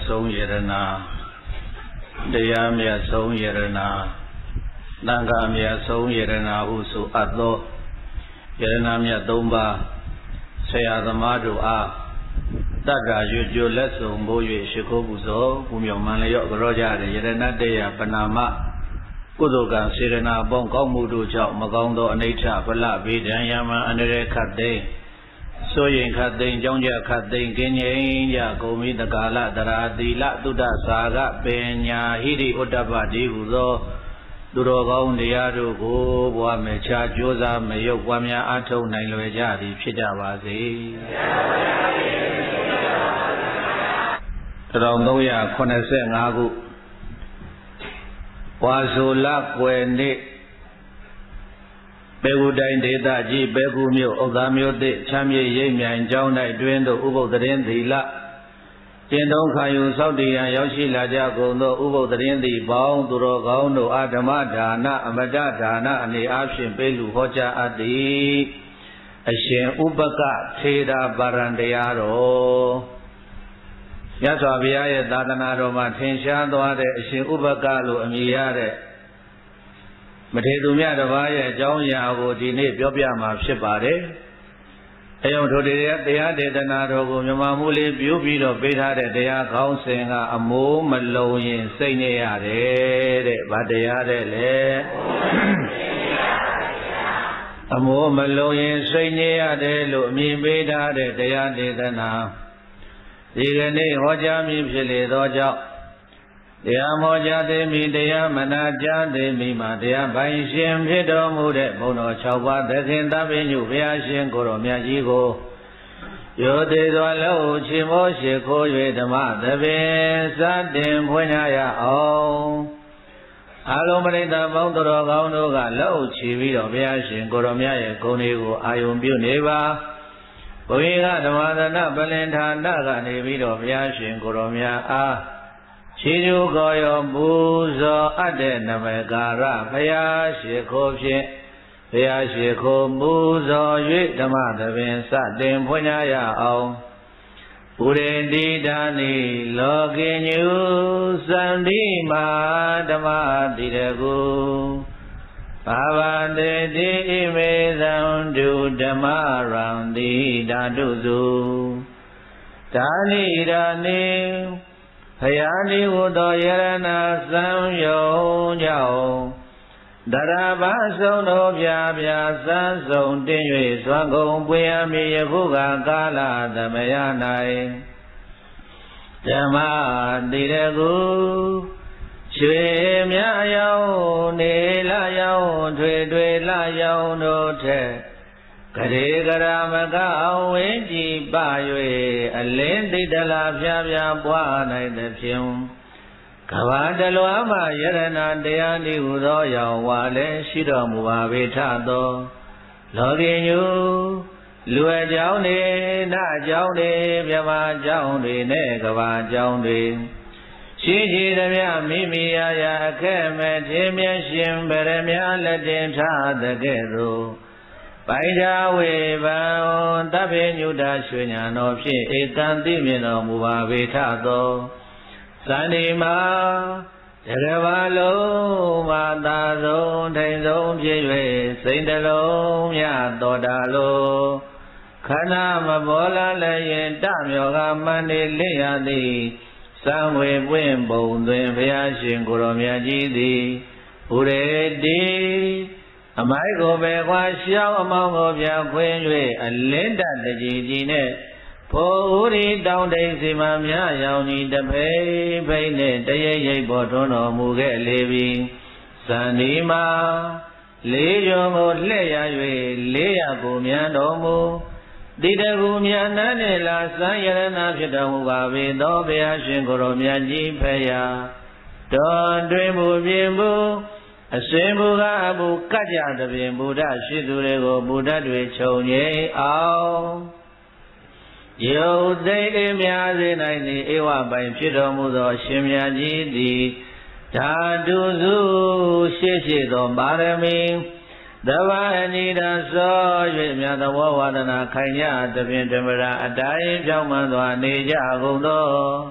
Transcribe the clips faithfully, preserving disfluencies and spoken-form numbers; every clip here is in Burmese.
ဆုံးယရနာတရားမြတ်ဆုံးယရနာသံဃာမြတ်ဆုံးယရနာဟုဆိုအပ်သောယရနာမြတ်သုံးပါးဆရာသမားတို့အားတက္ကရွတ်ကြလက်စုံမိုး၍ရှိခိုးပူဇော်ပူမြော်မှန်လျော့ကြောကြတဲ့ယရဏတေယပနာမကုသိုလ်ကံစေရနာပေါင်းကောင်းမှုတို့ကြောင့်မကောင်းသောအနိဋ္ဌဗလဗေဒံယမံအန္တရာယ်ခတ်သိမ်းစိုးရင်ခတ်သိမ်းကြောင်းကြခတ်သိမ်းကင်းငြိမ်းကြကုန်မိတကာလတရာသီလသုဒ္ဓစာကပညာဟိရိဥဒ္ဓပတိဟုသောသူတော်ကောင်းတရားတို့ကိုဘဝမေချာကြိုးစားမရုပ်ပွားများအားထုတ်နိုင်လွယ်ကြသည်ဖြစ်ကြပါစေတစ်ထောင်သုံးရာခုနှစ်ဆယ်ငါးခုဝါဆိုလကွယ်နေ့ဘေဂူတိုင်းဒေသကြီးဘေဂူမြို့ဥဒ္ဒါမြို့သစ်ချမ်းမြေရိပ်မြိုင်ကျောင်း၌တွင်သို့ဥပုသ်တရင်သီလကျင့်သုံးခံယူစောင့်တည်ရန်ရောက်ရှိလာကြကုန်သောဥပုသ်တရင်သီပေါင်းသူတော်ကောင်းတို့အာဓမ္မဒါနအမတဒါနအနေအားဖြင့်ပေးလူဟောကြားအပ်သည်အရှင်ဥပကထေရပါရံတရားတော်မြတ်စွာဘုရားရဲ့သာသနာတော်မှာထင်ရှားသွားတဲ့အရှင်ဥပကလို့အမည်ရတဲ့မထေသူမြတ်တစ်ပါးရဲ့အကြောင်းအရာကိုဒီနေ့ပြောပြမှာဖြစ်ပါတယ်။အဲကြောင့်ထိုတရားတရားဒေသနာတော်ကိုမြမမှုလေးပြုပြီးတော့ပေးထားတဲ့တရားခေါင်းစဉ်ကအမိုးမလုံရင်စိတ်နေရတယ်တဲ့။ဗာတရားတဲ့လေ။အမိုးမလုံရင်စိတ်နေရတယ်လို့အမည်ပေးထားတဲ့တရားဒေသနာဒီကနေ့ဟောကြားမည်ဖြစ်လေသောကြောင့်တရားမောကြားသိမိတရားမနာကြားသိမိမှာတရားပိုင်ရှင်ဖြစ်တော်မူတဲ့ဘုန်းတော်၆ပါးသခင်သဗ္ဗညုဘုရားရှင်ကိုယ်တော်မြတ်ကြီးကိုယောသေးသောလို့ချီမိုးရှိခိုး၍ဓမ္မသဘင်စတင်ဖွင့်ရအောင်အလုံးပရိသတ်ပေါင်းတော်ကောင်းတို့ကလို့ချီပြီးတော့ဘုရားရှင်ကိုယ်တော်မြတ်ရဲ့ဂုဏ်တွေကိုအာယုံပြုနေပါဘုရားကဓမ္မသနပလင်ဌာနကနေပြီးတော့ဘုရားရှင်ကိုယ်တော်မြတ်အားခြေကျူကောရောပူဇော်အပ်တဲ့နမကာရဘုရားရှိခိုးဖြင့်ဘုရားရှိခိုးမူဇော်၍ဓမ္မသဘင်စတင်ဖွင့်ရအောင်ပုရိတိဒါနိလောကိညုသန္တိမာဓမ္မတိရကုဘာဝတေတိဣမေသံဒုဓမ္မရံတိဓာတုစုဒါနိဒါနိဘုရားနိဟုသောယရဏသံယုံကြောင့်တရဘာဆုံးတော်ပြပြစမ်းဆုံးတင်၍သွန်ကုန်ပွေရမည်ယခုကကာလသမယ၌ဓမ္မတိရကုရွှေမြရောင်နေလာရောင်ထွေထွေလာရောင်တို့ထက်ကရေကရမကအောင်ဝင်းကြည်ပ၍အလင်းသိတလာဖြာဖြာပွားနိုင်သဖြင့်ကဘာတလွားမှယရဏတရားဤဟုသောရောင်ဝါလည်းရှိတော်မူပါပေထသောလောကီညူလူအကြောင်းတွေနအကြောင်းတွေမြမအကြောင်းတွေနဲ့ကဘာအကြောင်းတွေရှိရှိသမျှမိမိရာရာအခက်မဲ့ခြင်းမြတ်ရှင်ဗရမလက်တင်ထားတဲ့ကဲ့သို့ပိုင်သာဝေဘံတဗ္ဗညုတရွှေညာတော်ဖြင့်ဧကံသိမြင်တော်မူပါပေထသောသန္တိမာတရဝလုံးမာသာဆုံးထိန်ဆုံးဖြစ်၍စိတ်တလုံးမြတော်တာလိုခန္ဓာမပေါ်လာလည်းရင်တမြောကမန္တိလင့်ရသည်သံဝေပွင့်ပုံသွင်းဘုရားရှင်ကိုယ်တော်မြတ်ကြီးသည်ဘုရေတိအမိုက်ကိုပဲခွာရှောင်းအမောင်းကိုပြခွင်း၍အလင်းတတကြီးကြီးနဲ့ဖိုးဥရီတောင်းတိတ်စီမမြရောင်ကြီးတဖိဖိနဲ့တရိပ်ရိပ်ပေါ်ထွန်းတော်မူခဲ့လေပြီဇန်ဒီမှာလေးရုံကိုလှည့်ရ၍လေးရကိုမြန်တော်မူတိတကူမြန်နှန်းနဲ့လာစံရဏဖြစ်တော်မူပါပေသောဘုရားရှင်ကိုယ်တော်မြတ်ကြီးဖရာတော်တွင်မူပြင်မူအစင်ဘူကအဘူကကြတပြင်ဘုဒ္ဓရှိသူတွေကိုဘုဒ္ဓတွေခြုံငိမ့်အောင်ယုတ်သိအများစေနိုင်သည်ဧဝပိုင်ဖြစ်တော်မူသောရှင်မြတ်ကြီးသည်ဓာတုစုရှေ့ရှိသောပါရမီသဘာအနိဒာသော၍မြတ်သဘောဝါဒနာခိုင်ကြသဖြင့်ဓမ္မရာအတိုင်းကြောင်းမှန်စွာနေကြကုန်သော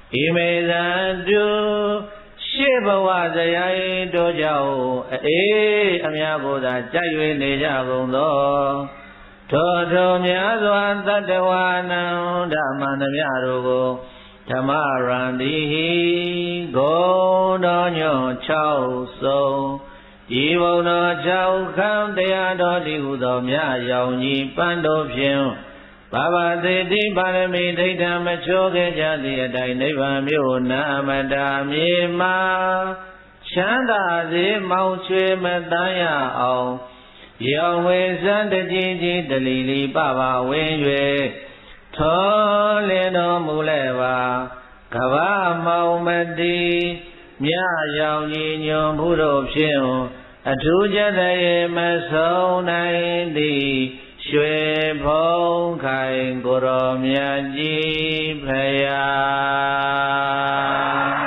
မေဇံတုရှေ့ဘဝဇယိတို့ကြောင့်အေးအများကိုသာကြိုက်၍နေကြကုန်သောထိုထိုများစွာသတ္တဝါနံဓမ္မသမျှတို့ကိုဓမ္မရံတိဟိဂုဏ်တော်ညွန့်၆စုံဤဘုံတော်၆ခန့်တရားတော်ဒီဟုသောမြတ်ရောင်ကြီးပန်းတို့ဖြင့်ဘာဝသေတိပါရမီဒိဋ္ဌမချိုးခဲ့ကြသည့်အတိုင်းနိဗ္ဗာန်မြို့နာမတာမြေမှာချမ်းသာစေမောင်ချွေမတန်းရအောင်ရောင်ဝေစံတကြီးကြီးတလီလီပပဝင်၍ထောလင်းတော်မူလဲပါကဗ္ဗမောင်မတိမြရောင်ကြီးညွန်မှုတို့ဖြင့်အထူးကြတဲ့မဆုံးနိုင်သည်ရွှေဖုံးခိုင်ကိုရောမြတ်ကြီးဖယား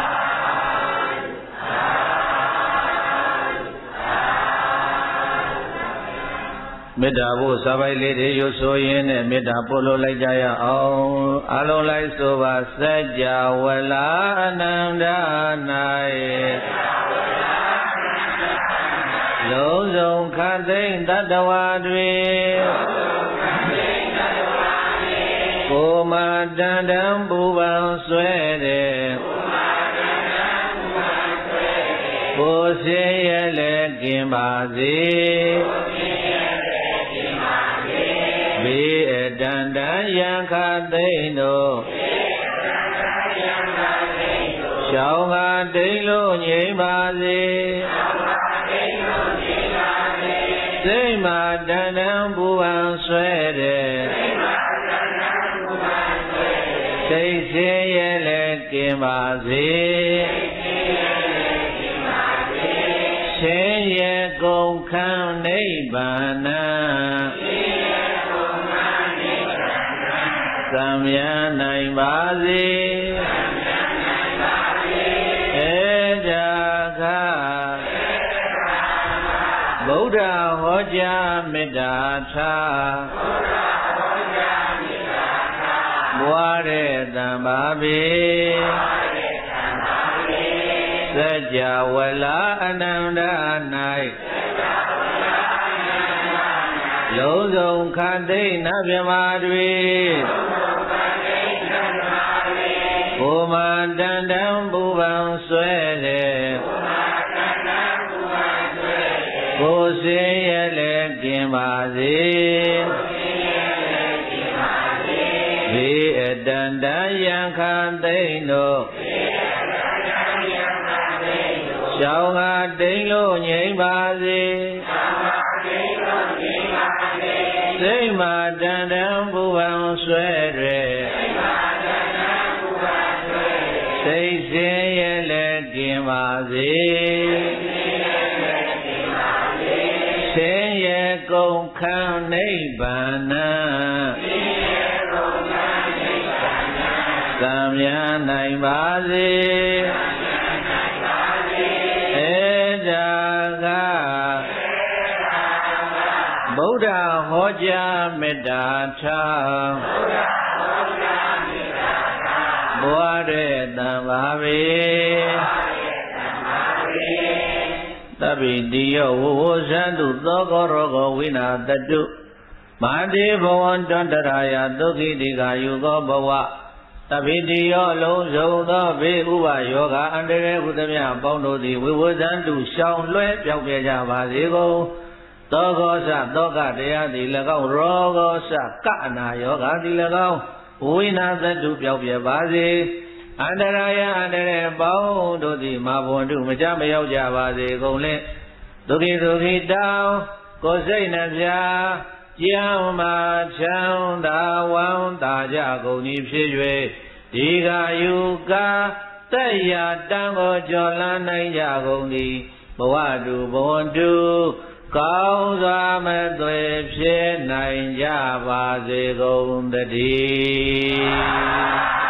မေတ္တာဖို့စာပိုက်လေးတွေရွဆိုရင်းနဲ့မေတ္တာပို့လို့လိုက်ကြရအောင်အလုံးလိုက်ဆိုပါစัจ java လာအနန္တ၌လုံးစုံခတ်သိမ့်တတ္တဝါတွေကိုမတန်တံပူပန်ဆွဲတဲ့ကိုစေရလည်းကင်ပါစေဘေးအတန်တန်ယံခတ်သိမ့်တို့ရှောင်းကတိတ်လို့ငြိမ်ပါစေစိတ်မှာတန်တန်ပူပန်ဆွဲတဲ့စိတ်ဆင်းရဲလည်းကင်းပါစေရှင်ရဲ့ကုန်ခန်းနိဗ္ဗာန်သံမြန်းနိုင်ပါစေဧဒါခဗုဒ္ဓဟောကြားမေတ္တာထားဘွားတဲ့တံပါပေစัจ java လာအနန္တ၌လုံးစုံခတ်သိမ့်နတ်မြမာတွေကိုမတန်တံပူပန်ဆွဲတဲ့ကိုစင်ရလည်းကင်ပါစေဘေးအတန်တန်ယံခတ်သိမ့်တို့ရှောင်းကတိမ်လို့ငြိမ်ပါစေစိတ်မှာတန်တန်ပူပန်ဆွဲတဲ့စိတ်စင်ရလည်းကင်ပါစေဆင်းရဲကုန်ခန်းနိဗ္ဗာန်သံမြန်းနိုင်ပါစေဧဒါကဗုဒ္ဓဟောကြားမေတ္တာထားဘွားတဲ့တံပါပေသဗ္ဗိတိယောဝဝဇန္တုသောကောရောဂောဝိနာတတုမာတိဘဝန္တန္တရာယဒုက္ခိတိကာယုကောဘဝသဗ္ဗိတိယောအလုံးစုံသောဘေးဥပယောဂအန္တရာယ်ဟုသမျှပေါင်းတို့သည်ဝိဝဇန္တုရှောင်လွှဲပြောက်ပြကြပါစေကုန်သောကောစသောကတရားသည်၎င်းရောဂောစကအနာယောဂသည်၎င်းဝိနာသတ္တုပြောက်ပြပါစေအန္တရာယအန္တရာယ်ပေါင်းတို့သည်မာဘွန်တုမကြမရောက်ကြပါစေကုန်လေဒုက္ခိဒုက္ခိတောင်းကိုယ်စိတ်နှပြကျမ်းမာချမ်းသာဝမ်းသာကြကုန်၏ဖြစ်၍ဒီကယူကာသက်ရတန်ကိုကျော်လန်းနိုင်ကြကုန်သည်ဘဝတုဘဝတုကောင်းစွာမသွေဖြစ်နိုင်ကြပါစေကုန်တည်း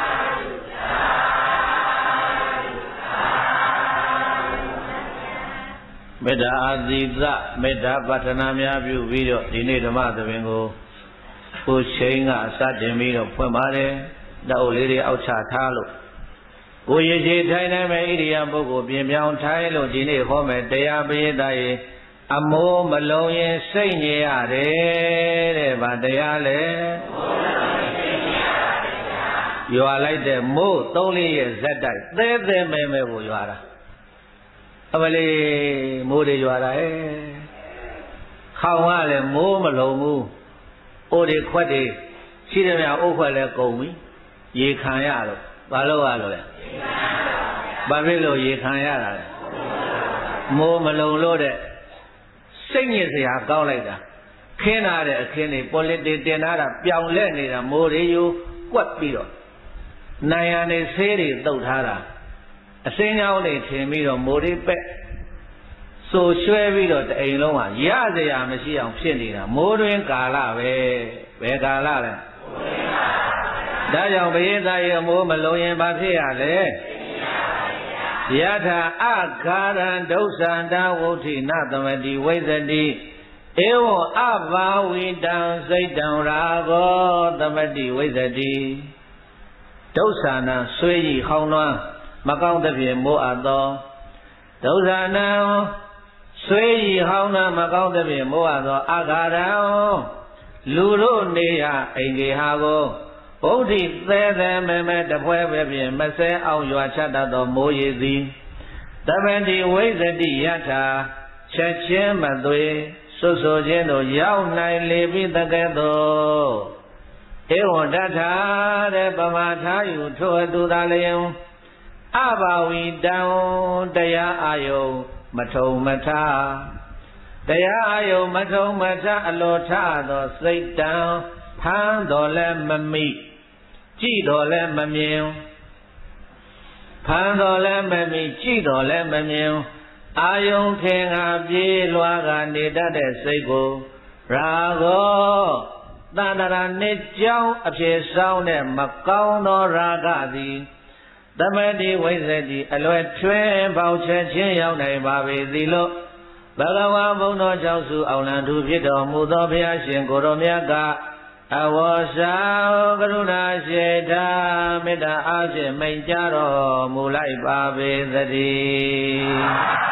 မေတ္တာအသီသမေတ္တာပဋ္ဌနာများပြုပြီးတော့ဒီနေ့ဓမ္မသဘင်ကိုကိုချိန်ကစတင်ပြီးတော့ဖွင့်ပါတယ်တောက်လေးတွေအောက်ချထားလို့ကိုရည်ရှိထိုင်နေမဲ့ဣရိယာပုဂ္ဂိုလ်ပြင်ပြောင်းထိုင်လို့ဒီနေ့ဟောမဲ့တရားပရိသတ်ရဲ့အမိုးမလုံးရင်စိတ်ညစ်ရတယ်တဲ့ဗာတရားလေရွာလိုက်တဲ့မိုးသုံးလေးရဲ့ဇက်တိုက်သဲသဲမဲမဲကိုရွာတာအမလေးမိုးတွေရွာတာဟဲ့ခေါင်ကလည်းမိုးမလုံးဘူးအိုတွေခွက်တွေရှိတယ်များအိုးခွက်လည်းကုန်ပြီရေခံရလို့ဘာလို့ရလို့လဲဘာဖြစ်လို့ရေခံရတာလဲမိုးမလုံးလို့တဲ့စိတ်ညစ်စရာကောင်းလိုက်တာခင်းလာတဲ့အခင်းတွေပေါ်လက်တွေတင်လာတာပြောင်လဲနေတာမိုးတွေယူကွက်ပြီးတော့နိုင်ရနေဆေးတွေတုတ်ထားတာအစင်းကြောင်းတွေထင်ပြီးတော့မိုးတွေပက်ဆိုရွှဲပြီးတော့တအိမ်လုံးကရစရာမရှိအောင်ဖြစ်နေတာမိုးတွင်ကာလပဲဘယ်ကာလလဲဒါကြောင့်ဘယင်းသားရဲ့မိုးမလုံးရင်ဘာဖြစ်ရလဲယထာအခါရံဒုစန္တဝုဋ္ဌိနသမတိဝိဇ္ဇတိဧဝံအဘာဝိတံစိတ်တံရာဂောသမတိဝိဇ္ဇတိဒုစန္တဆွေးကြီးဟောင်းနွမ်းမကောင်းသဖြင့်မိုးအပ်သောဒုစန္တဆွေးကြီးဟောင်းနွမ်းမကောင်းသဖြင့်မိုးအပ်သောအခါရံလူတို့နေရအိမ်ကြီးဟာကိုဘုဒ္ဓိသဲသဲမဲမဲတပွဲပဲဖြင့်မဆဲအောင်ရွာချတတ်သောမိုးရည်သည်သမတိဝိဇ္ဇတိယထာချက်ချင်းမသွေစွတ်ဆိုခြင်းတို့ရောက်နိုင်လေပြီးတကဲ့သို့ဧဝံတထာတဲ့ပမာထားယူထိုအတူသာလျင်အဘာဝီတံတရားအာယုံမထုံမထတရားအာယုံမထုံမထအလိုထသောစိတ်တံဖမ်းတော်လဲမမိကြည့်တော်လဲမမြင်ဖမ်းတော်လဲမမိကြည့်တော်လဲမမြင်အာယုံခင်ဟာပြေးလွှားကနေတတ်တဲ့စိတ်ကိုရာဂောတန္တရာနှစ်ကြောင်းအဖြစ်ဆောင်တဲ့မကောင်းသောရာဂသည်သမတိဝိဇ္ဇတိအလွယ်ထွင်းပေါက်ချက်ချင်းရောက်နိုင်ပါပေသည်လို့ဘဂဝါဘုံတော်ကြောင့်စုအောင်လံသူဖြစ်တော်မူသောဘုရားရှင်ကိုရောမြတ်ကအဝေါစာကရုဏာရှိတာမေတ္တာအားဖြင့်မိန့်ကြားတော်မူလိုက်ပါပေသတည်း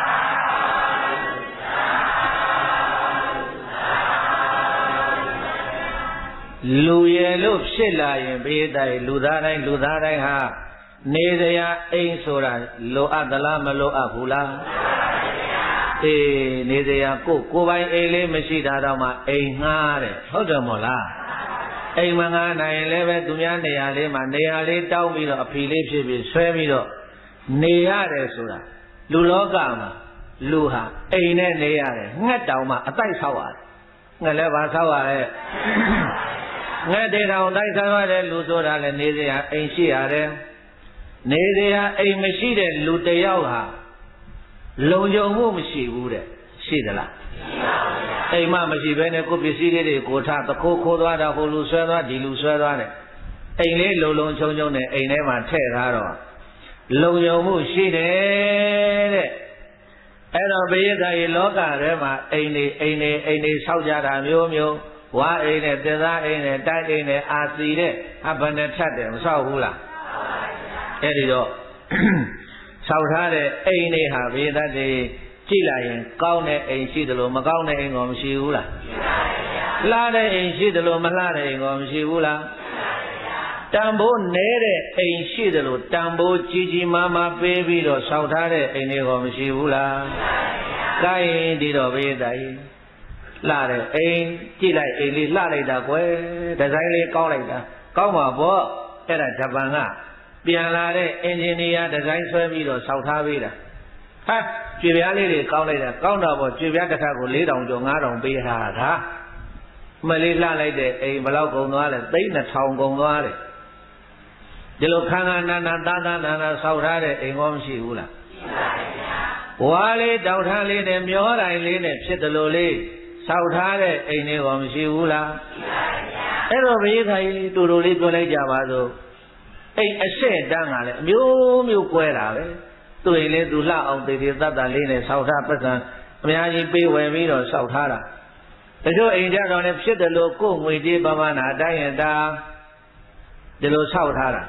လူရဲ့လို့ဖြစ်လာရင်ဘေးတိုင်းလူသားတိုင်းလူသားတိုင်းဟာနေစရာအိမ်ဆိုတာလိုအပ်သလားမလိုအပ်ဘူးလားအေးနေစရာကိုကိုပိုင်အိမ်လေးမရှိတာတော့မှအိမ်ငှားတယ်ဟုတ်တယ်မို့လားအိမ်မငှားနိုင်လည်းပဲသူများနေရာလေးမှာနေရာလေးတောင်းပြီးတော့အဖီလေးဖြစ်ပြီးဆွဲပြီးတော့နေရတယ်ဆိုတာလူလောကမှာလူဟာအိမ်နဲ့နေရတယ်ငှက်တောင်မှအတိုက်ဆောက်ရတယ်ငှက်လည်းဘာဆောက်ရလဲငှက်တေတောင်တိုက်ဆောက်ရတယ်လူဆိုတာလည်းနေစရာအိမ်ရှိရတယ်နေစရာအိမ်မရှိတဲ့လူတယောက်ဟာလုံခြုံမှုမရှိဘူးတဲ့ရှိသလားအိမ်မမရှိဘဲနဲ့ကိုပစ္စည်းလေးတွေကိုထားသခိုးခိုးသွားတာဟိုလူဆွဲသွားဒီလူဆွဲသွားတယ်အိမ်လေးလုံလုံချုံချုံနဲ့အိမ်ထဲမှာထည့်ထားတော့လုံခြုံမှုရှိတယ်တဲ့အဲ့တော့ဘိယသာရေလောကထဲမှာအိမ်တွေအိမ်တွေအိမ်တွေဆောက်ကြတာမျိုးမျိုးဝါအိမ်နဲ့သင်္သားအိမ်နဲ့တိုက်အိမ်နဲ့အာစီတဲ့အဘနဲ့ထပ်တယ်မဆောက်ဘူးလားအဲ့ဒီတော့ဆောက်ထားတဲ့အိမ်တွေဟာဘိယသာတွေကြည့်လိုက်ရင်ကောင်းတဲ့အိမ်ရှိတယ်လို့မကောင်းတဲ့အိမ်ကောမရှိဘူးလားလှတဲ့အိမ်ရှိတယ်လို့မလှတဲ့အိမ်ကောမရှိဘူးလားတန်ဖိုးနဲတဲ့အိမ်ရှိတယ်လို့တန်ဖိုးကြီးကြီးမားမားပေးပြီးတော့ဆောက်ထားတဲ့အိမ်တွေကောမရှိဘူးလားကိုင်းဒီတော့ဘေးတိုင်းလှတဲ့အိမ်ကြည့်လိုက်အိမ်လေးလှလိုက်တာကွယ်ဒီဇိုင်းလေးကောင်းလိုက်တာကောင်းပါပေါ့အဲ့ဒါဂျပန်ကပြန်လာတဲ့အင်ဂျင်နီယာဒီဇိုင်းဆွဲပြီးတော့ဆောက်ထားပေးတာဟာကြွေပြားလေးတွေကောင်းလိုက်တာကောင်းတော့ပေါ့ကြွေပြားတစ်ခါကို၄တောင်ကျော်၅တောင်ပေးထားတာမလေးလှလိုက်တဲ့အိမ်ဘယ်လောက်ကုန်သွားလဲသိန်း၂ထောင်ကုန်သွားတယ်ဒီလိုခန်းခန်းနာနာသားသားနာနာဆောက်ထားတဲ့အိမ်ကောမရှိဘူးလားရှိပါဗျာဝါလေးတောက်ထန်းလေးနဲ့မျောတိုင်လေးနဲ့ဖြစ်တယ်လို့လေးဆောက်ထားတဲ့အိမ်တွေကောမရှိဘူးလားရှိပါဗျာအဲ့တော့ဘေးခိုင်တူတူလေးပြောလိုက်ကြပါစို့အိမ်အရှက်တန်းကလည်းအမျိုးမျိုးကွဲတာပဲသူ့အိမ်လေးသူလှအောင်တည်တည်တတ်တတ်လေးနဲ့ဆောက်ထားပတ်စံအများကြီးပေးဝယ်ပြီးတော့ဆောက်ထားတာတချို့အိမ်ကြတော့လည်းဖြစ်တယ်လို့ကိုယ်ငွေကြေးပမာဏအတိုင်းအတာဒီလိုဆောက်ထားတာ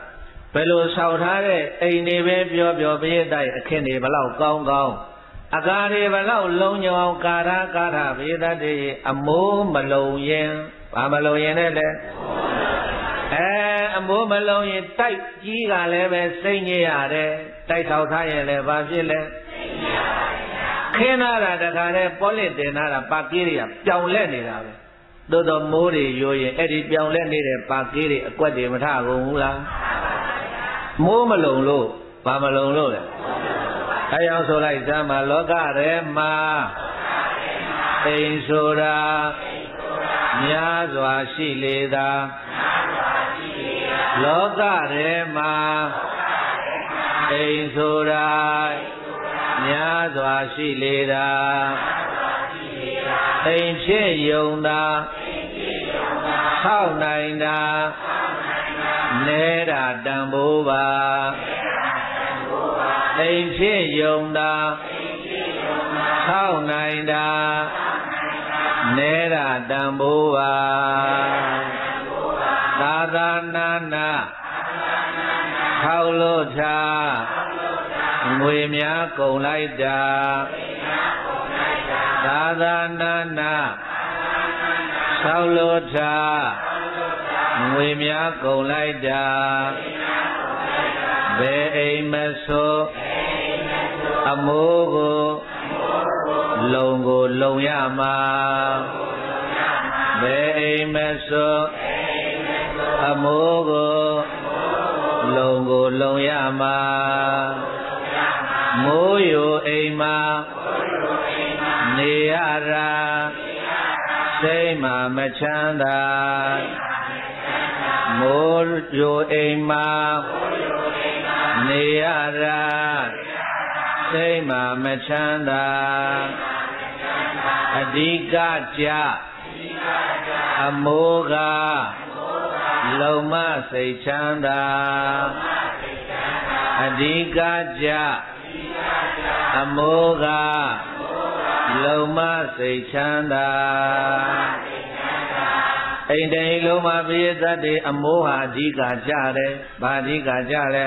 ဘယ်လိုဆောက်ထားတဲ့အိမ်တွေပဲပြောပြောပြည့်တိုက်အခင်းတွေဘလောက်ကောင်းကောင်းအကားတွေဘလောက်လုံးညောင်ကာရကာရပြည့်တတ်တဲ့အမိုးမလုံရင်ဘာမလုံရင်လဲအဲအမိုးမလုံးရင်တိုက်ကြီးကလည်းပဲစိတ်ညစ်ရတယ်တိုက်ထောက်ထားရင်လည်းဘာဖြစ်လဲခင်းနာတာတခါတည်းပေါ်လစ်တင်နာတာပါကီးတွေကပြောင်လက်နေတာပဲသို့တော့မိုးတွေရိုးရင်အဲ့ဒီပြောင်လက်နေတဲ့ပါကီးတွေအကွက်တွေမထကုန်ဘူးလားမိုးမလုံလို့ဘာမလုံလို့လဲအဲကြောင့်ဆိုလိုက်စမ်းမှာလောကထဲမှာအိမ်ဆိုတာများစွာရှိလေသာလောကထဲမှာအိမ်ဆိုတာများစွာရှိလေသာအိမ်ဖြစ်ယုံသာဆောက်နိုင်တာနေတာတန်ဖိုးပါအိမ်ဖြစ်ယုံသာဆောက်နိုင်တာနေတာတန်ဖိုးပါသာသာနာနာထောက်လို့ထားငွေများကုန်လိုက်တာသာသာနာနာထောက်လို့ထားငွေများကုန်လိုက်တာဘယ်အိမ်မဆိုအမိုးကိုလုံကိုလုံရမှာဘယ်အိမ်မဆိုအမိုးကိုလုံကိုလုံရမှာမိုးယူအိမ်မှာနေရတာစိတ်မှမချမ်းသာမိုးယူအိမ်မှာနေရတာစိတ်မှမချမ်းသာအဓိကကြအမိုးကလုံမစိတ်ချမ်းသာအဓိကကြအမိုးကလုံမစိတ်ချမ်းသာအိမ်တိမ်လုံးမပြည့်တတ်တဲ့အမိုးဟာအဓိကကြတယ်ဗာအဓိကကြလဲ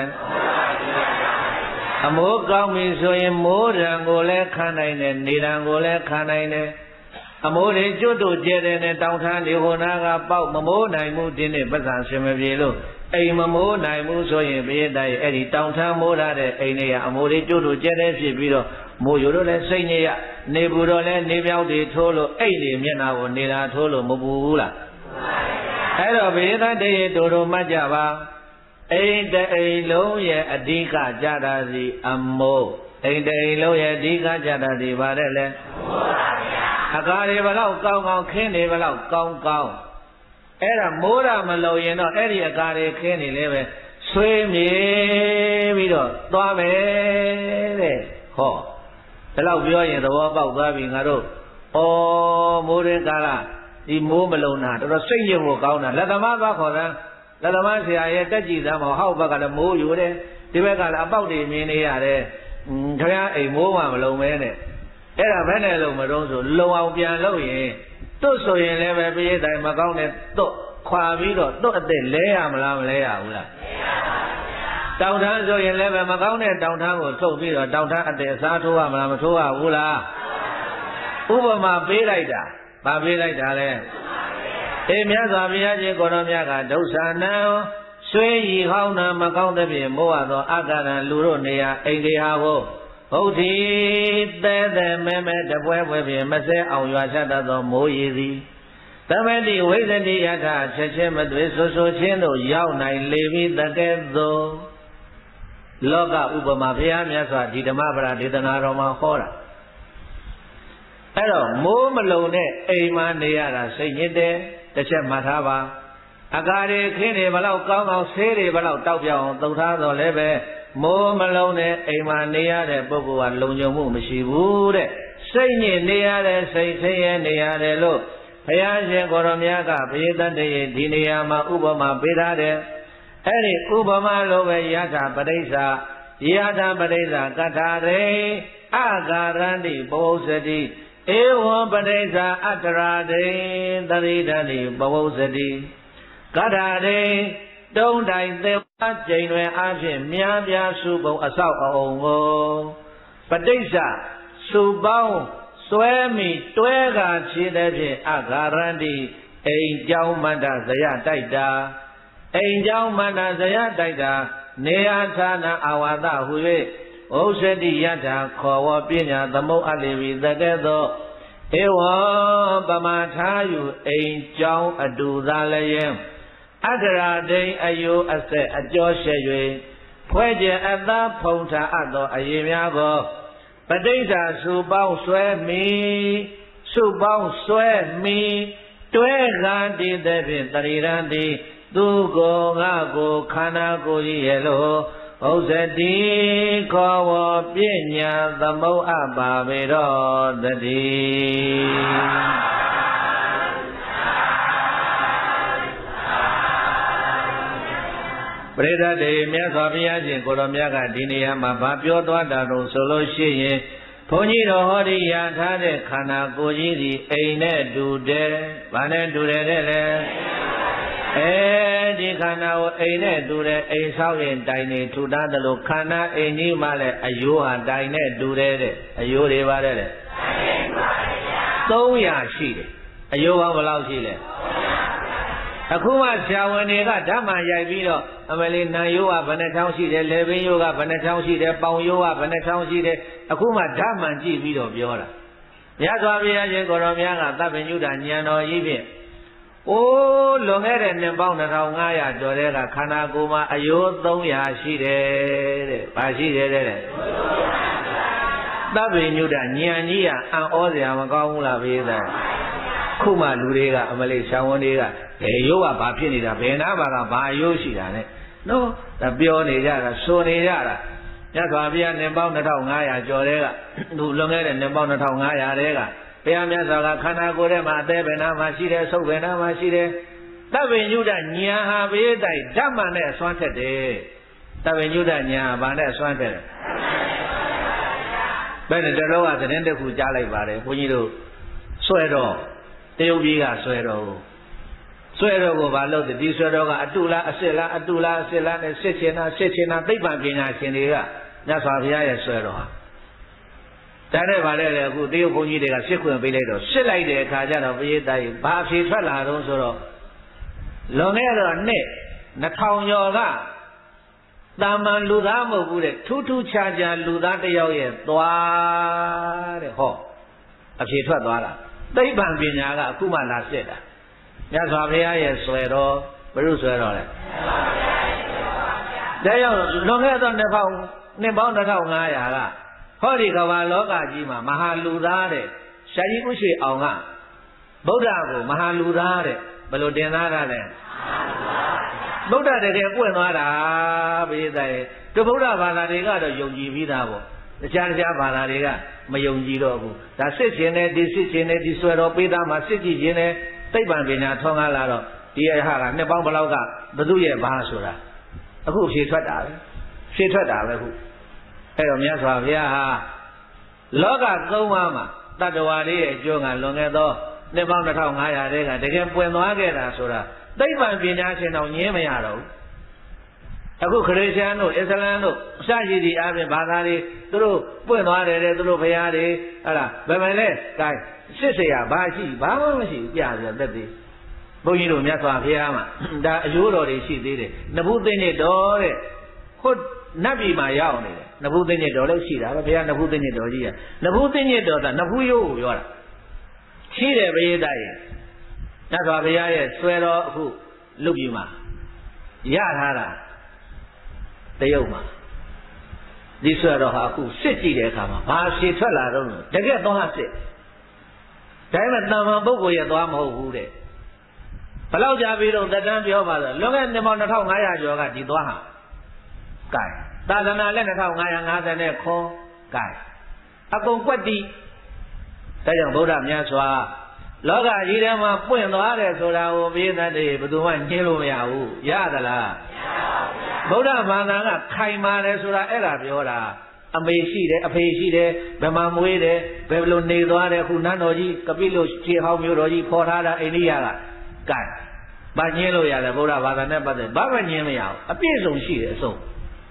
အမိုးကောင်းပြီဆိုရင်မိုးရံကိုလည်းခံနိုင်တယ်နေရံကိုလည်းခံနိုင်တယ်အမိုးတွေကျွတ်တို့ကျဲတယ်နဲ့တောင်ထမ်းနေဟိုနာကပေါက်မမိုးနိုင်မှုဒီနေ့ပတ်စံရှင်မပြေလို့အိမ်မမိုးနိုင်မှုဆိုရင်ပြည့်တိုက်အဲ့ဒီတောင်ထမ်းမိုးရတဲ့အိမ်တွေကအမိုးတွေကျွတ်တို့ကျဲတယ်ဖြစ်ပြီးတော့မိုးရိုးတော့လည်းစိတ်ညစ်ရနေဘူးတော့လည်းနေပြောက်တွေထိုးလို့အိမ်တွေမျက်နှာကိုနေတာထိုးလို့မပူဘူးလားအဲ့တော့ပြည့်တိုက်တဲ့တို့တို့မှတ်ကြပါအိမ်တအိမ်လုံးရဲ့အဓိကကြတာစီအမိုးအိမ်တအိမ်လုံးရဲ့အဓိကကြတာစီဗါတဲ့လဲအကားတွေဘလောက်ကောင်းကောင်းခင်းတွေဘလောက်ကောင်းကောင်းအဲ့ဒါမိုးရမလို့ရင်တော့အဲ့ဒီအကားတွေခင်းနေလဲပဲဆွေးမြေပြီးတော့သွားမယ်တဲ့ဟောဒီလောက်ပြောရင်သဘောပေါက်သွားပြီငါတို့ဩမိုးရင်းကာလဒီမိုးမလုံတာတော်တော်စိတ်ညစ်ဖို့ကောင်းတာလက်သမားသွားခေါ်တာလက်သမားဆရာရဲ့တက်ကြည်သားမဟောက်ဘက်ကလည်းမိုးယူတယ်ဒီဘက်ကလည်းအပေါက်တွေမြင်နေရတယ်ခင်ဗျားအိမ်မိုးမှမလုံမဲနဲ့အဲ့ဒါဘယ်နဲ့လုံမတော့ဆိုလုံအောင်ပြန်လုပ်ရင်တွတ်ဆိုရင်လည်းပဲပြည့်တိုင်းမကောင်းတဲ့တွတ်ခွာပြီးတော့တွတ်အစ်စ်လဲရမလားမလဲရဘူးလားလဲရပါဘူးတောင်ထမ်းဆိုရင်လည်းပဲမကောင်းတဲ့တောင်ထမ်းကိုထုတ်ပြီးတော့တောင်ထမ်းအစ်စ်အစားထိုးရမလားမထိုးရဘူးလားဥပမာပေးလိုက်တာဗာပေးလိုက်တာလဲအေးမြတ်စွာဘုရားရှင်ကိုတော်မြတ်ကဒုက္ခနံဆွေးရီဟောင်းနာမကောင်းတဲ့ဖြင့်မိုးရသောအာကာရလူတို့နေရာအိမ်တွေဟာကိုဘုဒ္ဓီတဲတဲမဲမဲတပွဲပွဲဖြင့်မစဲအောင်ရွာချတတ်သောမိုးရည်သည်သမတိဝိသတိယထချက်ချင်းမသွေဆိုဆိုချင်းတို့ရောက်နိုင်လေပြီတကဲ့သို့လောကဥပမာဘုရားမြတ်စွာဒီဓမ္မပဒဒေသနာတော်မှာဟောတာအဲ့တော့မိုးမလုံတဲ့အိမ်မှာနေရတာစိတ်ညစ်တယ်တစ်ချက်မှတ်ထားပါအကားတွေခင်းတွေဘလောက်ကောင်းကောင်းဆေးတွေဘလောက်တောက်ပြောင်သုတ်ထားတော့လည်းပဲမိုးမလုံးတဲ့အိမ်မှာနေရတဲ့ပုဂ္ဂိုလ်ကလုံခြုံမှုမရှိဘူးတဲ့စိတ်ညစ်နေရတဲ့စိတ်ဆင်းရဲနေရတယ်လို့ဘုရားရှင်ကိုရောမြတ်ကဘိသတ္တေဒီနေရာမှာဥပမာပေးထားတယ်အဲ့ဒီဥပမာလိုပဲယထာပရိစ္ဆာယထာပရိစ္ဆာကထာရေအကာရန္တိဘဝစတိဧဝံပရိစ္ဆာအတ္တရာတိသရိဒန္တိဘဝစတိကထာရေတုံးတိုင်သေဝကျိန်တွင်အဖြစ်များပြားစုပုံအဆောက်အအုံကိုပဋိစ္စစုပေါင်းစွဲမိတွဲကာခြေတဲ့ဖြင့်အဂါရန္တိအိမ်ကြောင်းမန္တဇယတိုက်တာအိမ်ကြောင်းမန္တဇယတိုက်တာနေယဌာနအဝါဒဟူ၍ဩစတိယထာခေါ်ဝပညာသမုတ်အလိဝိသကဲ့သို့ဧဝံပမာထားယူအိမ်ကြောင်းအတူသာလည်းအတ္တရာဒိန်အယုအဆက်အကျော်ရှဲ၍ဖွဲ့ကျအသားဖုံထားအပ်သောအရေးများကိုပဋိစ္စစုပေါင်းဆွဲမိစုပေါင်းဆွဲမိတွဲကားတည်တဲ့ဖြင့်တရိရန်တိသူကိုငါကိုခန္ဓာကိုယ်ရဲ့လို့ဥစ္စတိခေါ်ဝပညာသမုတ်အပ်ပါပေတော့တည်းပရိသတ်တွေမြတ်စွာဘုရားရှင်ကိုရောမြတ်ကဒီနေရာမှာဗာပြောသွားတာတော့ဆိုလို့ရှိရင်ဘုန်းကြီးတော်ဟောဒီရထားတဲ့ခန္ဓာကိုယ်ကြီးဒီအိမ်နဲ့တူတယ်။ဘာနဲ့တူတယ်တဲ့လဲ။အဲဒီခန္ဓာကိုအိမ်နဲ့တူတယ်အိမ်ဆောက်ရင်တိုင်နေထူထားတယ်လို့ခန္ဓာအိမ်ကြီးမှလည်းအယိုးဟာတိုင်နဲ့တူတယ်တဲ့အယိုးတွေပါတဲ့တဲ့။သုံးရာရှိတယ်။အယိုးပေါင်းဘယ်လောက်ရှိလဲ။အခုမှဆရာဝန်တွေကဓမ္မရိုက်ပြီးတော့အမလေးနာယိုးကဘယ်နှချောင်းရှိတယ်လေဘင်းယိုးကဘယ်နှချောင်းရှိတယ်ပေါင်ယိုးကဘယ်နှချောင်းရှိတယ်အခုမှဓမ္မကြည့်ပြီးတော့ပြောတာမြတ်စွာဘုရားရှင်ကိုရောမြတ်ကသဗ္ဗညုတဉာဏ်တော်ကြီးဖြင့်အိုးလွန်ခဲ့တဲ့နှစ်ပေါင်းနှစ်ထောင်ငါးရာကျော်တဲ့ကခန္ဓာကိုယ်မှာအယိုးသုံးရာရှိတယ်တဲ့။ဘာရှိတယ်တဲ့သဗ္ဗညုတဉာဏ်ကြီးကအံ့ဩစရာမကောင်းဘူးလားဘုရားခုမှလူတွေကအမလေးရှောင်းဝန်တွေကဘယ်ရိုးကဘာဖြစ်နေတာဘယ်နာပါကဘာရိုးရှိတာလဲနော်ဒါပြောနေကြတာဆိုနေကြတာမြတ်စွာဘုရားနှစ်ပေါင်းနှစ်ထောင်ငါးရာကျော်တဲ့ကသူလွန်ခဲ့တဲ့နှစ်ပေါင်းနှစ်ထောင်ငါးရာတဲ့ကဘုရားမြတ်စွာကခန္ဓာကိုယ်ထဲမှာအသေးဘယ်နာမှာရှိတယ်ဆုပ်ဘယ်နာမှာရှိတယ်သဗ္ဗညုတဉာဏ်ဟာဘေးတိုက်ဓမ္မနဲ့အစွမ်းထက်တယ်သဗ္ဗညုတဉာဏ်ဘာနဲ့အစွမ်းထက်တယ်ဘယ်နဲ့တတော်ကသတင်းတစ်ခုကြားလိုက်ပါတယ်ဘုန်းကြီးတို့ဆွဲတော့တရုတ်ပြည်ကဆွဲတော့ဆွဲတော့ကိုဘာလို့ဒီဆွဲတော့ကအတုလားအစ်စ်လားအတုလားအစ်စ်လားနဲ့စစ်ချင်တာစစ်ချင်တာသိပ္ပံပညာရှင်တွေကမြတ်စွာဘုရားရဲ့ဆွဲတော့ဟာဒါနဲ့ဗါတဲ့လေအခုတရုတ်ဘုန်းကြီးတွေကစစ်ခွင့်ပေးလိုက်တော့စစ်လိုက်တဲ့အခါကျတော့ပရိသတ်ကြီးဘာဖြေထွက်လာတော့ဆိုတော့လွန်ခဲ့တော့နှစ်နှစ်ထောင်ကျော်ကတာမန်လူသားမဟုတ်ဘူးတဲ့ထူးထူးခြားခြားလူသားတယောက်ရဲ့သွားတဲ့ဟောအဖြေထွက်သွားတာသိပ္ပံပညာကအခုမှလာစစ်တာမြတ်စွာဘုရားရဲ့ဆွဲတော်ဘယ်လိုဆွဲတော်လဲဒါကြောင့်လွန်ခဲ့သောနှစ်ပေါင်းနှစ်ပေါင်းတစ်ထောင်ငါးရာကဟောဒီကမ္ဘာလောကကြီးမှာမဟာလူသားတဲ့ရှားကြီးဥရှိအောင်ကဗုဒ္ဓကိုမဟာလူသားတဲ့ဘယ်လိုတင်သားတာလဲဗုဒ္ဓတကယ်ပွင့်သွားတာပိဋကရဲ့ဒီဗုဒ္ဓဘာသာတွေကတော့ယုံကြည်ပြီးသားပေါ့တခြားတခြားဘာသာတွေကမယုံကြည်တော့ဘူးဒါစစ်ခြင်းနဲ့ဒီစစ်ခြင်းနဲ့ဒီဆွဲတော်ပေးသားမှာစစ်ကြည့်ခြင်းနဲ့သိပ္ပံပညာထွန်းကားလာတော့ဒီအဟာကနှစ်ပေါင်းဘလောက်ကဘသူရဲ့ဘာဆိုတာအခုဖြေထွက်တာပဲဖြေထွက်တာပဲခုအဲ့တော့မြတ်စွာဘုရားဟာလောကသုံးပါးမှာတတ္တဝါလေးရဲ့အကျိုးကလွန်ခဲ့သောနှစ်ပေါင်းတစ်ထောင်ငါးရာတည်းကတကယ်ပွင့်သွားခဲ့တာဆိုတာသိပ္ပံပညာရှင်တော်ညင်းမရတော့ဘူးအခုခရစ်ယာန်တို့အစ္စလာမ်တို့အစရှိသည့်အပြင်ဘာသာတွေသူတို့ပွင့်သွားတယ်တဲ့သူတို့ဘုရားတွေအဲ့ဒါဘယ်မှလဲဒါစစ်เสียဘာရှိဘာမှမရှိပြရသက်သေးဘုန်းကြီးတို့မြတ်စွာဘုရားမှာဒါအယိုးတော်တွေရှိသေးတယ်နဗုသိညတော်တဲ့ဟုတ်နတ်ပြည်မှာရောက်နေတယ်နဗုသိညတော်လည်းရှိတာပဲဘုရားနဗုသိညတော်ကြီးကနဗုသိညတော်ကနဗုယိုးကိုပြောတာရှိတယ်ဘုရားရဲ့မြတ်စွာဘုရားရဲ့ဆွဲတော်အခုလူပြည်မှာရထားတာတရုတ်မှာဒီဆွဲတော်ဟာအခုစစ်ကြည့်တဲ့အခါမှာဘာရှည်ထွက်လာတော့တကယ်တော့စစ်ဒါပေမဲ့တမန်ပုဂ္ဂိုလ်ရဲ့သွားမဟုတ်ဘူးတဲ့ဘလောက်ကြာပြီးတော့တက်တန်းပြောပါဆိုလွန်ခဲ့တဲ့ပေါင်းနှစ်ထောင်ငါးရာကျော်ကဒီသွားဟာကဲသာသနာလက်နှစ်ထောင်ငါးရာငါးဆယ်နဲ့ခွန်ကဲအကုန်ကွက်တီးဒါကြောင့်ဗုဒ္ဓမြတ်စွာလောကကြီးထဲမှာပွင့်သွားတယ်ဆိုတာကိုဘိသတ်တွေဘယ်သူမှညှင်းလို့မရဘူးရသလားမရပါဘူးဗုဒ္ဓဘာသာကခိုင်မာတယ်ဆိုတာအဲ့ဒါပြောတာအမေရှိတယ်အဖေရှိတယ်ဗမာမွေးတယ်ဘယ်လိုနေသွားတယ်ခုနန်းတော်ကြီးကပိလုခြေဟောင်းမျိုးတော်ကြီးခေါ်ထားတာအိန္ဒိယကကဲဘာညင်းလို့ရလဲဗုဒ္ဓဘာသာနဲ့ပတ်သက်ဘာမှညင်းမရဘူးအပြည့်စုံရှိတယ်အစုံ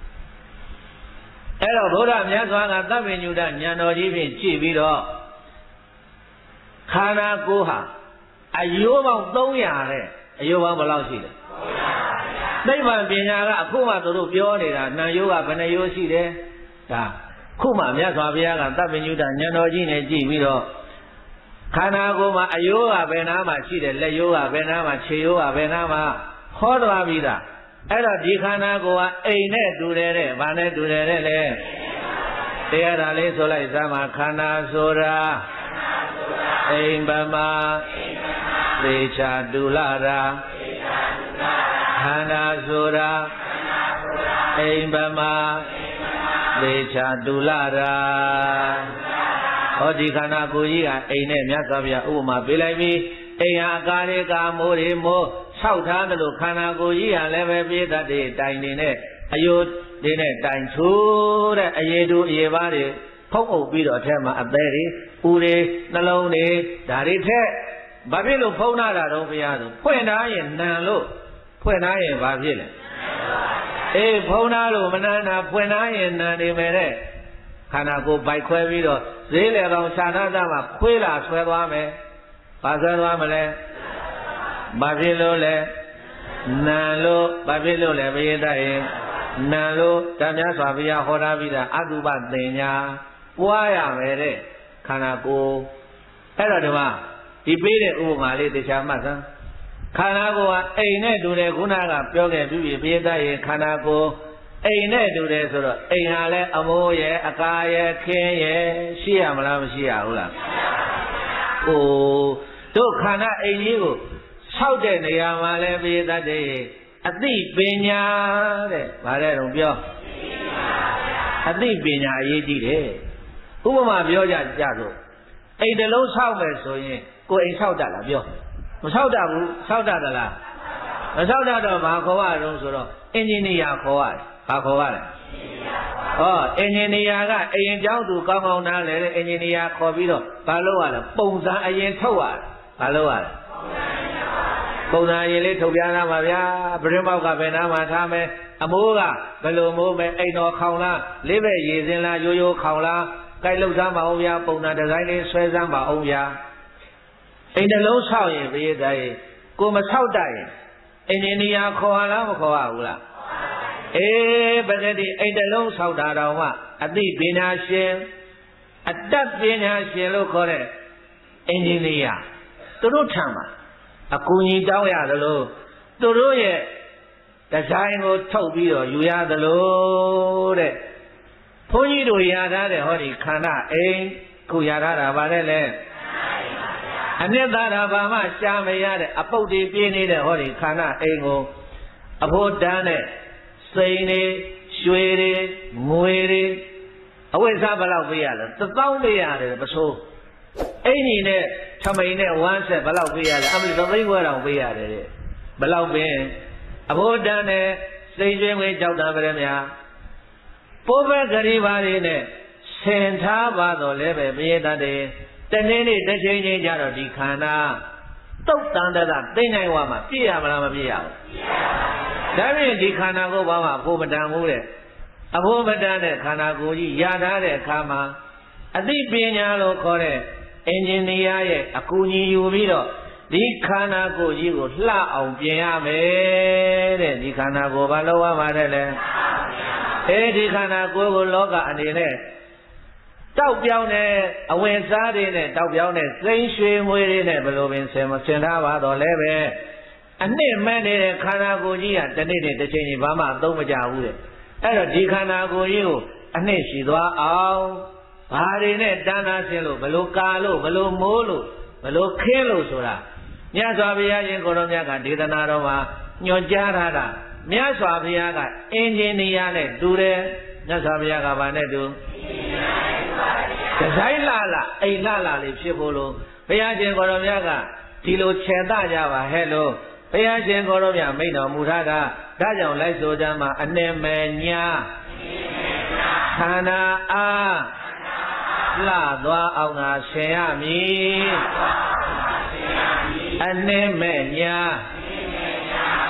အဲ့တော့ဗုဒ္ဓမြတ်စွာကသဗ္ဗညုတဉာဏ်တော်ကြီးဖြင့်ကြည့်ပြီးတော့ခန္ဓာကိုယ်ဟာအယိုးပေါင်းသုံးရာတဲ့အယိုးပေါင်းဘယ်လောက်ရှိလဲသိပ္ပံပညာကအခုမှသူတို့ပြောနေတာနာယိုးကဘယ်နှယိုးရှိတယ်ဒါခုမှမြတ်စွာဘုရားကသဗ္ဗညုတဉာဏ်တော်ကြီးနဲ့ကြည့်ပြီးတော့ခန္ဓာကိုယ်မှာအယိုးကဘယ်နာမှာရှိတယ်လက်ယိုးကဘယ်နာမှာခြေယိုးကဘယ်နာမှာဟောသွားပြီးသားအဲ့တော့ဒီခန္ဓာကိုယ်ကအိမ်နဲ့တူတယ်တဲ့ဘာနဲ့တူတယ်တဲ့လေတရားဓာတ်လေးဆိုလိုက်စမ်းပါခန္ဓာဆိုတာအိမ်ဗမာသေချာတူလာတာခန္ဓာဆိုတာအိမ်ဗမာသေချာတူလာတာဟောဒီခန္ဓာကိုယ်ကြီးကအိမ်နဲ့မြတ်စွာဘုရားဥပမာပေးလိုက်ပြီးအိမ်ဟာအကာရေကာမိုးတွေမိုးဆောက်ထားတယ်လို့ခန္ဓာကိုယ်ကြီးဟာလည်းပဲပြေးတတ်တဲ့တိုင်နေနဲ့အယိုးတွေနဲ့တိုင်ချိုးတဲ့အရေတူအရေပါးတွေဖုံးအုပ်ပြီးတော့အထက်မှာအသေးတွေဦးတွေနှလုံးတွေဒါတွေထက်ဘာဖြစ်လို့ဖုံးထားတာတော့ဘုရားဆိုဖွင့်ထားရင်နံလို့ဖွင့်ထားရင်ဘာဖြစ်လဲအေးဖုံးထားလို့မနန်းတာဖွင့်ထားရင်နံနေမယ်တဲ့ခန္ဓာကိုယ်ပိုက်ခွဲပြီးတော့ဈေးလေကောင်ခြာနာသားမှာခွေးလာဆွဲသွားမယ်ဘာဆွဲသွားမလဲဘာဖြစ်လို့လဲနံလို့ဘာဖြစ်လို့လဲဘယတရေနံလို့တမတ်စွာဘုရားဟောထားပြီးသားအတုပသင်ညာပွားရမယ်တဲ့ခန္ဓာကိုယ်အဲ့တော့ဒီမှာဒီပေးတဲ့ဥပမာလေးတရားမှတ်စမ်းခန္ဓာကိုယ်ကအိမ်နဲ့တူတယ်ခုနကပြောခဲ့ပြီးပြီဘယတရေခန္ဓာကိုယ်အိမ်နဲ့တူတယ်ဆိုတော့အိမ်ဟာလည်းအမိုးရဲ့အကာရဲ့ခင်းရဲ့ရှိရမလားမရှိရဘူးလားဟိုတို့ခန္ဓာအိမ်ကြီးကိုဆောက်တဲ့နေရာမှာလည်းဘယတတ်တဲ့အသိပညာတဲ့ဗါတဲ့တော့ပြောအသိပညာအရေးကြီးတယ်ဥပမာပြောကြကြဆိုအိမ်တစ်လုံးဆောက်မယ်ဆိုရင်ကိုယ်အိမ်ဆောက်တတ်လားပြောမဆောက်တတ်ဘူးဆောက်တတ်သလားမဆောက်တတ်တော့ဘာခေါ်ရအောင်ဆိုတော့အင်ဂျင်နီယာခေါ်ရတယ်ဘာခေါ်ရလဲဟောအင်ဂျင်နီယာကအိမ်ကျောင်းသူကောင်းကောင်းနားလဲတဲ့အင်ဂျင်နီယာခေါ်ပြီးတော့ဘာလုပ်ရလဲပုံစံအရင်ထုတ်ရတယ်ဘာလုပ်ရလဲပုံစံရင်လေးထုတ်ပြသားပါဗျာပရင်းပေါက်ကဘယ်နာမှာထားမယ်အမိုးကဘယ်လိုမိုးမယ်အိမ်တော်ခေါင်လားလေးပဲရေစင်းလားရိုးရိုးခေါင်လားကြိုက်လောက်စမ်းပါအောင်ဗျာပုံစံဒီဇိုင်းလေးဆွဲစမ်းပါအောင်ဗျာအိမ်တစ်လုံးဆောက်ရင်ဘယ်သားရင်ကိုမဆောက်တတ်ရင်အင်ဂျင်နီယာခေါ်ရလားမခေါ်ရဘူးလားအေးပဂတိအိမ်တစ်လုံးဆောက်တာတော့မှအသိပညာရှင်အတတ်ပညာရှင်လို့ခေါ်တဲ့အင်ဂျင်နီယာသူတို့ထံမှာအကူအညီတောင်းရသလိုသူတို့ရဲ့ဒီဇိုင်းကိုထုတ်ပြီးတော့ယူရသလိုတဲ့ဘုန်းကြီးတို့ရထားတဲ့ဟောဒီခန္ဓာအိမ်ခုရထားတာဗါတဲ့လေအနှစ်သာရဘာမှရှားမရတဲ့အပုတ်တွေပြင်းနေတဲ့ဟောဒီခန္ဓာအိမ်ကိုအဖို့တန်းတဲ့စိန်တွေရွှေတွေငွေတွေအဝိဇ္ဇာဘယ်လောက်ပေးရလဲတစ်သောင်းပေးရတယ်ပစိုးအိမ်ကြီးနဲ့ထမိန်နဲ့ဝမ်းဆက်ဘယ်လောက်ပေးရလဲအမလီသသိန်းခွဲတောင်ပေးရတယ်တဲ့ဘယ်လောက်ပင်အဖို့တန်းနဲ့စိန်ရွှေငွေကြောက်တာပဲများပိုးဘက်ကလေးပါးတွေနဲ့ဆင်ထားပါတော့လည်းပဲပြေးတတ်တယ်တနေ့နေ့တစ်ချိန်ချင်းကြတော့ဒီခန္ဓာတုတ်တန်တတ်သိနိုင်ဝါမှာပြည့်ရမလားမပြည့်ရဘူးပြည့်ရပါဘူးဒါဖြင့်ဒီခန္ဓာကိုယ်ဘာမှအဖို့မတန်ဘူးတဲ့အဖို့မတန်တဲ့ခန္ဓာကိုယ်ကြီးရထားတဲ့အခါမှာအသိပညာလို့ခေါ်တဲ့အင်ဂျင်နီယာရဲ့အကူအညီယူပြီးတော့ဒီခန္ဓာကိုယ်ကြီးကိုလှအောင်ပြင်ရမယ်တဲ့ဒီခန္ဓာကိုယ်ဘာလို့ရမှာလဲလဲအဲဒီခန္ဓာကိုယ်ကိုလောကအနေနဲ့တောက်ပြောင်းတဲ့အဝင်စားတွေနဲ့တောက်ပြောင်းတဲ့စိမ့်ရွှေငွေတွေနဲ့ဘယ်လိုပင်ဆင်မဆင်ထားပါတော့လဲပဲအနှစ်မဲ့နေတဲ့ခန္ဓာကိုယ်ကြီးကတနေ့တည်းတစ်ချိန်ကြီးဘာမှအသုံးမကျဘူးတဲ့အဲ့တော့ဒီခန္ဓာကိုယ်ကြီးကိုအနှစ်ရှိသွားအောင်ဘာတွေနဲ့တန်းသားဆင်းလို့ဘယ်လိုကာလို့ဘယ်လိုမိုးလို့ဘယ်လိုခင်းလို့ဆိုတာမြတ်စွာဘုရားရှင်ကိုရောမြတ်ကဒေသနာတော်မှာညွှန်ကြားထားတာမြတ်စွာဘုရားကအင်ဂျင်နီယာနဲ့တူတယ်မြတ်စွာဘုရားကဘာနဲ့တူဒီဇိုင်းလာလာအိမ်လာလာလေးဖြစ်ဖို့လို့ဘုရားရှင်ကိုရောမြတ်ကဒီလိုခြေတကြပါဟဲ့လို့ဘုရားရှင်ကိုရောမြတ်မိန့်တော်မူထားတာဒါကြောင့်လိုက်ဆိုကြမှာအနှဲ့မဲ့ညာခန္ဓာအားလှသွားအောင်ငါဆင်ရမည်အနှဲ့မဲ့ညာခ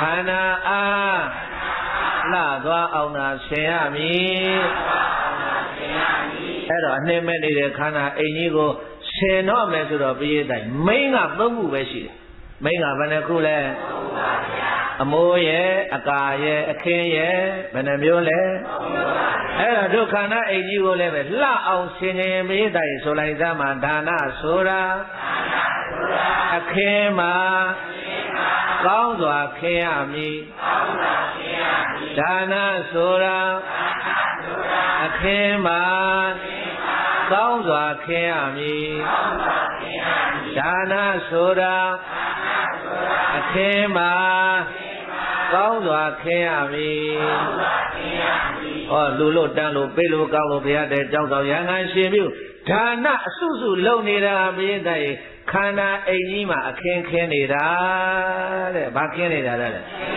khana a la twa aung tha shin ya miအဲ့တော့အနှိမ့်မဲ့နေတဲ့ခန္ဓာအိမ်ကြီးကိုဆင်တော့မယ်ဆိုတော့ပြည့်တိုင်းမိန်းကသုံးခုပဲရှိတယ်မိန်းကဘယ်နှခုလဲအမိုးရဲ့အကာရဲ့အခင်းရဲ့ဘယ်နှမျိုးလဲအဲ့တော့ဒုက္ခနာအိမ်ကြီးကိုလည်းပဲလှအောင်ဆင်ခြင်ပြည့်တိုင်းဆိုလိုက်သားမှာဒါနဆိုတာအခင်းမှာကောင်းစွာခင်းရမည်ဒါနဆိုတာအခင်းမှာကောင်းစွာခင်းရမည်ဒါနဆိုတာအခင်းမှာကောင်းစွာခင်းရမည်ဟောလူလို့တန်းလို့ပေးလို့ကောင်းလို့ဘုရားတဲ့ကြောင်းဆောင်ရဟန်းရှင်ပြုဒါနအစုစုလုံနေတာပြည့်တဲ့ခန္ဓာအိမ်ကြီးမှာအခင်းခင်းနေတာတဲ့ဘာခင်းနေတာလဲ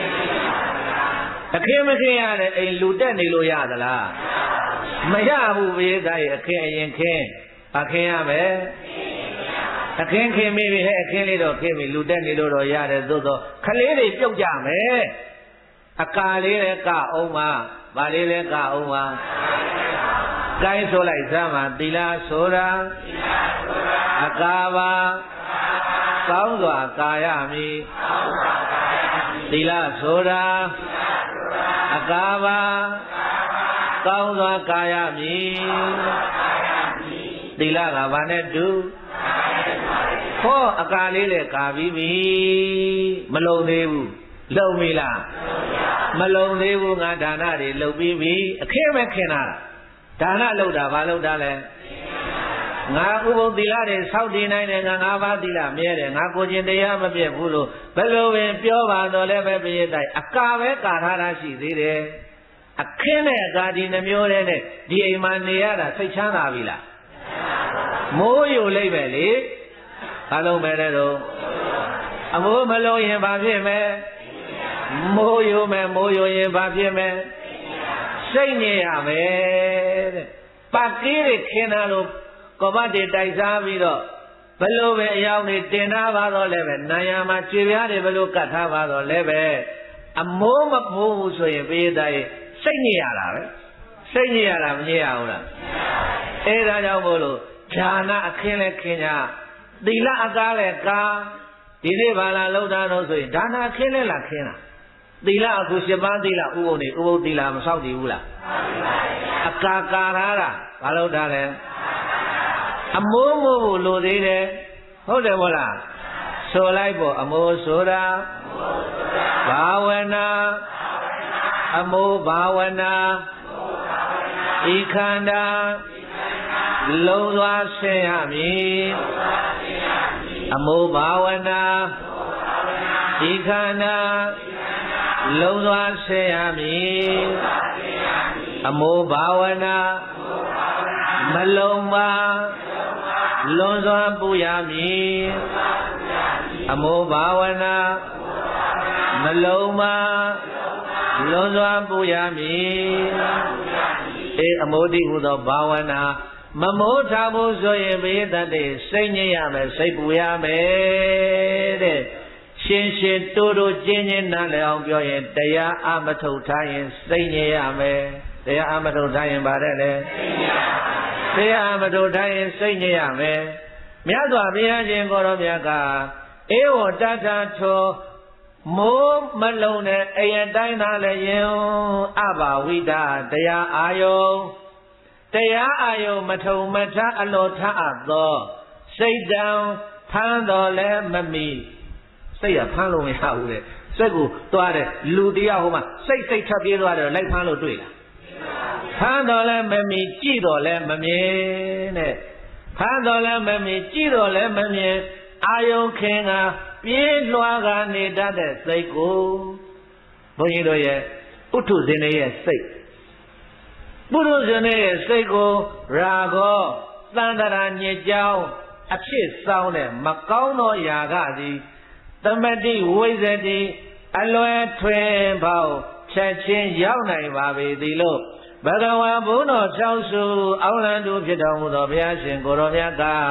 အခင်းမခင်းရတဲ့အိမ်လူတက်နေလို့ရသလားမရဘူးပြည့်တဲ့အခင်းအရင်ခင်းအခင်းရမယ်အခင်းခင်းမိပြီဟဲ့အခင်းလေးတော့ခင်းပြီလူတက်နေလို့တော့ရတယ်သို့တော့ခလေးတွေပြုတ်ကြမယ်အကာလေးလည်းကအောင်ပါဗာလေးလည်းကအောင်ပါကိုင်းဆိုလိုက်စမ်းပါသီလဆိုတာအကာပါကောင်းစွာကာယမည်သီလဆိုတာအကာပါကောင်းစွာကာယမည်သီလကဘာနဲ့တူဟောအကာလေးလည်းကာပြီးပြီမလုံသေးဘူးလုံပြီလားမလုံသေးဘူးငါဒါနတွေလုပ်ပြီးပြီအခင်းမဲ့ခင်တာဒါနလုပ်တာဘာလုပ်တာလဲငါဥပုသ်သီလတွေစောင့်တည်နိုင်တယ်ငါငါးပါးသီလမြဲတယ်ငါကိုကျင်တရားမပြတ်ဘူးလို့ဘယ်လိုပင်ပြောပါတော့လဲပဲပြည့်တိုင်အကာပဲကာထားတာရှိသေးတယ်အခင်းနဲ့အကာဒီနှမျိုးတဲ့နဲ့ဒီအိမ်မှာနေရတာစိတ်ချမ်းသာပြီလားမိုးယိုလိုက်ပဲလေဘာလို့မဲတဲ့တော့အမိုးမလုံးရင်ဘာဖြစ်မဲမိုးယိုမယ်မိုးယိုရင်ဘာဖြစ်မဲစိတ်ညစ်ရမယ်တဲ့ပတ်ကီးတွေခင်းတာလို့ကောပတ်တွေတိုက်စားပြီးတော့ဘလို့ပဲအယောင်တွေတင်ထားပါတော့လည်းပဲနာယံမှာခြေပြားတွေဘလို့ကတ်ထားပါတော့လည်းပဲအမိုးမဖိုးဘူးဆိုရင်ပေးသားရဲ့စိတ်ညစ်ရတာပဲစိတ်ညစ်ရတာမညစ်ရဘူးလားအဲဒါကြောင့်မို့လို့ဈာနအခင်းလဲခင်းကြသီလအကားလဲကာဒီနေ့ဘာလာလောက်တာတော့ဆိုရင်ဒါနခင်းလဲလားခင်းလားသီလအခုရှင်းပန်းသီလဥပုံနေဥပုံသီလမဆောက်တည်ဘူးလားအကာကာထားတာဘာလို့တာလဲအမိုးမိုးဖို့လိုသေးတယ်ဟုတ်တယ်မို့လားဆိုလိုက်ပေါ့အမိုးဆိုတာဘာဝနာအမိုးဘာဝနာဤခန္ဓာလုံးသွားဆင်းရမည်အမိုးဘာဝနာဤခန္ဓာလုံးသွားဆင်းရမည်အမိုးဘာဝနာမလုံးပါလွန်စွာပူရမည်အမိုးဘာဝနာမလုံးပါလွန်စွာပူရမည်အေးအမိုးတိဟုသောဘာဝနာမမိုးထားဖို့ဆိုရင်ဘေးတတ်တဲ့စိတ်ညစ်ရမယ်စိတ်ပူရမယ်တဲ့ရှင်းရှင်းတိုးတိုးကျင်းချင်းနားလည်အောင်ပြောရင်တရားအမထုတ်ထားရင်စိတ်ညစ်ရမယ်တရားအမထုတ်ထားရင်ဗါတဲ့လေတရားမထုတ်ထားရင်စိတ်ညစ်ရမယ်မြတ်စွာဘုရားရှင်ကိုရောမြတ်ကဧဝတတ္ထထောမိုးမလုံးနဲ့အယတိုင်းသားလည်းယင်အဘာဝိဒတရားအာယုံတရားအာယုံမထုံမထအလောထအပ်သောစိတ်တံဖမ်းတော်လည်းမမိစိတ်ကဖမ်းလို့မရဘူးတဲ့စိတ်ကိုသွားတယ်လူတရားဟိုမှာစိတ်စိတ်ထပ်ပြေးသွားတယ်လိုက်ဖမ်းလို့တွေ့လားဖမ်းတော်လည်းမမိကြည့်တော်လည်းမမြင်တဲ့ဖမ်းတော်လည်းမမြင်ကြည့်တော်လည်းမမြင်အာယုံခင်ကပြေးလွှားကနေတတ်တဲ့စိတ်ကိုဘုန်းကြီးတို့ရဲ့ဥထုဇင်းရဲ့စိတ်ပုရုဇဉ်ရဲ့စိတ်ကိုရာဂောသန္တရာညစ်ကြောင်းအဖြစ်ဆောင်တဲ့မကောင်းသောຢာကသည်သမတိဝိဇ္ဇတိအလွယ်ထွင်ပေါက်ချက်ချင်းရောက်နိုင်ပါပေသည်လို့ဘဂဝါဘုန်းတော်၆ဆူအောင်းလံသူဖြစ်တော်မူသောဘုရားရှင်ကိုရောမြတ်က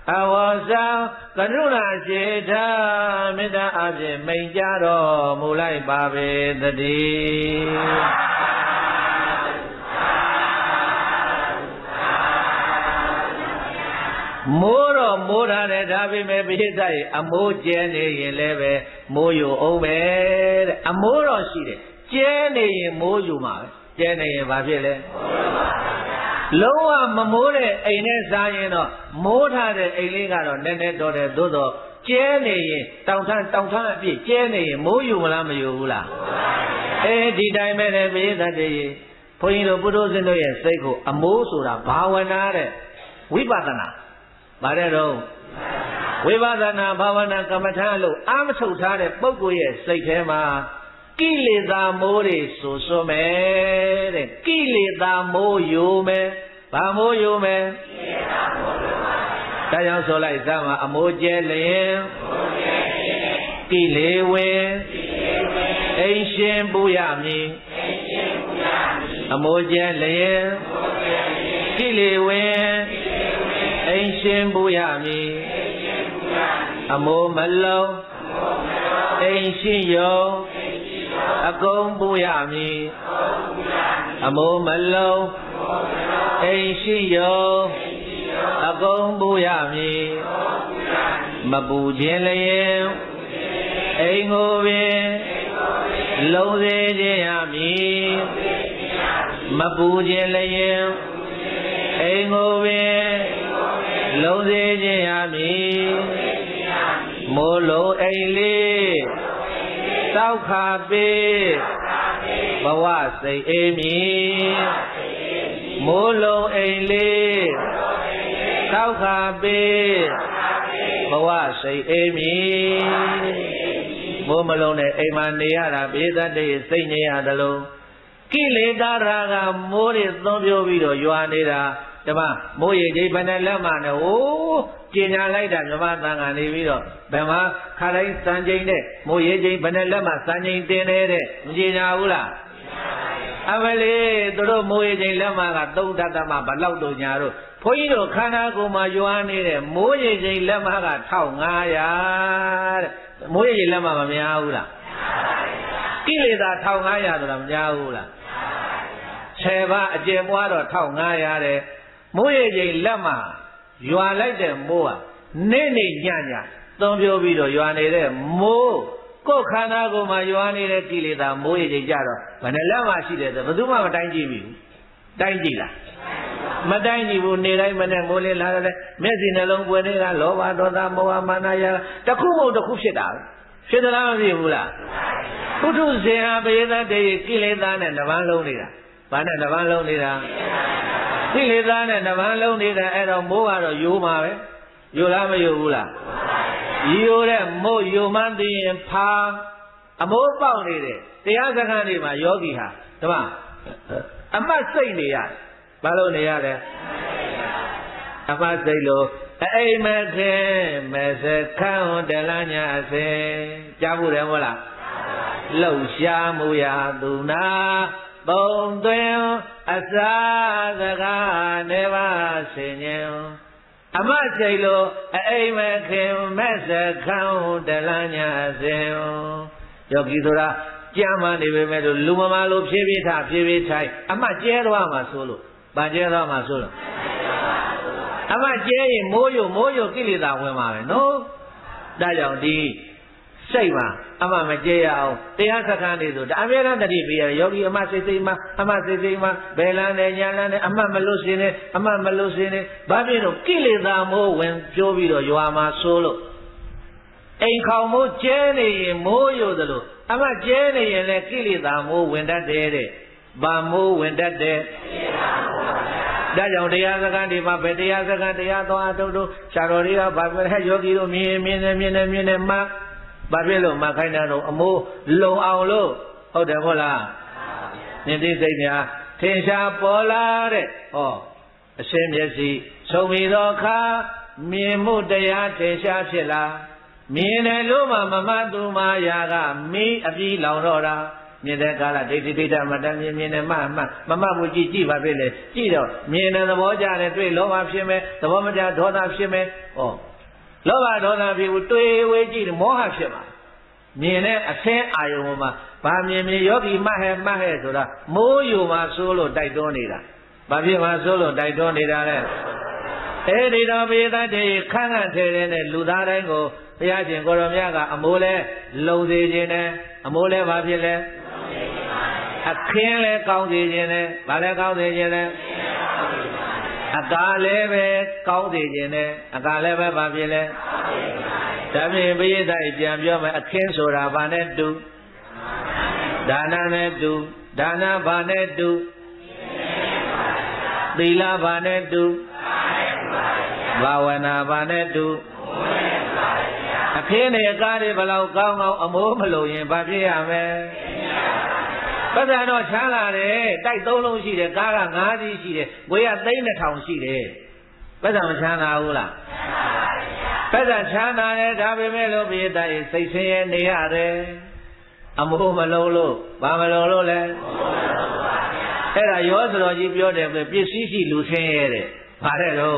အဝေါဆောင်ကရုဏာစေတမေတ္တာအဖြင့်မိန့်ကြားတော်မူလိုက်ပါပေသတည်းမိုးတော့မိုးထားတယ်ဒါပေမဲ့ပိဋကရဲ့အမိုးကျဲနေရင်လည်းပဲမိုးယူအောင်ပဲတဲ့အမိုးတော့ရှိတယ်ကျဲနေရင်မိုးယူမှာပဲကျဲနေရင်ဘာဖြစ်လဲလုံးဝမမိုးတဲ့အိမ်နဲ့စားရင်တော့မိုးထားတဲ့အိမ်လေးကတော့နည်းနည်းတော့တယ်သို့တော့ကျဲနေရင်တောင်ထမ်းတောင်ထမ်းအပြည့်ကျဲနေရင်မိုးယူမလားမယူဘူးလားအဲဒီတိုင်းပဲလေပိဋကတည်းဘုန်းကြီးတို့ပုထုဇဉ်တို့ရဲ့စိတ်ကိုအမိုးဆိုတာဘာဝနာတဲ့ဝိပဿနာဗါတဲ့တော့ဝိပဿနာဘာဝနာကမ္မထာလို့အာမထုတ်ထားတဲ့ပုဂ္ဂိုလ်ရဲ့စိတ်ထဲမှာကိလေသာမိုးတွေဆူဆွမယ်တဲ့ကိလေသာမိုးယူမယ်ဘာမိုးယူမယ်ကိလေသာမိုးယူပါဒါကြောင့်ဆိုလိုက်စမ်းမှာအမိုးကျဲလျင်ကိလေဝင်အိမ်ရှင်ပူရမည်အမိုးကျဲလျင်ကိလေဝင်အိမ်ရှင်ပူရမည်အမိုးမလုံးအိမ်ရှိယောအကုန်ပူရမည်အမိုးမလုံးအိမ်ရှိယောအကုန်ပူရမည်မပူခြင်းလျင်အိမ်ကိုပင်လုံးစေခြင်းရမည်မပူခြင်းလျင်အိမ်ကိုပင်လုံးစေခြင်းရမည်မိုးလုံးအိမ်လေးတောက်ခါပေးဘဝစိတ်အေးမည်မိုးလုံးအိမ်လေးတောက်ခါပေးဘဝစိတ်အေးမည်မိုးမလုံးနဲ့အိမ်မှာနေရတာဘေးသက်တည်းစိတ်ငြိမ်ရတယ်လို့ကိလေသာရာကမိုးတွေသုံးပြပြီးတော့ရွာနေတာဓမ္မမိုးရေကြီးဘယ်နဲ့လက်မှနဲ့ဟိုးကျင်ညာလိုက်တာဓမ္မသံဃာနေပြီးတော့ဘယ်မှာခါတိုင်းစံချိန်တဲ့မိုးရေကြီးဘယ်နဲ့လက်မှစံချိန်တင်နေတဲ့မကျင်ညာဘူးလားအမလေးသူတို့မိုးရေကြီးလက်မှကသုံးတတ်မှဘလောက်တို့ညာတို့ဘုန်းကြီးတို့ခန္ဓာကိုယ်မှာရွာနေတဲ့မိုးရေကြီးလက်မှကတစ်ထောင်ငါးရာတဲ့မိုးရေကြီးလက်မှမများဘူးလားကိလေသာတစ်ထောင်ငါးရာဆိုတာမများဘူးလားဆယ်ပါးအကျယ်ပွားတော့တစ်ထောင်ငါးရာတဲ့မိုးရေချိန်လက်မှာရွာလိုက်တဲ့မိုးဟာနေ့နေ့ညညသုံးပြောပြီးတော့ရွာနေတဲ့မိုးကိုယ်ခန္ဓာကိုယ်မှာရွာနေတဲ့ကိလေသာမိုးရေချိန်ကြတော့ဘယ်နဲ့လက်မှာရှိတယ်ဆိုဘယ်သူမှမတိုင်းကြည့်ဘူးတိုင်းကြည့်လားမတိုင်းကြည့်ဘူးနေတိုင်းမနဲ့မိုးလေးလာတယ်မျက်စိနှလုံးပွင့်နေတာလောဘဒေါသမောဟမာနရာတခုမဟုတ်တခုဖြစ်တာဖြစ်သလားမဖြစ်ဘူးလားပုထုဇဉ်ဟာဘေသတ္တေကိလေသာနဲ့နှပန်းလုံးနေတာဘာနဲ့နှပန်းလုံးနေတာကိလေသာနဲ့နှပန်းလုံးနေတဲ့အဲ့တော့မိုးကတော့ယိုးမှာပဲယိုးလားမယိုးဘူးလားယိုးတဲ့မိုးယိုမှန်းသိရင်ဖာအမိုးပေါက်နေတဲ့တရားစခန်းတွေမှာယောဂီဟာဓမ္မအမတ်စိတ်နေရတယ်ဘာလို့နေရလဲအမတ်စိတ်လို့အိမ်မခင်မစခန်းတလညာစေကြားဘူးတယ်မဟုတ်လားလှုပ်ရှားမှုရာသူနာပုံသွင်းအစာစကားနေပါစင်ញံအမစိတ်လို့အိမ်မခင်မစခန်းတလညာစေယောဂီဆိုတာကြမ်းမှနေပေမဲ့လူမမာလို့ဖြည်းဖြည်းထဖြည်းဖြည်းထိုင်အမကျဲသွားမှာဆိုလို့ဗာကျဲသွားမှာဆိုလို့အမကျဲရင်မိုးရုံမိုးရုံကိလေသာဝင်ပါပဲနော်ဒါကြောင့်ဒီစိတ်မှာအမမကျဲရအောင်တရားစခန်းတွေဆိုဒါအမြဲတမ်းတတိပေးရယောဂီအမစိတ်စိတ်မှာအမစိတ်စိတ်မှာဘယ်လန်းနဲ့ညာလန်းနဲ့အမမလွတ်စင်းနဲ့အမမလွတ်စင်းနဲ့ဘာဖြစ်လို့ကိလေသာမိုးဝင်ပြိုးပြီးတော့ရွာမှာဆိုလို့အိမ်ခေါင်မိုးကျဲနေရင်မိုးရုံသလိုအမကျဲနေရင်လည်းကိလေသာမိုးဝင်တတ်တယ်တဲ့ဗာမိုးဝင်တတ်တယ်ဒါကြောင့်တရားစကားတွေမှာဘယ်တရားစကားတရားတော်အထုတ်တို့ဆရာတော်တွေကဘာပြောလဲယောဂီတို့မြင်မြင်နေမြင်နေမြင်နေမှဘာဖြစ်လို့မခိုင်းတာတော့အမိုးလုံအောင်လို့ဟုတ်တယ်ဟုတ်လားဉာဏ်သိစိတ်များထင်ရှားပေါ်လာတဲ့ဟောအရှင်းမျက်စိဆုံးပြီးတော့ခါမြင်မှုတရားထင်ရှားဖြစ်လာမြင်တယ်လို့မှမမတ်သူမာယာကမီးအပြီးလောင်တော့တာမြင်တဲ့ကာလဒိဋ္ဌိဒိဋ္ဌမတမြင်မြင်နဲ့မှမှမမှဘူးကြည့်ကြည့်ပါဖြစ်လေကြည့်တော့မြင်တဲ့သဘောကြတယ်တွေ့လောဘဖြစ်မယ်သဘောမကျဒေါသဖြစ်မယ်ဟောလောဘဒေါသဖြစ်ဘူးတွေ့ဝေးကြည့်မောဟဖြစ်မှာမြင်တဲ့အဆင်းအာယုံမှာဘာမြင်မြင်ယောဂီမှတ်ဟဲ့မှတ်ဟဲ့ဆိုတာမိုးယူမှာစိုးလို့တိုက်တွန်းနေတာဘာဖြစ်မှာစိုးလို့တိုက်တွန်းနေတာလဲအဲဒီတော့ပိသတေခန့်ခန့်ထဲထဲနဲ့လူသားတိုင်းကိုဘုရားရှင်ကိုရောမြတ်ကအမိုးလဲလုံစေခြင်းနဲ့အမိုးလဲဘာဖြစ်လဲအခင်းလဲကောင်းစေခြင်းနဲ့ဘာလဲကောင်းစေခြင်းနဲ့အကာလည်းပဲကောင်းစေခြင်းနဲ့အကာလည်းပဲဘာဖြစ်လဲဒါဖြင့်ပိသတေပြန်ပြောမယ်အခင်းဆိုတာဘာနဲ့တူဒါနနဲ့တူဒါနဘာနဲ့တူသီလဘာနဲ့တူဘာဝနာဘာနဲ့တူအခင်းနဲ့အကားတွေဘလောက်ကောင်းကောင်းအမိုးမလို့ရင်ဘာဖြစ်ရမလဲပတ်စံတော့ချမ်းလာတယ်တိုက်သုံးလုံးရှိတယ်ကားကငါးစီးရှိတယ်ငွေကသိန်းတစ်ထောင်ရှိတယ်ပတ်စံမချမ်းသာဘူးလားပတ်စံချမ်းသာတယ်ဒါပေမဲ့လို့ပိသရေစိတ်ဆင်းရဲနေရတယ်အမိုးမလုံးလို့ဘာမလုံးလို့လဲအဲ့ဒါရောစတော်ကြီးပြောတယ်ပဲပစ္စည်းရှိလူဆင်းရဲတဲ့ဘာတဲ့လို့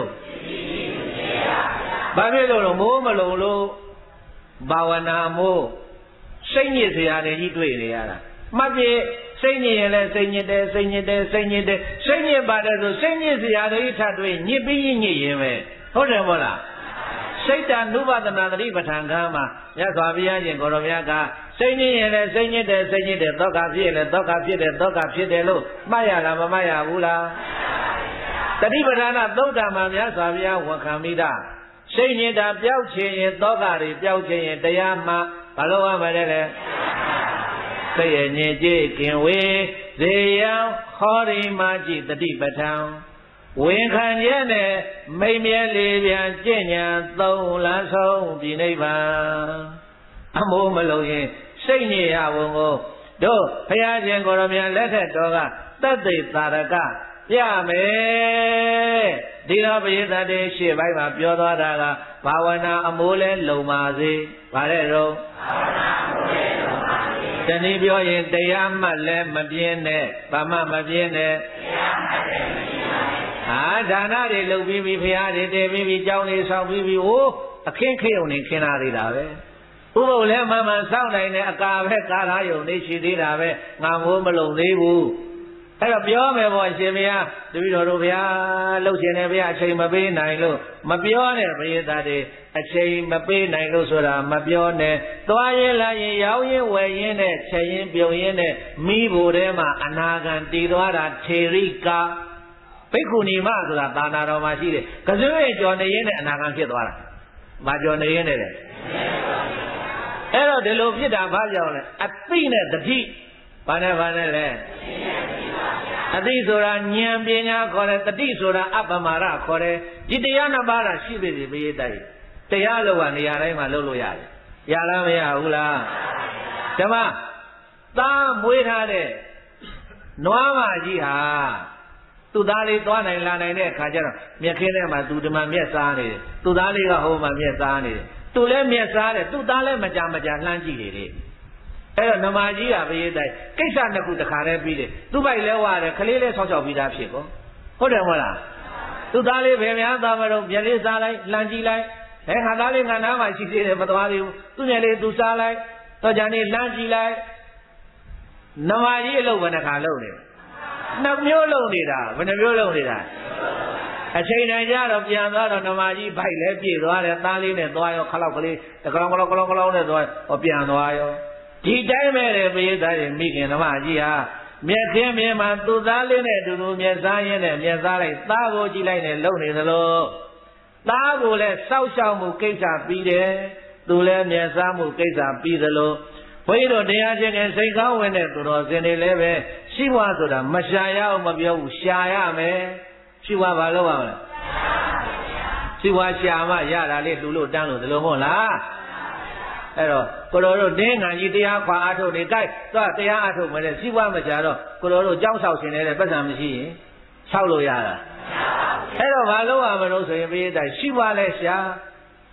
ဘာဖြစ်လို့လို့မိုးမလုံးလို့ဘာဝနာမိုးစိတ်ညစ်စရာတွေကြီးတွေ့နေရတာမှတ်ပြီစိတ်ညစ်ရင်လည်းစိတ်ညစ်တယ်စိတ်ညစ်တယ်စိတ်ညစ်တယ်စိတ်ညစ်ပါတယ်ဆိုစိတ်ညစ်စရာတွေထပ်တွေ့ညစ်ပြီးညစ်ရင်ပဲဟုတ်တယ်မဟုတ်လားစိတ်တ ानु ပဒနာသတိပဋ္ဌာန်ခန်းမှာမြတ်စွာဘုရားရှင်ကိုရောမြတ်ကစိတ်ညစ်ရင်လည်းစိတ်ညစ်တယ်စိတ်ညစ်တယ်သောကဖြစ်ရင်လည်းသောကဖြစ်တယ်သောကဖြစ်တယ်လို့မှတ်ရလားမမှတ်ရဘူးလားသတိပဋ္ဌာန်သုတ်တံမှာမြတ်စွာဘုရားဝန်ခံမိတာစိတ်ညစ်တာပျောက်ခြင်းရင်သောကတွေပျောက်ခြင်းရင်တရားမှဘာလို့ရမှာလဲလဲစိတ်ရဲ့ညစ်ကြေးခင်ဝေးဇေယံဟောဒီမာကြည့်တတိပဋ္ဌာန်ဝင်ခံခြင်းနဲ့မိမ့်မြဲလေးပြန်ကျင့်ညာသုံးလမ်းဆုံးဒီနိဗ္ဗာန်အမိုးမလုံးရင်စိတ်ညစ်ရဝန်ကိုတို့ဘုရားရှင်ကိုရမြတ်လက်ထက်တော်ကတတ်သိတာရကပြမယ်ဒီတော့ပိသတေရှေ့ပိုင်းမှာပြောသွားတာကဘာဝနာအမိုးလဲလုံပါစေဗါတဲ့တော့ဘာဝနာအမိုးလဲလုံပါစေတနည်းပြောရင်တရားမှတ်လဲမပြင်းနဲ့ဘာမှမပြင်းနဲ့တရားမှတ်လဲမပြင်းပါနဲ့ဟာဒါနတွေလုပ်ပြီးပြီဖရာတွေတည်ပြီးပြီကြောင်းတွေဆောက်ပြီးပြီဟိုအခင်းခေုံနေခင်းလာသေးတာပဲဥပုပ်လဲမှန်မှန်စောင့်နိုင်တဲ့အကာပဲကာလာယုံနေရှိသေးတာပဲငါမိုးမလုံသေးဘူးအဲ့တော့ပြောမယ်ပေါ့ရှင်ဘုရားတပည့်တော်တို့ဘုရားလှုပ်ရှင်တယ်ဘုရားအချိန်မပေးနိုင်လို့မပြောနဲ့ပရိသတ်တွေအချိန်မပေးနိုင်လို့ဆိုတာမပြောနဲ့သွားရင်လာရင်ရောင်းရင်ဝယ်ရင်နဲ့ချက်ရင်ပြုံရင်နဲ့မိဖို့ထဲမှာအနာဂံတည်သွားတာထေရိကာဘိက္ခုနီမဆိုတာသာနာတော်မှာရှိတယ်ကစွဲကြော်နေရင်နဲ့အနာဂံဖြစ်သွားတာမကြော်နေရင်နဲ့အဲ့တော့ဒီလိုဖြစ်တာဘာကြောင့်လဲအသိနဲ့တတိဘာနဲ့ဘာနဲ့လဲအသိဆိုတာဉာဏ်ပညာခေါ်တယ်တတိဆိုတာအပ္ပမာရခေါ်တယ်ဒီတရားနှစ်ပါးကရှိပြီပိဋကတ်တရားလို့ကနေရာတိုင်းမှာလုပ်လို့ရတယ်ရလားမရဘူးလားဓမ္မသားမွေးထားတဲ့နွားမကြီးဟာသူ့သားလေးသွားနိုင်လာနိုင်တဲ့အခါကျတော့မြက်ခင်းထဲမှာသူဓမ္မမျက်စားနေတယ်သူ့သားလေးကဟိုမှာမျက်စားနေတယ်သူလည်းမျက်စားတယ်သူ့သားလည်းမကြမကြလှမ်းကြည့်နေတယ်အဲ့တော့နမကြီးကဘေးတိုင်းကိစ္စနှစ်ခုတခါတည်းပြီးတယ်သူ့ဘိုက်လဲဝရတယ်ခလေးလဲဆောက်ချောက်ပြီးသားဖြစ်ကောဟုတ်တယ်မဟုတ်လားသူ့သားလေးဘယ်များသားမလို့မျက်လေးစားလိုက်လှမ်းကြည့်လိုက်ဟဲ့ငါသားလေးငါနားမှာရှိသေးတယ်မသွားသေးဘူးသူ့မျက်လေးသူစားလိုက်တော့ကြနေလှမ်းကြည့်လိုက်နမကြီးအလုပ်ဘယ်နှခါလုပ်နေနှစ်မျိုးလုပ်နေတာဘယ်နှမျိုးလုပ်နေတာအချိန်တိုင်းကြတော့ပြန်သွားတော့နမကြီးဘိုက်လဲပြေသွားတယ်သားလေးနဲ့သွားရောခလောက်ကလေးတကလောင်ကလောင်ကလောင်ကလောင်နဲ့သွားဟောပြန်သွားရောဒီတိုင်းပဲလေပိသတ်ရင်မိခင်ဓမ္မကြီးဟာမျက်ခင်းမြင်မှာသူ့သားလေးနဲ့အတူတူမျက်စားရင်းနဲ့မျက်စားလိုက်သားကိုကြည့်လိုက်နဲ့လုံနေသလိုသားကိုလည်းစောက်ရှောက်မှုကိစ္စပြီးတယ်သူလည်းမျက်စားမှုကိစ္စပြီးသလိုဘုန်းကြီးတို့တရားချင်းနဲ့စိတ်ကောင်းဝင်တဲ့သူတော်စင်တွေလည်းပဲရှိဘွားဆိုတာမရှာရအောင်မပြောဘူးရှာရမယ်ရှိဘွားဘာလုပ်ရမလဲရှိဘွားရှာမှရတာလေးလူလို့တန်းလို့ဒီလိုမဟုတ်လားအဲ့တော့ကိုတော်တို့တင်းငံကြီးတရားခွာအားထုတ်နေကြိုက်သွားတရားအားထုတ်မယ်လေစီးပွားမကြတော့ကိုတော်တို့ကြောင်းဆောက်ရှင်နေတဲ့ပတ်စံမရှိရင်ဆောက်လို့ရတာအဲ့တော့ဘာလို့ရမလို့ဆိုရင်ပိဋကတ်ရှိပွားလဲရှာ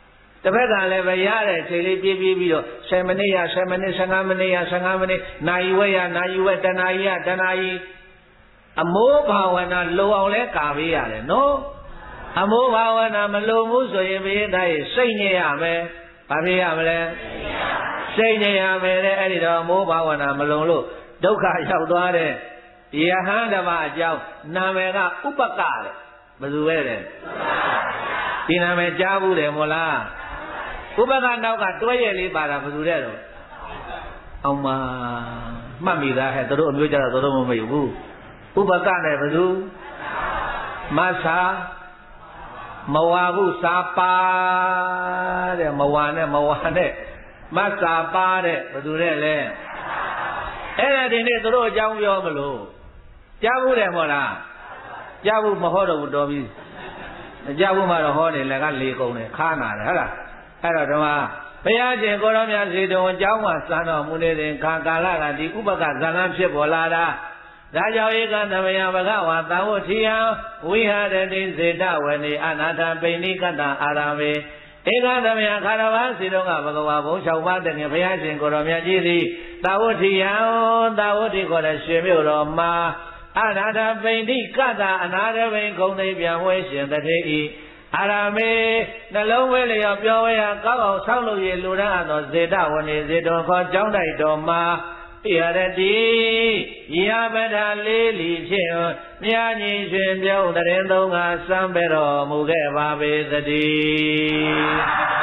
တပည့်ကလည်းပဲရတဲ့အချိန်လေးပြေးပြေးပြီးတော့ဆယ်မိနစ်ရဆယ်မိနစ်ဆယ်ငါးမိနစ်ရဆယ်ငါးမိနစ်နာရီဝက်ရနာရီဝက်တနာရီရတနာရီအမိုးဘာဝနာလုံအောင်လဲကာပေးရတယ်နော်အမိုးဘာဝနာမလုံဘူးဆိုရင်ဘိသားရေစိတ်ညစ်ရမယ်ဘာဖြစ်ရမလဲစိတ်ညစ်ရမယ်တဲ့အဲ့ဒီတော့အမိုးဘာဝနာမလုံလို့ဒုက္ခရောက်သွားတဲ့ယဟန်ဓမ္မအကြောင်းနာမည်ကဥပကတဲ့ဘယ်သူပဲတဲ့ဒီနာမည်ကြားဘူးတယ်မို့လားဥပကနောက်ကတွဲရလေးပါတာဘယ်သူတဲ့တော့အောင်မမှတ်မိသားဟဲ့တို့အမျိုးကြတော့တို့မမေ့ဘူးဥပကနဲ့ဘယ်သူမဆာမဝါဘူးစာပါတဲ့မဝါနဲ့မဝါနဲ့မဆာပါတဲ့ဘယ်သူတဲ့လဲအဲ့ဒါဒီနေ့တို့အကြောင်းပြောမလို့ကြားဘူးတယ်မဟုတ်လားကြားဘူးမဟောတော့ဘူးတော်ပြီမကြားဘူးမှတော့ဟောနေလည်းကလေကုန်တယ်ခါနာတယ်ဟုတ်လားအဲ့တော့ဓမ္မဘုရားရှင်ကိုရောမြတ်ဇေတဝန်ကျောင်းမှာစံတော်မူနေတဲ့ခါကာလကဒီဥပကဇာလံဖြစ်ပေါ်လာတာဒါကြောင့်ဧကသမယဘဂဝါသာဝတိယဝိဟာရတိဇေတဝနေအနာထပိဏိကတအာရမေဧကသမယခါရဝါစီတော်ကဘဂဝါဘုံ၆ပါးတည်းဘုရားရှင်ကိုရောမြတ်ကြီးသည်သာဝတိယသာဝတိခေါ်တဲ့ရှင်မြို့တော်မှာအနာထပိဏိကတအနာထပိန်ဂုံသိပြန်ဝဲရှင်တထေဤအာရမေနှလုံးဝဲလျော်ပြောဝဲရကောက်အောင်ဆောက်လုပ်ရလူရန်အပ်သောဇေတဝနေဇေတောခေါ်ကျောင်းတိုက်တော်မှာဣရတိယပဒလေးလီဖြင့်မြာညီရွှင်ပြုံးတရင်သုံးကစံပဲတော်မူခဲ့ပါပေသတည်း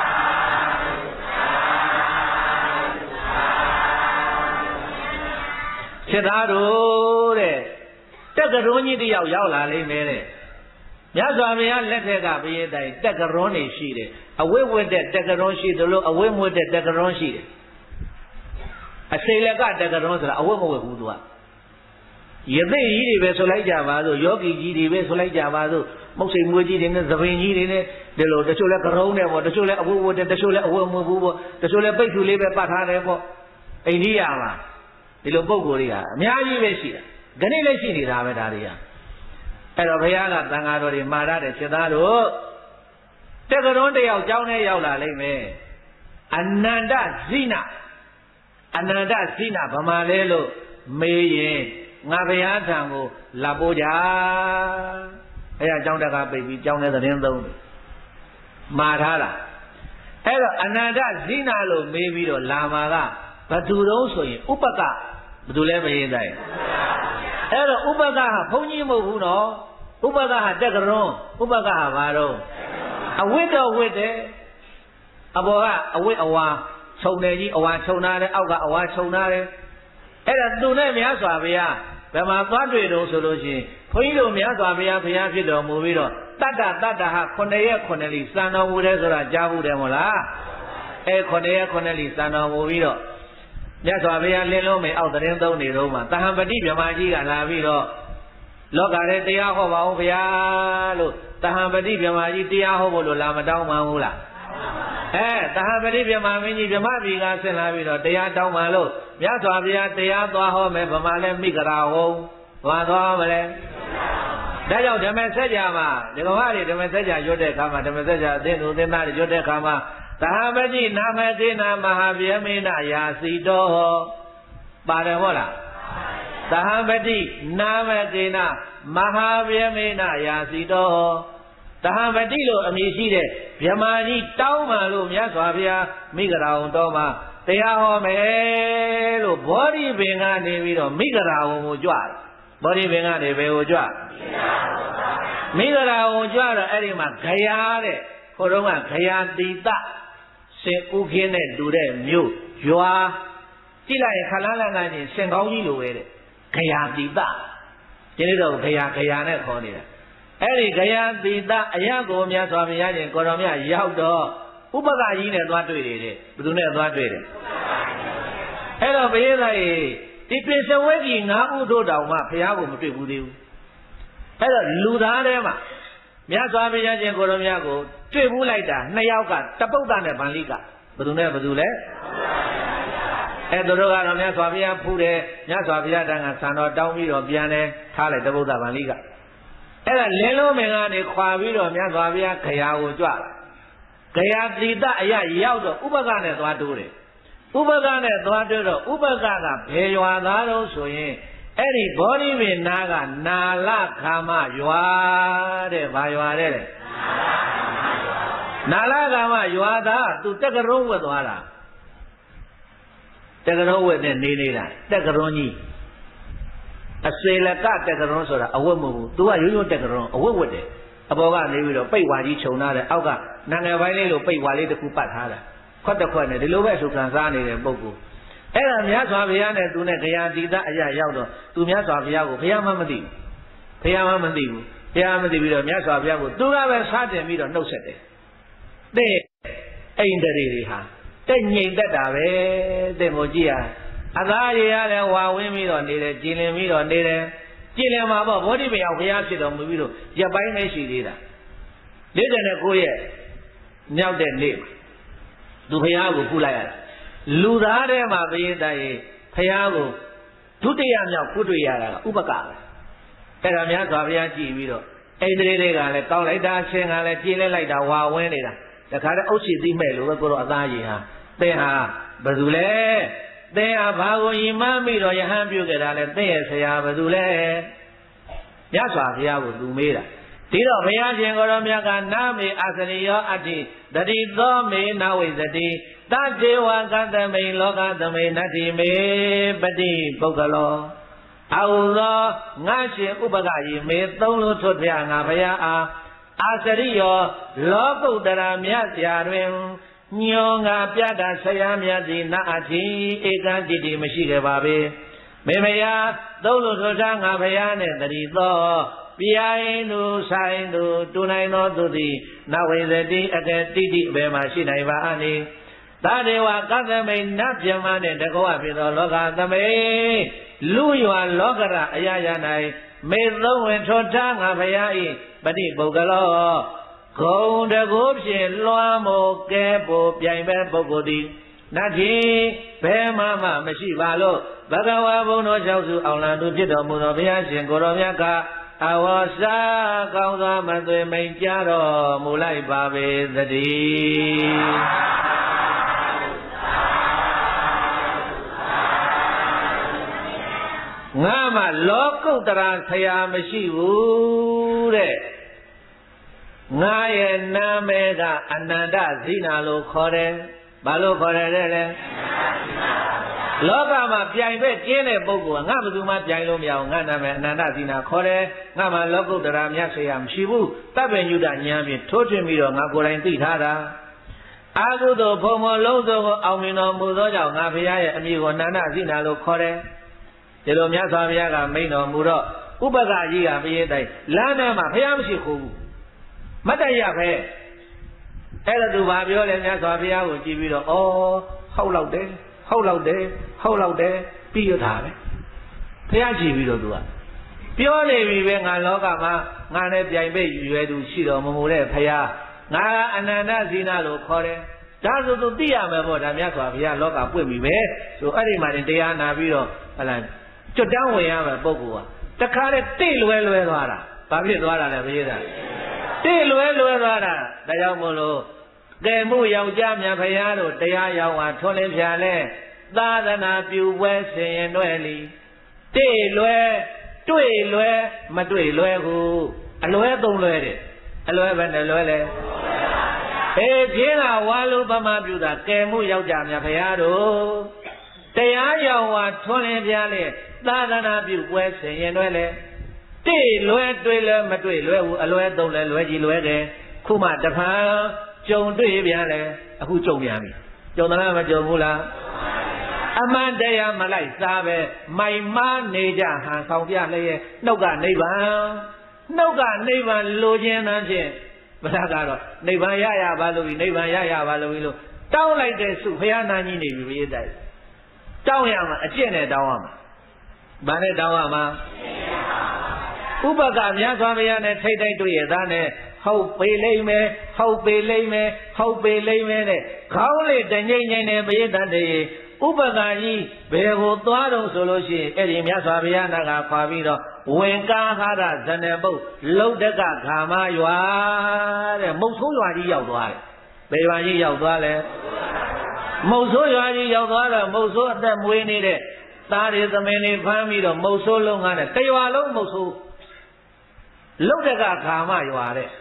ချက်သားတို့တဲ့တက်ကရုံးကြီးတယောက်ရောက်လာလိမ့်မယ်တဲ့မြတ်စွာဘုရားလက်ထက်ကဘုရားတိုင်တက်ကရုံးနေရှိတယ်အဝိဝတ်တဲ့တက်ကရုံးရှိတယ်လို့အဝိမွတ်တဲ့တက်ကရုံးရှိတယ်အစိလကတက်ကရုံးဆိုတာအဝတ်မဝတ်ဘူးသူကယသိကြီးတွေပဲဆိုလိုက်ကြပါစို့ယောဂီကြီးတွေပဲဆိုလိုက်ကြပါစို့မုတ်စိမ်မွေးကြီးတွေနဲ့သပင်ကြီးတွေနဲ့ဒီလိုတချို့လဲကရုံးတယ်ပေါ့တချို့လဲအဝတ်ဝတ်တယ်တချို့လဲအဝတ်မဝတ်ဘူးပေါ့တချို့လဲပိတ်သူလေးပဲပတ်ထားတယ်ပေါ့အိန္ဒိယမှာဒီလိုပုံကိုယ်တွေကအများကြီးပဲရှိတာခဏလေးရှိနေတာပဲဒါတွေကအဲ့တော့ဘုရားကသံဃာတော်တွေမှာရတဲ့ချက်သားတို့တက္ကရုံးတယောက်ကျောင်းထဲရောက်လာလိမ့်မယ်အနန္တဇိနအနန္တဇိနဗမာလဲလို့မေးရင်ငါဘုရားထံကိုလာပို့ကြဘုရားကျောင်းတက်ကပိတ်ပြီးကျောင်းထဲသတင်းသုံးမှာထားတာအဲ့တော့အနန္တဇိနလို့မေးပြီးတော့လာမှာကဘသူတုံးဆိုရင်ဥပကဘသူလဲမရင်တိုင်းအဲ့တော့ဥပကဟာဘုန်းကြီးမဟုတ်ဘူးနော်ဥပကဟာတက်ကရုံးဥပကဟာဘာတော့အဝိတော်ဝိတယ်အဘောကအဝိအဝါခြုံတယ်ကြီးအဝါခြုံထားတယ်အောက်ကအဝါခြုံထားတယ်အဲ့ဒါသူနဲ့မြတ်စွာဘုရားဘယ်မှာသွားတွေ့တော့ဆိုလို့ရှိရင်ဘုန်းကြီးတို့မြတ်စွာဘုရားဘုရားဖြစ်တော်မူပြီးတော့တတ္တတတ္တဟာခုနှစ်ရက်ခုနှစ်လစံတော်မူတယ်ဆိုတာကြားဘူးတယ်မဟုတ်လားအဲခုနှစ်ရက်ခုနှစ်လစံတော်မူပြီးတော့မြတ်စွာဘုရားလင်းလုံးမေအောက်သတင်းသုံးနေတော့မှတဟံပတိဗြဟ္မာကြီးကလာပြီးတော့လောကရဲတရားဟောပါဦးဘုရားလို့တဟံပတိဗြဟ္မာကြီးတရားဟောဖို့လို့လာမတောင်းမှန်ဘူးလားအဲတဟံပတိဗြဟ္မာမင်းကြီးဗြဟ္မာပြည်ကဆင်းလာပြီးတော့တရားတောင်းမှန်လို့မြတ်စွာဘုရားတရားသွားဟောမယ်ဗမာလဲမိဂရာဟုတ်ဘာသွားမလဲဒါကြောင့်ဓမ္မစကြာမှာဒီကမ္ဘာတွေဓမ္မစကြာရွတ်တဲ့အခါမှာဓမ္မစကြာအသင်းသူအသင်းသားတွေရွတ်တဲ့အခါမှာသဟမတိနာမသေနာမဟာဗျမေနယာစီတောပါတယ်ဟုတ်လားသဟမတိနာမသေနာမဟာဗျမေနယာစီတောသဟမတိလို့အမည်ရှိတဲ့ဗြဟ္မာကြီးတောင်းမှလို့မြတ်စွာဘုရားမိဂရာဝံတော်မှာတရားဟောမယ်လို့ဘောဓိပင်ကနေပြီးတော့မိဂရာဝံကိုကြွတယ်ဘောဓိပင်ကနေဘယ်ကိုကြွမိဂရာဝံကြွတော့အဲ့ဒီမှာဂယာတဲ့ခေါ်တော့ကဂယာတိတစင်ဥခင်းနဲ့တူတဲ့မြို့ရွာကြည့်လိုက်ရင်ခလန်းလန်းကချင်းစင်ကောင်းကြီးလိုပဲတဲ့ဂယာတိတဒီလိုတော့ဂယာဂယာနဲ့ခေါ်နေတာအဲ့ဒီဂယာတိတအရာကိုမြတ်စွာဘုရားရှင်ကိုတော်မြတ်ရောက်တော့ဥပကကြီးနဲ့သွားတွေ့တယ်တဲ့ဘယ်သူနဲ့သွားတွေ့တယ်အဲ့တော့ဘုရားကြီးဒီပင်စဝဲကြီးငါးဥတို့တောင်မှဘုရားကိုမတွေ့ဘူးသေးဘူးအဲ့တော့လူသားထဲမှာမြတ်စွာဘုရားရှင်ကိုတော်မြတ်ကိုတွေ့ဘူးလိုက်တာနှစ်ယောက်ကတပုဒ္ဒနဲ့ဗန္လိကဘယ်သူနဲ့ဘယ်သူလဲအဲ့တို့ကတော့မြတ်စွာဘုရားဖူးတယ်မြတ်စွာဘုရားတန်ခါဆံတော်တောင်းပြီးတော့ပြန်တယ်ထားလိုက်တပုဒ္ဒဗန္လိကအဲ့ဒါလင်းလုံးမင်ကနေခွာပြီးတော့မြတ်စွာဘုရားခရာကိုကြွလာ Gaya Tita Aya Yaudo, Ubagane Dwadure. Ubagane Dwaduro, Ubagaga, Peyuadaro Soye, Eri Boni Naga, Nala Kama, Yuade, Bayuade. Nala Kama, Yuada, to take a room with Wada. Take a room with the Nina, take a roni. A sailor cat, take a ronsora, a woman, do I you take a room, a woman with it. Aboga ne will pay Wadi Chona, Auga, Nana Vale, pay Wale the Kupatara. Cut the corner, the lowest who can sign it, Bogu. Era Miasaviana, do not Tita Aya Yaudo, to Miasaviago, Piamamadi, Piamamadi, Piamadi, Miasaviago, do have a certain meter, no set. They ain't the Riha. Then ye that ave, the Mojia. Adaya, Wawimi on it, Jilimi on it. Jilama, what do you mean? I said on the video. Jabai Meshi did that. Didn't a good now then live. Do Piago Pulaya. Ludare Mabida, Piago, Tutiana, Putuya, Ubaka. Peramia Gaviaji video. Adriana, call like that, saying I let Jilly like that while winning. The kind of Oshi mail will go to Adaya. They are Bazule. They are Bago Imami or Yahambuga, they say Abadule. Yasa, Yago, Dumira. Tiro Piajan or Miaga Nami Asario Ati, that is the me now is the day. That day one got the main loga, the main Nati me, Badi, Bogalo. Aulo, Nashi Ubagayi, me, Tolu Totiana, Paya, Asario, Logo, the Ramias, Nyonga Piada Sayamia Naati, Egan Didi Mashika Babi. Memea, Dolo Sojanga Payane, the Rizo, Piainu, Sainu, Tunaino Dudi, now is the D at Didi Bemashina Ivani. Tadewa Katame, Natjaman, and the Goapino Loga, the May, Luya Logara, Ayayanai, made low and Chotanga Payai, but the Bogalo. Go the Gopsi, Loamo, Gabo, Piame Bogodi, Nati, Pemama, Meshivalo, Bagawa no Jausu, Aulando Jito, Munovias, and Goromiaka, Awasa, Gauda, Mande, Menjaro, Mulai Babe, the D. Nama, Loco, Tarantaya, Meshivu. Naya Namega Ananda Zina lo Kore, Balo Kore, Logama Piabe, Jene Bogu, Namaduma Pialomia, Nana Zina Kore, Nama Logo the Ramyasayam Shivu, Taben Yuda Nyami, Totemiro, Nagoran Titara. Agudo Pomo Lozo, Almino Mudoja, Navia, Amigo Nana Zina lo Kore, Telomia Saviaga, Maino Muro, Ubagaji, Avieta, Lana Mapiamshi. Mataya Pay. Ella do Babio and Yasavia will give you oh, hold out there, hold out there, hold out there, be your time. Piaji will do it. Purely we went a logama, Nana Piabe, you had to see the Momore Paya, Nara Anana Zina lo Kore. That's what the Diamabo, and Yasavia lock with me, so everybody they are Navio, and to down we have a Bogua. The car is still well, well, Pablo Dwara. Still well, the Yamolo, the Muya Jamia Payano, the Ayawa, Tony Jale, Dadana, you West and Welly. Tilwe, Tuilwe, Matuilwe, who, Aloe don't let it. Aloe and Aloe. Eh, Jena, Walu Bama Buda, Kemuya Jamia Payado, the Ayawa, Tony Jale, Dadana, you West and Welly. Tilwe, Tuile, Matuilwe, Aloe don't let Luigi, Kuma, the Pa, Joan Duiviale, who told me. Jonama Jomula. Amandea Malay Sabe, my man Neja, Han Saudiale, no God neighbor, no God neighbor, Logian and Jen, but I got it. Neighbor Yaya Balui, neighbor Yaya Baluilo. Down like this, Sufiana Nini, we did. Down Yama, a Jen Dawama. Bane Dawama. Ubaga Yasavian and Tade to Yadane, how pay me, how pay me, how pay me, call it the Yan Bayadane. Ubagayi, Beho Tuado Solution, Elimia Saviana, Favido, Wenka Hara, Zanebo, Lodega, Kama, you are most who are the Yawai. ဘေရွာကြီးရောက်သွားလဲမုတ်ဆိုးရွာကြီးရောက်သွားတော့မုတ်ဆိုးအသက်မွေးနေတဲ့သားတွေသမင်တွေဖမ်းပြီးတော့မုတ်ဆိုးလုံးကားနဲ့တရွာလုံးမုတ်ဆိုးလုတ်တကခါမရွာတဲ့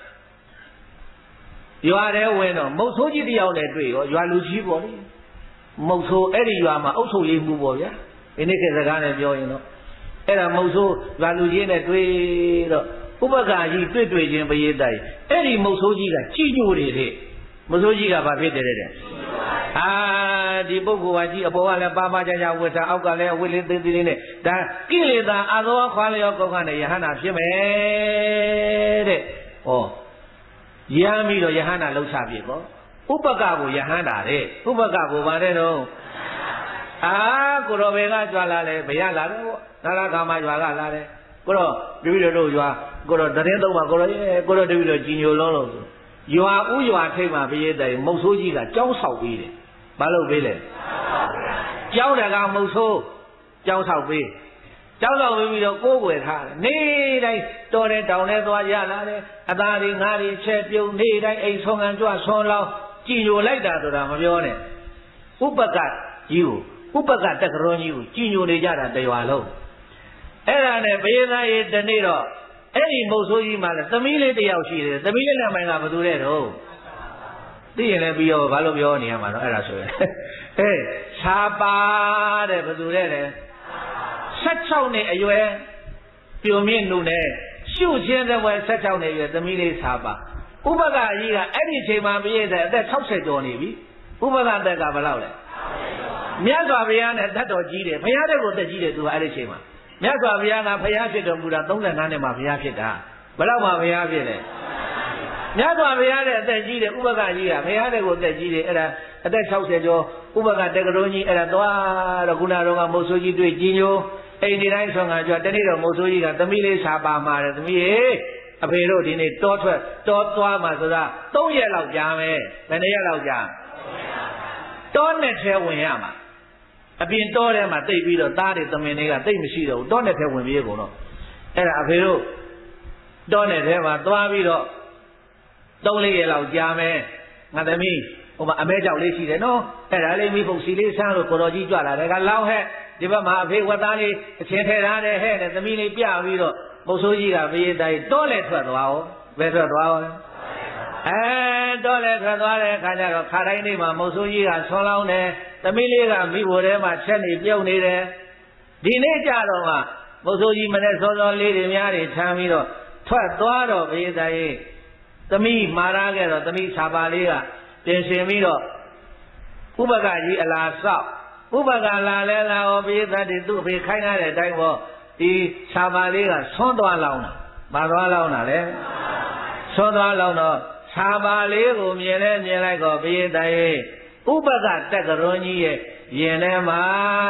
ရွာထဲဝင်တော့မုတ်ဆိုးကြီးတယောက်နဲ့တွေ့ရောရွာလူကြီးပေါ့လေမုတ်ဆိုးအဲ့ဒီရွာမှာအုပ်ချုပ်ရေးမှုပေါ့ဗျာဒီနေ့ခေတ်စကားနဲ့ပြောရင်တော့အဲ့ဒါမုတ်ဆိုးရွာလူကြီးနဲ့တွေ့တော့ဥပက္ခကြီးတွေ့တွေ့ချင်းပရိသတ်အဲ့ဒီမုတ်ဆိုးကြီးကကြည်ညိုနေတဲ့မုတ်ဆိုးကြီးကဘာဖြစ်တယ်တဲ့အာဒီပုဂ္ဂိုလ်ကကြီးအပေါ်ကလည်းပါပါကြကြဝတ်တာအောက်ကလည်းဝိလေးသေးသေးလေးနဲ့ဒါကိလေသာအသောခွာလျောကုက္ခနဲ့ယဟနာဖြစ်မယ်တဲ့ဟောရမ်းပြီးတော့ယဟနာလှုပ်ရှားပြီပေါ့ဥပက္ခကိုယဟန္တာတဲ့ဥပက္ခကိုဗါတဲ့တော့အာကိုတော်ဘယ်ကကြွလာလဲဘယ်ရလာတော့နာရကာမရွာကလာတယ်ကိုတော့တပည့်တော်တို့ရွာကိုတော့တရင်သုံးပါကိုတော့ကိုတော့တပည့်တော်ကြီးညိုလုံးလို့ရွာဥရွာထိပ်မှာပြည့်တဲ့မုတ်ဆိုးကြီးကကြောင်းဆောက်ပေးတယ်ဘာလို့ပေးလဲကြောင်းတယ်ကမုတ်ဆိုးကြောင်းဆောက်ပေးကြောင်းဆောက်ပေးပြီးတော့ကိုးကွယ်ထားတယ်နေတိုင်းတော်တဲ့တောင်ထဲသွားရလာတယ်အသားတွေငါးတွေချက်ပြုံနေတိုင်းအိမ်ဆုံးခံကြွဆွန်လောင်းကြည်ညိုလိုက်တာဆိုတာမပြောနဲ့ဥပက္ခကြီးကိုဥပက္ခတက္ကရုံးကြီးကိုကြည်ညိုနေကြတာတရွာလုံးအဲ့ဒါနဲ့ဘေးသားရေးတနေ့တော့အဲ့ဒီမုတ်ဆိုးကြီးမှလည်းသမီးလေးတယောက်ရှိတယ်သမီးလေးနဲ့မိုင်ကဘယ်သူလဲတော့သိရင်လည်းပြီးတော့ဘာလို့ပြောနေရမှာတော့အဲ့ဒါဆိုရင်အေးသာပါတဲ့ဘယ်သူလဲလဲ၁၆နှစ်အရွယ်ပြုံမြင့်နုနဲ့ရှုချင်းတဲ့ဘွယ်၁၆နှစ်အရွယ်သမီးလေးသာပါဥပက္ခကြီးကအဲ့ဒီချိန်မှာပြည့်တဲ့အသက်၆၀ကျော်နေပြီဥပက္ခအသက်ကဘယ်လောက်လဲမြတ်စွာဘုရားနဲ့တတ်တော်ကြီးတယ်ဘုရားတဲ့ကိုတက်ကြီးတယ်သူကအဲ့ဒီချိန်မှာမြတ်စွာဘုရားကဘုရားဖြစ်တော်မူတာ၃၅နှစ်မှာဘုရားဖြစ်တာဘယ်တော့မှဘုရားဖြစ်လဲမြတ်စွာဘုရားတဲ့အသက်ကြီးတယ်ဥပက္ခကြီးကဘုရားတဲ့ကိုတက်ကြီးတယ်အဲ့ဒါအသက်၆၀ကျော်ဥပက္ခတက္ကရုံးကြီးအဲ့ဒါသွားတော့ခုနကတော့မုတ်ဆိုးကြီးတွေ့ကြီးညိုအိမ်ဒီတိုင်းဆွမ်းကကြွတနေ့တော့မုတ်ဆိုးကြီးကသမီးလေးစာပါမှာတယ်သမီးရေအဖေတို့ဒီနေ့တောထွက်တောသွားမှာဆိုတာ၃ရက်လောက်ကြာမယ်ဘယ်နှစ်ရက်လောက်ကြာတောနဲ့ထဲဝင်ရမှာအပြင်တောထဲမှာတိတ်ပြီးတော့သားတွေသမင်တွေကတိတ်မရှိတော့ဘူးတောနဲ့ထဲဝင်ပြေးကုန်တော့အဲ့ဒါအဖေတို့တောနဲ့ထဲမှာသွားပြီးတော့သုံးလေးရက်လောက်ကြာမယ်ငါသမီးဟိုမှာအမဲကြောက်လေးရှိတယ်နော်အဲ့ဒါလေးမိဖို့စီလေးဆန်းလို့ကိုတော်ကြီးကြွလာတယ်ကလောင်းဟဲ့ဒီဘက်မှာအဖေဝတ်သားလေးအချင်းထဲထားတယ်ဟဲ့နဲ့သမီးလေးပြပြီးတော့မုတ်ဆိုးကြီးကဘေးတိုင်းတောလဲထွက်သွားအောင်ဘယ်ထွက်သွားလဲအဲတောလဲထွက်သွားတဲ့အခါကျတော့ခါတိုင်းလေးမှာမုတ်ဆိုးကြီးကဆွန်လောင်းတယ်သမီးလေးကမိဖို့ထဲမှာချက်နေပြုတ်နေတယ်ဒီနေ့ကြတော့မှမုတ်ဆိုးကြီးမနဲ့စောစောလေးတွေများတွေထမ်းပြီးတော့ထွက်သွားတော့ဘေးတိုင်းသမီးမာရခဲ့တော့သမီးစာပါလေးကပြင်ဆင်ပြီးတော့ဥပက္ခကြီးအလားဆောက်ဥပက္ခလာလဲလာဟောဘေးသားတွေသူ့အဖေခိုင်းထားတဲ့အတိုင်းပေါ့ဒီစာပါလေးကဆွန်းသွားလောင်းတာဘာသွားလောင်းတာလဲဆွန်းသွားလောင်းတော့စာပါလေးကိုမြင်လဲမြင်လိုက်တော့ဘေးသားရဲ့ဥပက္ခတက္ကရုံးကြီးရဲ့ရင်ထဲမှာ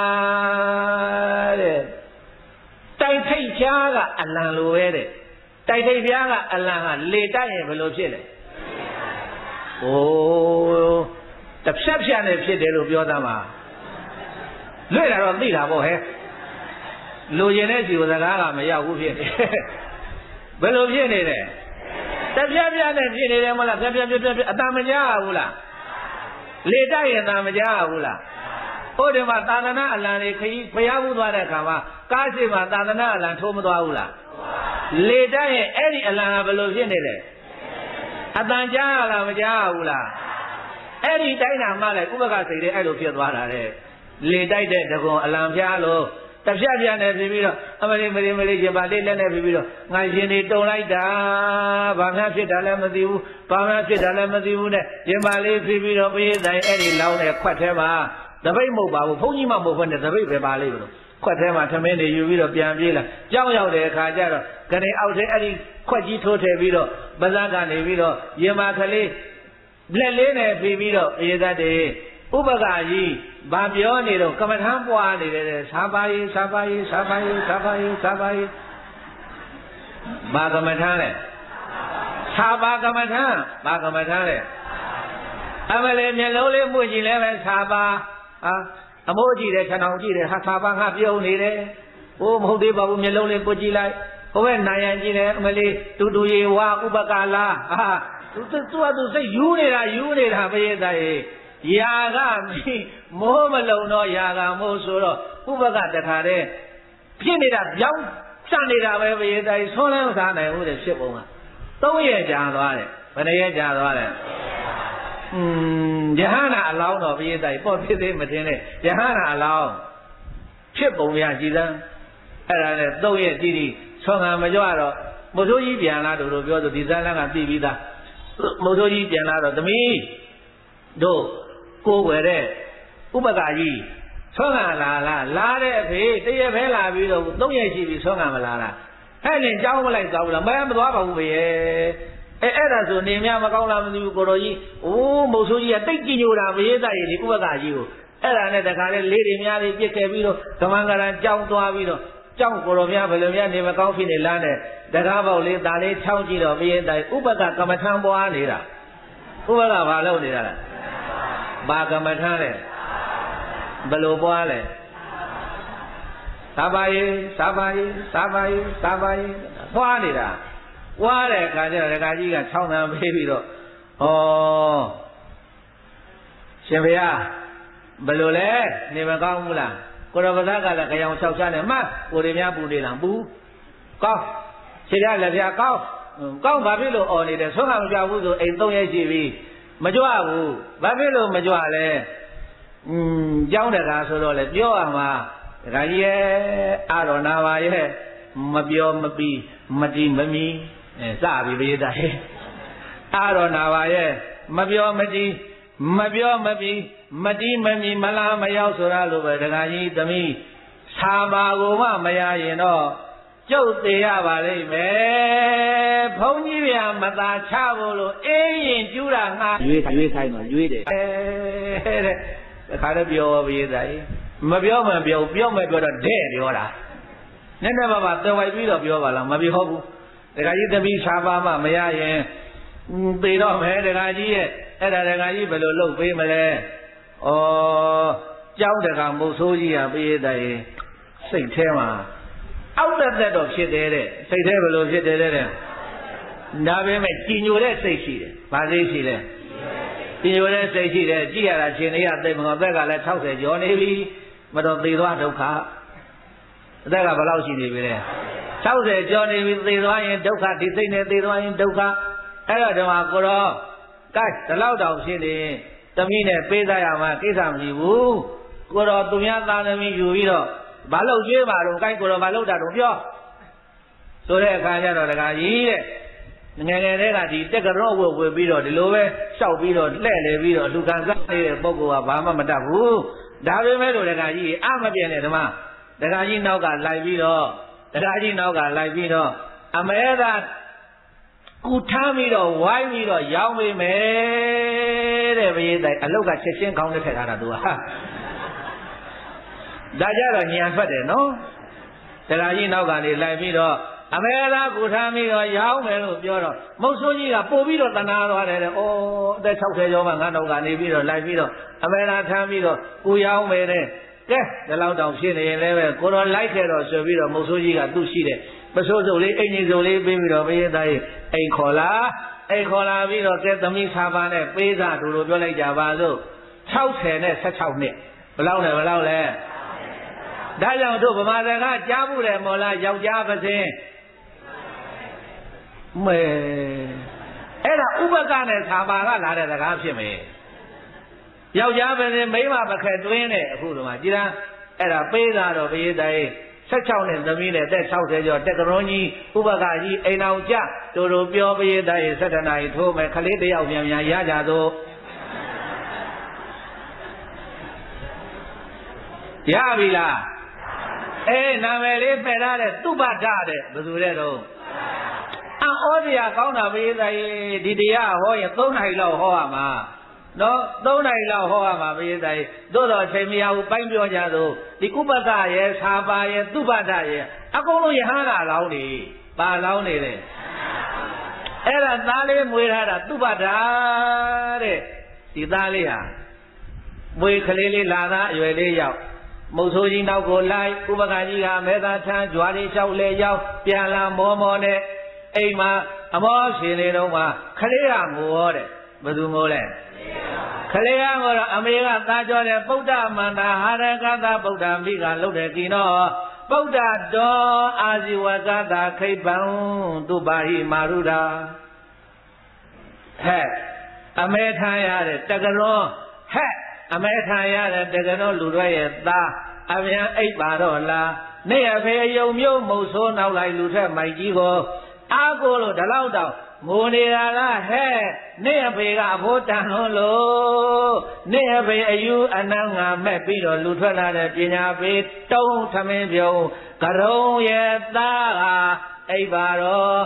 တဲ့တိုက်ထိတ်ပြားကအလံလိုပဲတဲ့တိုက်ထိတ်ပြားကအလံကလေတိုက်ရင်ဘယ်လိုဖြစ်လဲโอ้တဖြတ်ဖြတ်နဲ့ဖြစ်တယ်လို့ပြောသားမှာလွဲ့တာတော့သိတာပေါ့ဟဲ့လူရင်တဲ့စီကိုစကားကမရောက်ဘူးဖြစ်နေဘယ်လိုဖြစ်နေလဲတဖြတ်ဖြတ်နဲ့ဖြစ်နေတယ်မလားဖြတ်ဖြတ်ဖြတ်ဖြတ်အတန်မကြားဘူးလားလေတိုက်ရင်အတန်မကြားဘူးလားဟိုဒီမှာသာသနာအလံတွေခကြီးဖျားဘူးသွားတဲ့အခါမှာကားရှိမှာသာသနာအလံထိုးမသွားဘူးလားလေတိုက်ရင်အဲ့ဒီအလံကဘယ်လိုဖြစ်နေလဲအတန်ကြားရလားမကြားဘူးလားအဲ့ဒီတိုင်းတာမှလည်းဥပက္ခစိတ်တွေအဲ့လိုဖြစ်သွားတာတဲ့လေတိုက်တဲ့တကွန်အလံဖျားလို့တပြက်ပြက်နဲ့ဖြစ်ပြီးတော့အမလေးမလေးမလေးရှင်ပါလေးလက်နဲ့ဖြစ်ပြီးတော့ငါရှင်တွေတုံလိုက်တာဘာမှဖြစ်တာလည်းမသိဘူးဘာမှဖြစ်တာလည်းမသိဘူးနဲ့ရှင်ပါလေးဖြစ်ပြီးတော့ပြေးတိုင်းအဲ့ဒီလောင်းတဲ့ခွက်ထဲမှာတပိတ်မဟုတ်ပါဘူးဘုန်းကြီးမှမဟုတ်ဘဲနဲ့တပိတ်ပဲပါလိမ့်လို့ခွက်ထဲမှာထမင်းတွေယူပြီးတော့ပြန်ပြေးလာကြောင်းရောက်တဲ့အခါကျတော့ကနေအောက်ထဲအဲ့ဒီခွက်ကြီးထိုးထည့်ပြီးတော့ပဇာကနေပြီးတော့ရင်မာကလေးလက်လေးနဲ့ပြီးပြီးတော့အေးသတ်တယ်ဥပက္ခကြီးဘာပြောနေတော့ကမ္မထမ်းပွားနေတယ်သာပါယသာပါယသာပါယသာပါယသာပါယဘာကမ္မထမ်းလဲသာပါကမ္မထမ်းဘာကမ္မထမ်းလဲအမလေးမျက်လုံးလေးမှုကြည့်လဲပဲသာပါဟာအမိုးကြည့်တယ်ခြံအောင်ကြည့်တယ်ဟာသာပါငါပြုံးနေတယ်ဟိုမဟုတ်သေးပါဘူးမျက်လုံးလေးပုတ်ကြည့်လိုက်ဟိုဘက်နာယံကြည့်တယ်အမလေးတူတူရေဝါဥပက္ခလားဟာသူသူကသူစိတ်ယူနေတာယူနေတာပရိသတ်ရေယာကမိုးမလုံတော့ယာကမိုးဆိုတော့ဥပကတခါတည်းဖြစ်နေတာပြောင်းစနေတာပဲပရိသတ်ဆွမ်းလန်းစားနိုင်ဘူးတဲ့ဖြစ်ပုံကသုံးရက်ကြာသွားတယ်ဘယ်နှရက်ကြာသွားလဲอืมယဟနာအလောင်းတော်ပရိသတ်ပေါ့ဖြစ်သေးမတင်နဲ့ယဟနာအလောင်းဖြစ်ပုံရကြည်သမ်းအဲ့ဒါနဲ့သုံးရက်တိတိဆွမ်းခံမကြွတော့မိုးဆိုးကြီးပြန်လာတို့တို့ပြောဆိုဒီဇာလန်းကသိပြီးသားမိုးဆိုးကြီးပြန်လာတော့သမီးတို့ကိုယ်ွယ်တဲ့ဥပကာကြီးဆွမ်းခံလာလားလာတဲ့အဖေတရက်ပဲလာပြီးတော့သုံးရက်ရှိပြီဆွမ်းခံမလာလားအဲ့နဲ့ကြောင်းမလိုက်သွားဘူးလားမမသွားပါဘူးဘေအဲအဲ့ဒါဆိုနေမြမကောင်းလားမသိဘူးကိုတော်ကြီးအိုးမိုးဆိုးကြီးကတိတ်ကြည်ညိုတာမရေးသားရည်ဒီဥပကာကြီးကိုအဲ့ဒါနဲ့တခါလေလေးတွေများပြီးပြစ်ခဲ့ပြီးတော့ကမန်ကရန်ကြောင်းသွားပြီးတော့ကြောင်းကိုတော်များဘယ်လိုများနေမကောင်းဖြစ်နေလားနဲ့တကားပေါက်လေးဒါလေးချောင်းကြည့်တော့မရေးသားဥပကကမ္မထံပွားနေတာဥပကဘာလုပ်နေတာလဲဘာကမ္မထံလဲဘယ်လိုပွားလဲသာပါယေသာပါယေသာပါယေသာပါယေပွားနေတာဝါတဲ့အခါကျတော့ဒကာကြီးကချောင်းသံပေးပြီးတော့ဩရှင်ဘုရားဘယ်လိုလဲနေမကောင်းဘူးလားကိုရပဇကလည်းကြောင်လျှောက်ချနဲ့မှကိုရီများပူနေလားပူကောင်းရှင်ရလည်းဗျာကောင်းကောင်းဘာဖြစ်လို့អော်နေတယ်ဆွမ်းကမကြဘူးဆိုအိမ်သုံးရက်ရှိပြီမကြွဘူးဘာဖြစ်လို့မကြွလဲอืมကြောင်းတကားဆိုတော့လေပြောရမှာဒကာကြီးရဲ့အာရောနာပါရဲ့မပြောမပြီးမတီးမမီအဲစပြီပရိသတ်ဟဲ့အာရောနာပါရဲ့မပြောမတီးမပြောမပြီးမတီးမမီမလားမရောက်ဆိုရလို့ပဲဒကာကြီးသမီးသာပါကိုမှမရရင်တော့ကျုပ်သေးရပါလိမ့်မယ်ဘုန်းကြီးဗျာမသာချဖို့လို့အေးရင်ကျူးတာငါရွေးရွေးခိုင်းတော့ရွေးတယ်အဲတဲ့တခါတော့ပြောပရိသတ်မပြောမှပြောပြောမှပြောတော့တဲ့ပြောတာနည်းနည်းပါးပါတော်ဝိုက်ပြီးတော့ပြောပါလားမပြောဘူးဒကာကြီးသမီးသာပါမှမရရင်သေတော့မယ်ဒကာကြီးရဲ့အဲ့ဒါဒကာကြီးဘယ်လိုလုပ်ပေးမလဲဩကြောင်းတကမုတ်ဆိုးကြီးကပေးတဲ့စိတ်ထဲမှာအောက်တက်တက်တော့ဖြစ်တယ်တဲ့စိတ်ထဲဘယ်လိုဖြစ်တယ်တဲ့ဒါပေမဲ့ကြည်ညိုတဲ့စိတ်ရှိတယ်ဘာစိတ်ရှိလဲကြည်ညိုတဲ့စိတ်ရှိတယ်ကြည်ရတာရှင်တွေကသိမကောဘက်ကလည်း၆၀ကျော်နေပြီမတော်သေသွားဒုက္ခအသက်ကဘယ်လောက်ရှိနေပြီလဲ၆၀ကျော်နေပြီသေသွားရင်ဒုက္ခဒီစိတ်နဲ့သေသွားရင်ဒုက္ခအဲ့တော့ဒီမှာကိုတော့ကဲဒီလောက်တောင်ဖြစ်နေသမီးနဲ့ပေးသားရမှာကိစ္စမရှိဘူးကိုတော့သူများသားသမီးယူပြီးတော့ဘာလို့ကျွေးပါတော့ကိုက်ကိုတော့ဘာလို့တာတော့ပြောဆိုတဲ့အခါကျတော့ဒကာကြီးတဲ့ငယ်ငယ်တည်းကဒီတက်ကရောဝတ်ဝတ်ပြီးတော့ဒီလိုပဲရှောက်ပြီးတော့လှဲ့လေပြီးတော့အလူခံစားနေတဲ့ပုဂ္ဂိုလ်ကဘာမှမတတ်ဘူးဒါပေမဲ့လို့ဒကာကြီးအမပြည့်နဲ့ဓမ္မဒကာကြီးနောက်ကလိုက်ပြီးတော့ဒကာကြီးနောက်ကလိုက်ပြီးတော့အမဲသာကူထားပြီးတော့ဝိုင်းပြီးတော့ရောင်းပေးမယ်တဲ့ဘုရားတိုင်အလုတ်ကချက်ချင်းကောင်းတဲ့ထက်ထားတာသူဟာဒါကြတော့ညံဖက်တယ်နော်ဒကာကြီးနောက်ကနေလိုက်ပြီးတော့အမေလားကူထားပြီးတော့ရောင်းမယ်လို့ပြောတော့မုတ်ဆိုးကြီးကပို့ပြီးတော့တနာသွားတယ်တဲ့ဩအသက်၆၀ကျော်မှငါနောက်ကနေပြီးတော့လိုက်ပြီးတော့အမေလားထမ်းပြီးတော့ကိုရောင်းမယ်တဲ့ကဲဒီလောက်တောင်ဖြစ်နေရင်လည်းပဲကိုတော့လိုက်ခဲ့တော့ဆိုပြီးတော့မုတ်ဆိုးကြီးကသူ့ရှိတဲ့ပစိုးစုပ်လေးအင်ကြီးစုပ်လေးပေးပြီးတော့ဘုရားသားကြီးအိမ်ခေါ်လာအိမ်ခေါ်လာပြီးတော့ကဲသမီးစာပါနဲ့ပေးစားသူတို့ပြောလိုက်ကြပါစို့၆၀နဲ့၁၆နှစ်ဘယ်လောက်နဲ့ဘယ်လောက်လဲဒါကြောင့်တို့ဗမာစကားကြားမှုတယ်မော်လားယောက်ျားပါစင်းမဲအဲ့ဒါဥပကနဲ့သာပါကလာတဲ့စကားဖြစ်မယ်ယောက်ျားပါစင်းမိန်းမပခက်တွင်းနဲ့အခုတော့မှကြည်လားအဲ့ဒါပေးတာတော့ဘုရားသားကြီး၁၆နဲ့သမီးနဲ့အသက်၆၀ကျော်တက်ကရွန်ကြီးဥပကကြီးအိမ်အောင်ကြတို့တို့ပြောပရိသတ်ရေ၁၇နာရီထိုးမယ်ခလေးတယောက်မြန်မြန်ရကြသို့ရပြီလားအေးနာမည်လေးပယ်ထားတဲ့သူပတ္ထတဲ့ဘယ်သူတဲ့တော့အော်ဩဒီယာကောင်းတာပရိသတ်ရေဒီတရားဟောရင်၃နာရီလောက်ဟောရမှာနော်၃နာရီလောက်ဟောရမှာပရိသတ်ရေသို့တော့အချိန်မရဘူးပိုင်းပြောကြသို့ဒီဥပဒရဲ့သာပါရဲ့သူပတ္ထရဲ့အကုန်လုံးယဟန္တာလောင်းနေပါလောင်းနေတယ်အဲ့ဒါသားလေးမွေးထားတာသူပတ္ထတဲ့ဒီသားလေးဟာမွေးကလေးလေးလာသားအရွယ်လေးရောက်မုတ်ဆိုးကြီးနောက်ကိုလိုက်ဥပကကြီးကမဲသားထမ်းကြွားလေးလျှောက်လဲရောက်ပြန်လာမောမောနဲ့အိမ်မှာအမောရှင်လေးတော့မှခလေးကငိုရောတဲ့ဘယ်သူငိုလဲခလေးကငိုတော့အမေကသားကြောတဲ့ဗုဒ္ဓမန္တာဟာရကသာဗုဒ္ဓမိကလှုပ်တဲ့ကိနောဗုဒ္ဓတော်အာဇီဝကသာခိပံသူပါဟိမာရုဒာဟဲ့အမေထမ်းရတဲ့တကရောဟဲ့အမေထမ်းရတဲ့တကရောလူတွေရဲ့သားအမြန်အိပ်ပါတော့လားနေအဖေယုံမျိုးမုတ်ဆိုးနောက်လိုက်လူထက်မိုက်ကြီးကိုအားကိုလို့ဒီလောက်တော့ငိုနေတာလားဟဲ့နေအဖေကအဖို့တန်လို့လို့နေအဖေအယူအနံငါမဲ့ပြီးတော့လူထွက်လာတဲ့ပညာပေးတုံးထမင်းပြုံးကရုံရဲ့သားဟာအိပ်ပါတော့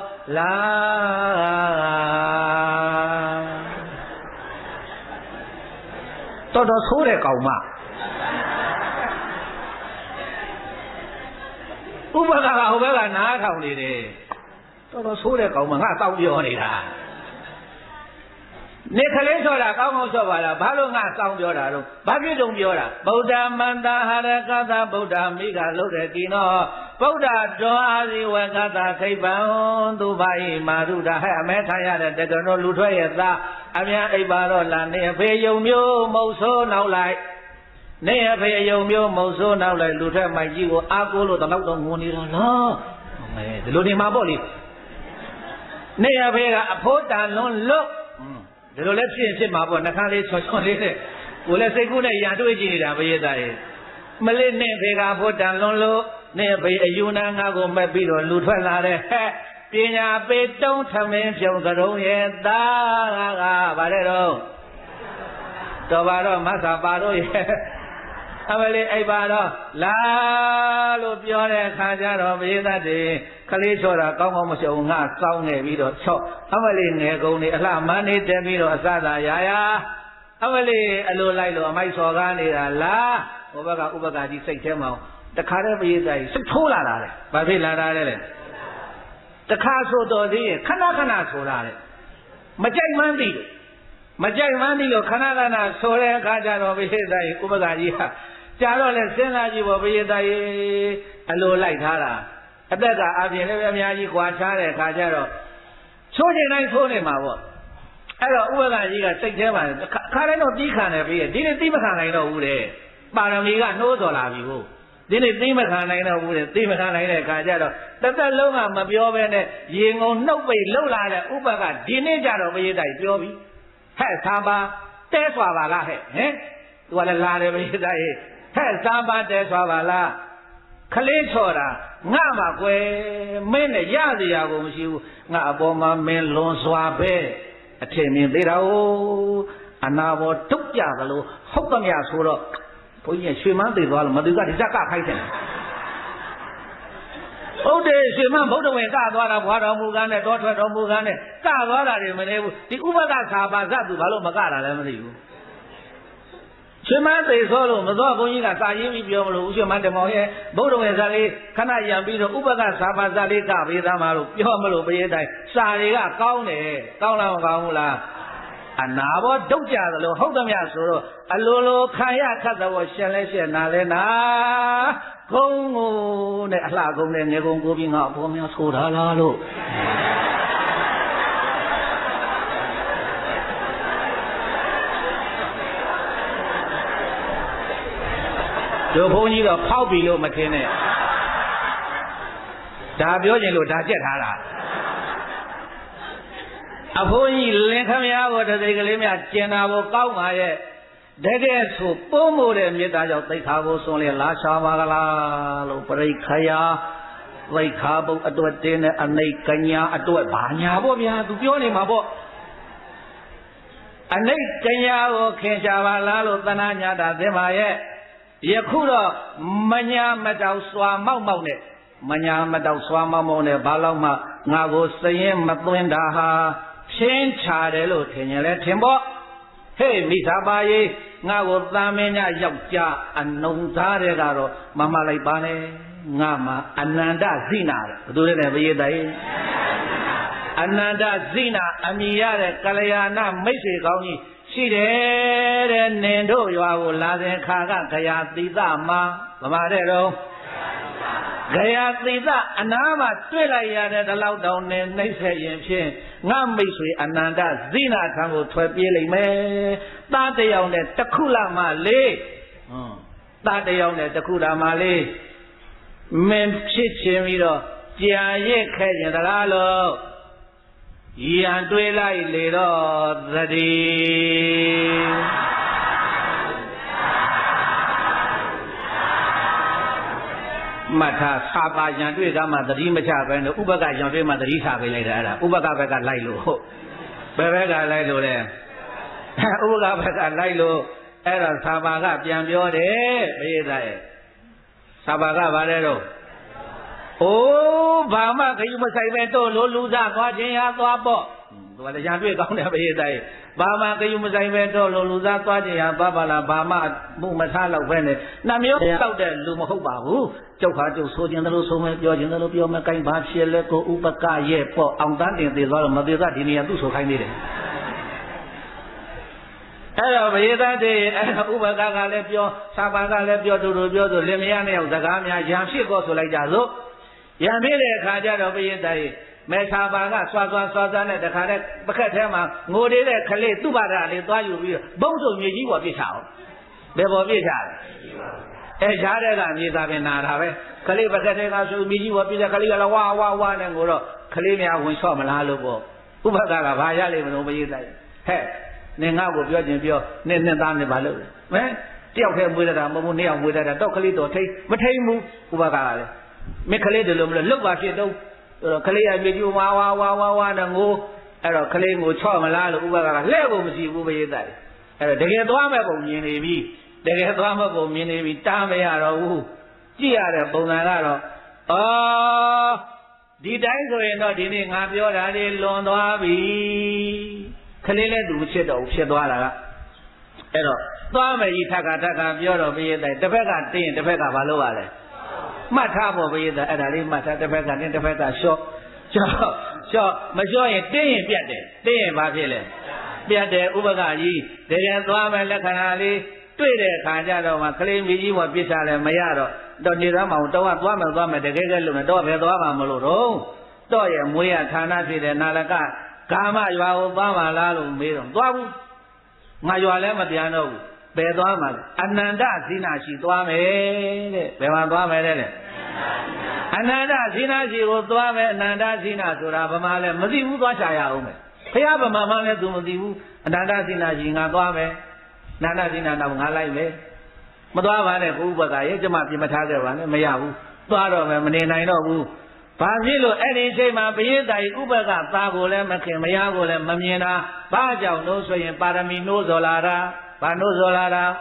လားတော်တော်ဆိုးတဲ့ကောင်မဥပဒကဟိုဘက်ကနားထောင်နေတယ်တော်တော်ဆိုးတဲ့ကောင်မငါတောင်းပြောနေတာနေခလေးဆိုတာကောင်းကောင်းဆိုပါလားဘာလို့ငါတောင်းပြောတာတော့ဘာဖြစ်တုံပြောတာဗုဒ္ဓမန္တဟာရကသဗုဒ္ဓမိကလို့တဲ့ကိနောဗုဒ္ဓတော်အာဇီဝကသခိပံသူဘာဟိမာရုဒဟဲ့အမဲထားရတဲ့တကယ်တော့လူထွက်ရဲ့သားအမြန်အိပ်ပါတော့လာနေဖေယုံမျိုးမုတ်ဆိုးနောက်လိုက်နေအဖေယုံမျိုးမုတ်ဆိုးနောက်လိုက်လူထွက်မိုက်ကြီးကိုအားကိုးလို့တလောက်တော့ငုံနေတော့လားမဲဒီလိုနေမှာပေါ့လေနေအဖေကအဖိုးတန်လွန်းလို့ဒီလိုလဲဖြစ်ဖြစ်မှာပေါ့နှခမ်းလေးချော်ချော်လေးနဲ့ကိုလည်းစိတ်ကူးနဲ့ရန်တွေးကြည့်နေတာဘယေသားရဲ့မလေးနဲ့ဖေကအဖိုးတန်လွန်းလို့နေဖေအယူနာငါကိုမက်ပြီးတော့လူထွက်လာတဲ့ဟဲ့ပညာပေးတုံးထမင်းပြုံကရုံရဲ့သားကဗါတဲ့တော့တော်ပါတော့မဆာပါတော့ရဲ့အမလေးအိပ်ပါတော့လာလို့ပြောတဲ့အခါကျတော့ဘယေသားတွေခလေးချောတာကောင်းကောင်းမရှုံငါစောင်းနေပြီးတော့ချော့အမလေးငယ်ကုန်နေအလှမန်းနေတက်ပြီးတော့အစသာရာရာအမလေးအလိုလိုက်လို့အမိုက်စော်ကားနေတာလားဟိုဘက်ကဥပက္ခကြီးစိတ်ထဲမှာတခါတည်းဘယေသားကြီးစိတ်ထိုးလာတာလေဘာဖြစ်လာတာလဲလေတခါဆိုတော်သေးရင်ခဏခဏဆိုလာတယ်မကြိုက်မှန်းသိလို့မကြိုက်မှန်းသိလို့ခဏခဏဆိုတဲ့အခါကျတော့ဘယေသားကြီးဥပက္ခကြီးဟာကြာတော့လဲစဉ်းစားကြည့်ပေါ့ဘယေသားကြီးအလိုလိုက်ထားတာအသက်ကအပြင်လည်းအများကြီးကွာခြားတဲ့အခါကျတော့ချိုးချင်တိုင်းချိုးနေမှာပေါ့အဲ့တော့ဥပက္ခကြီးကစိတ်ထဲမှာခါတိုင်းတော့တီးခံတယ်ပြီးရင်ဒီနေ့တီးမခံနိုင်တော့ဘူးတဲ့ပါရမီကနှိုးတော်လာပြီဟုတ်ဒီနေ့သိမခံနိုင်တော့ဘူးတဲ့သိမခံနိုင်တဲ့အခါကျတော့တစ်သက်လုံးကမပြောဘဲနဲ့ရေငုံနှုတ်ပိတ်လှုပ်လာတဲ့ဥပက္ခဒီနေ့ကျတော့ဘယေသားကြီးပြောပြီဟဲ့သာပါတဲစွာပါလားဟဲ့ဟင်သူကလည်းလာတယ်ဘယေသားကြီးဟဲ့သာပါတဲစွာပါလားခလေးချော်တာငါမှာကွယ်မင်းနဲ့ရစရာကိုမရှိဘူးငါအပေါ်မှာမင်းလွန်စွာပဲအထင်မြင်သေးတာဟုတ်အနာဘောတုတ်ကြသလိုဟုတ်သမျှဆိုတော့ဘုန်းကြီးရွှေမန်းသိသွားလို့မသူကဒီဇက်ကခိုက်တယ်ဟုတ်တယ်ရွှေမန်းဗုဒ္ဓဝင်ကသွားတာဘွားတော်မူကားနဲ့တောထွက်တော်မူကားနဲ့ကသွားတာတွေမနေဘူးဒီဥပက္ခသာပါဇတ်သူဘာလို့မကတာလဲမသိဘူးရွှေမန်းသိဆိုလို့မသောဘုန်းကြီးကစာရင်းပြီးပြောမလို့ရွှေမန်းတမောင်ရဲ့ဗုဒ္ဓဝင်ဇာလေးခဏရံပြီးတော့ဥပက္ခသာပါဇတ်လေးကပေးသားမှာလို့ပြောမလို့ဘယေတိုင်းစာတွေကကောင်းတယ်ကောင်းလားမကောင်းဘူးလားအနာဘောဒုတ်ကြသလိုဟုတ်သမျှဆိုတော့အလိုလိုခံရခတ်တော့ရှင်လဲရှင်နာလဲနာကုန်းကိုနဲ့အလှကုန်းနဲ့ငယ်ကုန်းကိုပြီးငါအပေါ်များဆိုတာလားလို့တို့ဘုန်းကြီးတော့ဖောက်ပြီလို့မထင်နဲ့ဒါပြောချင်လို့ဒါကြက်ထားတာအဖိုးကြီးလင်ခမည်းကိုတသိကလေးများကျင်တာကိုကောင်းပါရဲ့တကယ်ဆိုပိုးမို့တဲ့မေတ္တာကြောင့်သိခါကိုစွန့်လေလာရှာပါကလားလို့ပြိခယာသိခါဘုတ်အတွက်တင်းတဲ့အနိတ်ကညာအတွက်ဘာညာပေါ့ဗျာသူပြောနေမှာပေါ့အနိတ်ကညာကိုခင်ရှာပါလားလို့သနာညာတာသင်ပါရဲ့ယခုတော့မညာမတောက်စွာမောက်မောက်နဲ့မညာမတောက်စွာမောက်မောက်နဲ့ဘာလို့မှငါကိုစရင်မသွင်းတာဟာရှင်းချတယ်လို့ထင်ရင်လဲထင်ပေါ့ဟေးမိသားပါရေးငါကိုသာမင်းညယောက်ျားအနုံသားတဲ့ကတော့မမလိုက်ပါနဲ့ငါမှာအနန္တဇိနာတဲ့ဘယ်သူလဲဘယေတိုင်အနန္တဇိနာအမိရတဲ့ကလျာဏမိတ်ဆွေကောင်းကြီးရှိတယ်တဲ့နင်တို့ရွာကိုလာစဉ်ခါကခရာတိသမှာဗမာတဲ့တော့ဟ Gaya Sita Anama Twila the lockdown and Nation Namisui Ananda Zina Tango Twepili me Tati on the Takula Male Tati on the Takula Male Mem Chichimiro Giaye Kajan Lalo Yan Twila Lido Zadi Mata Sapa Yandui Gama the Rimacha and the Ubaga Yandima the Risa Villa, Ubaga Bega Lilo, Bega Lilo there. Ubaga Bega Lilo, Era Sabaga Piambio de Sabaga Valero. Oh, Bama, you must say, Luluza, watching out to a box. What the Yandui Gama Villa. Bama, you must say, Luluza, watching out Babala, Bama, Mumasala, when it Namio out there, Lumahobahu. Châu khá châu số tiền đó số mấy giờ tiền đó biểu mà cái bát xe lệ có upaka ye po ông ta tiền tiền rồi mà tiền ra thì nhiều tu số khai đi đấy. Ấy là bây giờ thì upaka cái lệ biểu, sapa cái lệ biểu đồ đồ biểu đồ lên nhà này ông ta cái nhà giang sĩ có số lại giả rồi. Giang mấy lệ khai ra rồi bây giờ thì mấy sapa cái xoa xoa xoa ra này để khai đấy bất cứ thế mà ngồi đấy để khai lệ tu bà ra để toaอยู่bông số nhiều gì quá bị sao, để bỏ bị sao. Ê giá đấy là như ta bên nào vậy? Cái này bây giờ cái số mỹ và bây giờ cái này là wow wow wow này ngồi đó, cái này mình muốn sao mà làm được không? Úp bạc cái bài giá này mình bây giờ đây, hey, nên ngao của biểu diễn biểu, nên nên ta nên bảo được, mấy, tiêu cái mùi đó mà muốn nêu mùi đó, đâu cái này tôi thấy, mà thấy mù, úp bạc cái này, mấy cái này được rồi, lúc vào kia đâu, cái này mình yêu wow wow wow wow wow này ngô, rồi cái này ngồi sao mà làm được úp bạc cái, lấy cũng gì úp bây giờ đây, rồi để cái đó mà cũng như này đi. Để cái toa mà bố mình đi ta mới à rồi, chỉ à rồi bố nàng à rồi, ờ, đi đánh rồi nó đi này ngáp vô ra đi lon toa bị, cái này là đủ chết đâu chết toa là, cái đó toa mà đi thắc thắc thắc vô rồi bây giờ đây, tập cái tiền tập cái bao lâu à đấy, mà thà bố bây giờ đây là mà thà tập cái tiền tập cái số, số số mà số này tiền biết đấy, tiền bao nhiêu đấy, biết đấy, u bác cái gì, để cái toa mà là cái này对的，看家的嘛，可能没有我比啥嘞，没呀的，到你那嘛，到我多么多么的这个路呢，到别多嘛没路中，到也没呀，看那去的那那个，干嘛要我爸妈拉路没中，多不，我原来没点到，别多嘛，安南大西那西多没的，别往多没的嘞，安南大西那西我多没，南大西那说啥不嘛嘞，没地方多下呀我们，非要不嘛嘛嘞做没地方，南大西那西俺多没。Nana Dina now Nalai, Madavane, Ubaga, Yajama, Mataga, Mayahu, Taro, Manina, no, Pazilo, any shame, Bieta, Ubaga, Pagole, Mayago, Mamina, Baja, no so in Parami, no Zolara, Pano Zolara,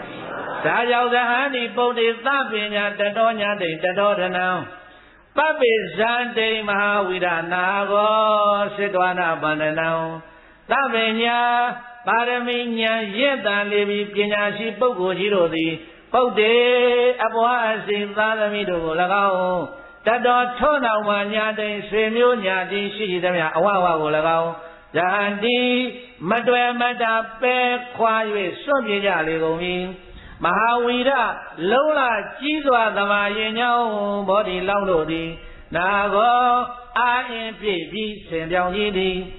Sajao, the honey, both is laughing at the Donya, the daughter now. Papi Sante Mahawida Nago, Sidwana Banana, Lavenia. Paraminya yeta levi pinyashi pogo jirodi paude abwa asin thalami do lagao tado thona wa nya tin swe myo nya tin shi tamya awa wa ko lagao janti matwe mata pe khwa yue swat pye ja le gon mi Mahawira long la ji swa thama yin nyao bodhi laung do ti na go a yin pye pi sin pyaung ji ti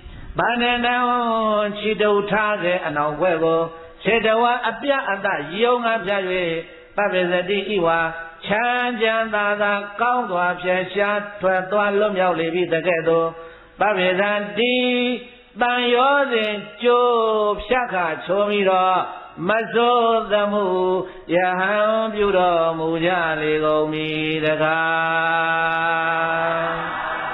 Banana, she do target and our webo, said the one appear at that young Abjay, Babizadi Iwa, Chanjan Dada, Count to Absha, twelve to Lumia Levi the Ghetto, Babizadi, Banyozi, Job, Shaka, Chomiro, Mazo, the Mu, Yaham, Budo, Muja, Lego, me, the guy.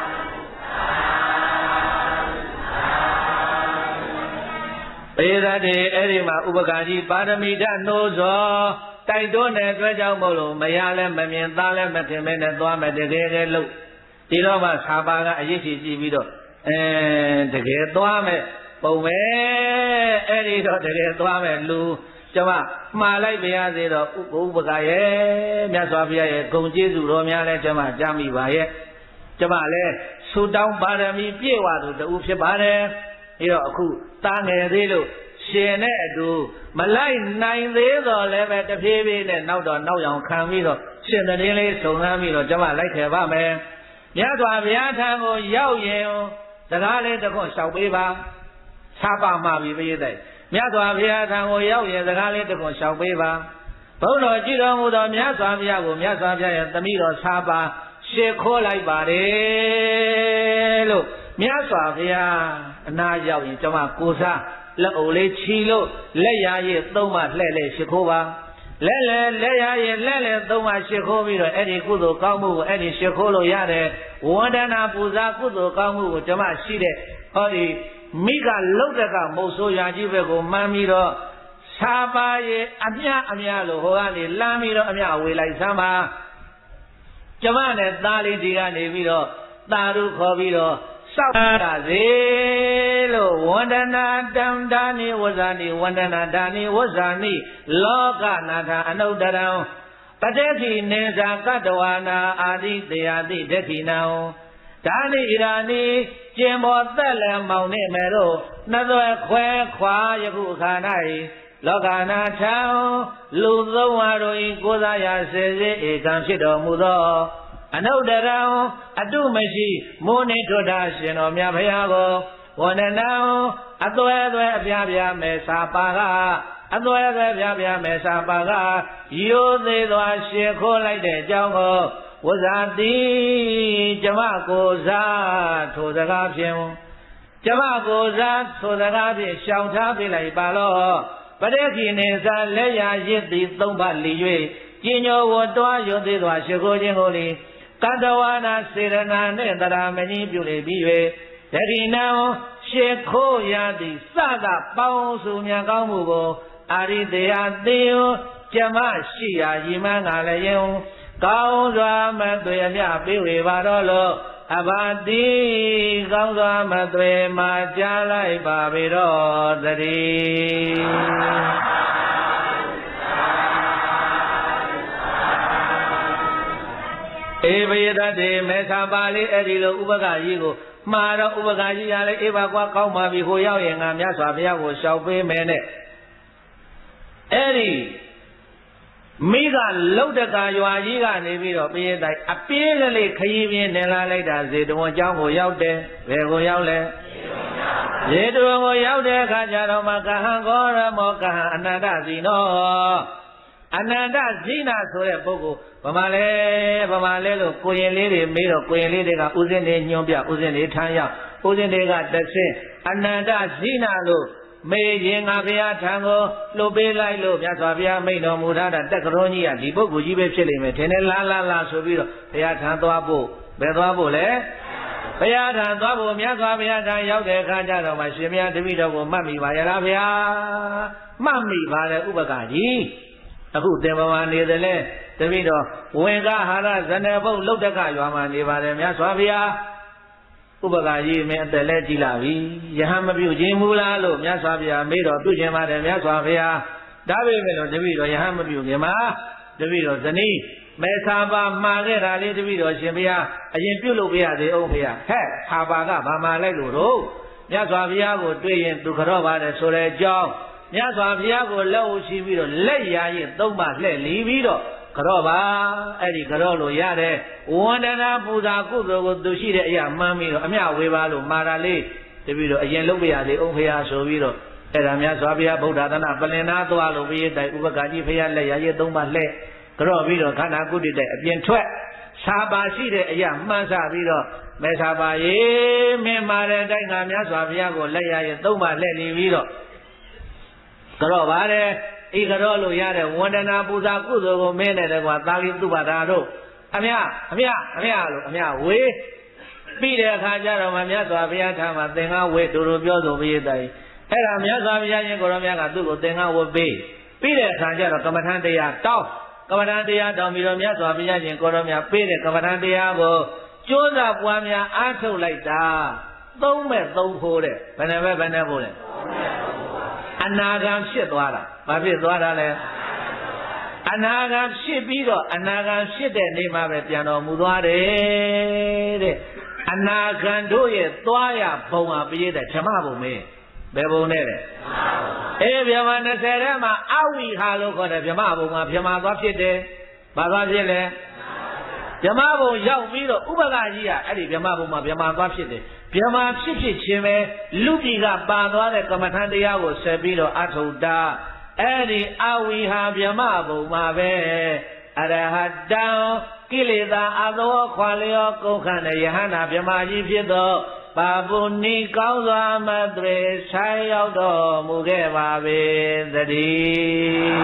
Beda de Erima Ubagaji, Padamida Nozo, Taidone, Dredja Molo, Mayale, Mamian Tale, Matimen, and Dwama, the Gay Look. Tilova, Sabaga, Yishi Vido, and the Gay Dwame, Pome, Erido, the Gay Dwame, Lu, Jama, Malay Biazi, Ubagaye, Masavia, Conjizu, Romia, Jama, Jami Vaye, Jamale, Sudan Padami, Piewa, the Upshabane. You know, who Tang Edido, Shene do, Malay nine days or eleven the baby, and now the now young Camino, ရှင်တည်းလေးစုံစမ်းပြီးတော့ကျမလိုက်ခဲ့ပါမယ်မြတ်စွာဘုရားထံကိုရောက်ရင်စကားလေးတစ်ခုလျှောက်ပေးပါစာပါမှာပြီပြည့်တဲ့မြတ်စွာဘုရားထံကိုရောက်ရင်စကားလေးတစ်ခုလျှောက်ပေးပါဘုန်းတော်ကြည်တော်မူသောမြတ်စွာဘုရားကိုမြတ်စွာဘုရားရဲ့တမိတော်စာပါရှေ့ခိုးလိုက်ပါတယ်လို့မြတ်စွာဘုရားအနာရောက်ရင်ကျမကိုစားလက်အုပ်လေးချီလို့လက်ရရဲ့သုံးပါလှဲ့လှဲ့ရှေ့ခိုးပါလဲလဲလဲရရဲ့လဲလဲသုံးပါရှ िख ိုးပြီးတော့အဲ့ဒီကုသိုလ်ကောင်းမှုကိုအဲ့ဒီရှ िख ိုးလို့ရတယ်ဝန္ဒနာပူဇာကုသိုလ်ကောင်းမှုကိုဓမ္မရှိတဲ့ဟောဒီမိကလုတ်တကမုတ်ဆိုးရာကြီးဘက်ကိုမှန်းပြီးတော့စာပါရဲ့အမြအမြလို့ဟိုကနေလမ်းပြီးတော့အမြဝေလိုက်စမ်းပါဓမ္မနဲ့သားလေးဒီကနေပြီးတော့တာရုခေါ်ပြီးတော့စောက်တာစေလို့ဝန္ဒနာတံဒါနိဝဇာနိဝန္ဒနာဒါနိဝဇာနိလောကနာထအနုတ္တရံပတေတိနေဇာကတ္တဝါနာအာတိတေယတိဒက္ခိနံဒါနိဣရာနိကျင်ပေါ်သက်လံမောင်နေမယ်တို့နှသွဲခွဲခွာယခုအခါ၌လောကနာထံလူသုံးဝါတို့၏ကိုးစားရာစေစေဧကံဖြစ်တော်မူသောအနုတ္တရံအတုမရှိမိုးနေထွတ်တာရှင်တော်မြတ်ဘုရားကိုဝန္ဒနာအသွဲသွဲအပြားပြားမဲ့စာပါကအသွဲသွဲပြားပြားမဲ့စာပါကရိုးသေးစွာရှ िख ိုးလိုက်တဲ့အကြောင်းကိုဝဇာတိကျမကိုစားထိုစကားဖြင့်ကျမကိုစားထိုစကားဖြင့်ရှောင်ထားပြလိုက်ပါလောပရိခိနေစာလက်ရရစ်သည်သုံးပါလီ၍ကျင်ညောဝတွားရိုးသေးစွာရှ िख ိုးခြင်းကိုလေကတ္တဝါနာစေရနာနှင့်တရာမကြီးပြုလေပြီး၍ဒဂိနံရှ िख ိုးရသည်စသပေါင်းစုမြန်ကောင်းမှုကိုအာရိတေယသေယကျမရှိရာယိမန်းကလည်းယုံကောင်းစွာမသွေအမြပေးဝေပါတော့လို့အဘာတိကောင်းစွာမသွေမှာကြားလိုက်ပါပြီတော့တည်းဧဝယတတေမေသာပါဠိအဲ့ဒီလိုဥပကကြီးကိုမှားတော့ဥပကကြီးရလေအေးပါကွာကောင်းပါပြီဟိုရောက်ရင်ငါမြတ်စွာဘုရားကိုရှောက်ပေးမယ်နဲ့အဲ့ဒီမိကလုတ်တကာရွာကြီးကနေပြီးတော့ပြေးတိုင်းအပြေးကလေးခရီးပြင်းနေလာလိုက်တာဇေတဝန်ကျောင်းကိုရောက်တယ်ဘယ်ကိုရောက်လဲဇေတဝန်ကိုရောက်တဲ့အခါကျတော့မှကဟံဂောရမောကဟံအနန္တဇိနောအနန္တဇိနာဆိုတဲ့ပုဂ္ဂိုလ်ဗမာလဲဗမာလဲလို့ကိုရင်လေးတွေမေးတော့ကိုရင်လေးတွေကဥစဉ်တွေညွှန်ပြဥစဉ်တွေထမ်းရောက်ဥစဉ်တွေကတဆင့်အနန္တဇိနာလို့မေရင်ငါဘုရားထံကိုလှုပ်ပေးလိုက်လို့မြတ်စွာဘုရားမိန့်တော်မူထားတာတက္ကရောကြီးကဒီပုဂ္ဂိုလ်ကြီးပဲဖြစ်လိမ့်မယ်ထင်တယ်လားလားလားဆိုပြီးတော့ဘုရားထံသွားဖို့ဘယ်သွားဖို့လဲဘုရားထံသွားဖို့မြတ်စွာဘုရားထံရောက်တဲ့အခါကျတော့မှရှင်ဘုရားတပည့်တော်ကိုမှတ်မိပါရလားဘုရားမှတ်မိပါလေဥပကကြီးအခုသင်္ဘောမှာနေတယ်လေတပည့်တော်ဝင်ကဟာရဇဏဘုတ်လုတ်တကရွာမှာနေပါတယ်မြတ်စွာဘုရားဥပကကြီးမင်းအသက်လဲကြီးလာပြီယဟန်မပြုတ်ခြင်းမူလားလို့မြတ်စွာဘုရားမေးတော်ပြုခြင်းပါတယ်မြတ်စွာဘုရားဒါပေမဲ့လို့တပည့်တော်ယဟန်မပြုတ်ခင်မှာတပည့်တော်ဇနီးမေသာပါမှာခဲ့တာလေးတပည့်တော်ရှင်ဘုရားအရင်ပြုတ်လို့ပြရသေးအောင်ဘုရားဟဲ့ဟာပါကဘာမှလိုက်လို့တော့မြတ်စွာဘုရားကိုတွေ့ရင်သူကြော့ပါတယ်ဆိုတဲ့အကြောင်းမြတ်စွာဘုရားကိုလက်ဝရှိပြီးတော့လက်ရရင်သုံးပါလှဲ့လီပြီးတော့ကြော့ပါအဲ့ဒီကြော့လို့ရတဲ့ဝန္ဒနာပူဇာကုသိုလ်ကိုသူရှိတဲ့အရာမှန်းပြီးတော့အမြဝေပါလို့မာတာလေးတပည့်တော့အရင်လုပ်ပြရသေးအောင်ဖရာဆိုပြီးတော့အဲ့ဒါမြတ်စွာဘုရားဗုဒ္ဓသနာပလင်နာသွားလို့ပြေးတိုင်ဥပကကြီးဖရာလက်ရရင်သုံးပါလှဲ့ကြော့ပြီးတော့ခန္ဓာကုတ္တိတဲ့အပြင်ထွက်စာပါရှိတဲ့အရာမှန်းဆပြီးတော့မေသာပါရေမင်းမာတဲ့အတိုင်းကမြတ်စွာဘုရားကိုလက်ရရင်သုံးပါလှဲ့လီပြီးတော့ကြော့ပါတယ်ဤကြောလို့ရတဲ့ဝန္ဒနာပူဇာကုသိုလ်ကိုမင်းနဲ့တကွာသာလီသုဘတာတို့အမြအမြအမြလို့အမြဝေးပြီးတဲ့အခါကျတော့မှမြတ်စွာဘုရားထာမှာသင်္ကဝေတို့တို့ပြောဆိုပြီးတိုင်အဲ့ဒါမြတ်စွာဘုရားရှင်ကိုရောမြတ်ကသူ့ကိုသင်္ကဝေပေးပြီးတဲ့အခါကျတော့ကမ္မထံတရားတောင်းကမ္မထံတရားတောင်းပြီးတော့မြတ်စွာဘုရားရှင်ကိုရောမြတ်ပေးတဲ့ကမ္မထံတရားကိုကျိုးစားပွားများအားထုတ်လိုက်တာသုံးမဲ့သုံးဖို့တဲ့ဘယ်နဲ့ပဲဘယ်နဲ့ဖို့လဲအနာဂံဖြစ်သွားတာဘာဖြစ်သွားတာလဲအနာဂံဖြစ်ပြီးတော့အနာဂံဖြစ်တဲ့နေ့မှာပဲပြန်တော်မူသွားတယ်တဲ့အနာဂံတို့ရဲ့သွားရဘုံဟာပြည့်တဲ့ဓမ္မဘုံမင်းဘယ်ဘုံနဲ့လဲအေးဗြဟ္မ၂၀ထဲမှာအဝိဟာလို့ခေါ်တဲ့ဗြဟ္မဘုံမှာဗြဟ္မသွားဖြစ်တယ်ဘာသွားဖြစ်လဲဗြဟ္မာဘုံရောက်ပြီးတော့ဥပကကြီးကအဲ့ဒီဗြဟ္မာဘုံမှာဗြဟ္မာသွားဖြစ်တယ်ဗြဟ္မာဖြစ်ဖြစ်ချင်းပဲလူပြည်ကပါသွားတဲ့ကမ္မထံတရားကိုဆက်ပြီးတော့အထုတာအဲ့ဒီအဝိဟာဗြဟ္မာဘုံမှာပဲအရဟတံကိလေသာအသောခွာလျောကုက္ခနဲ့ယဟန္တာဗြဟ္မာကြီးဖြစ်သောပါပုဏီကောင်းစွာမသွေဆိုင်ရောက်တော်မူခဲ့ပါပေသတည်း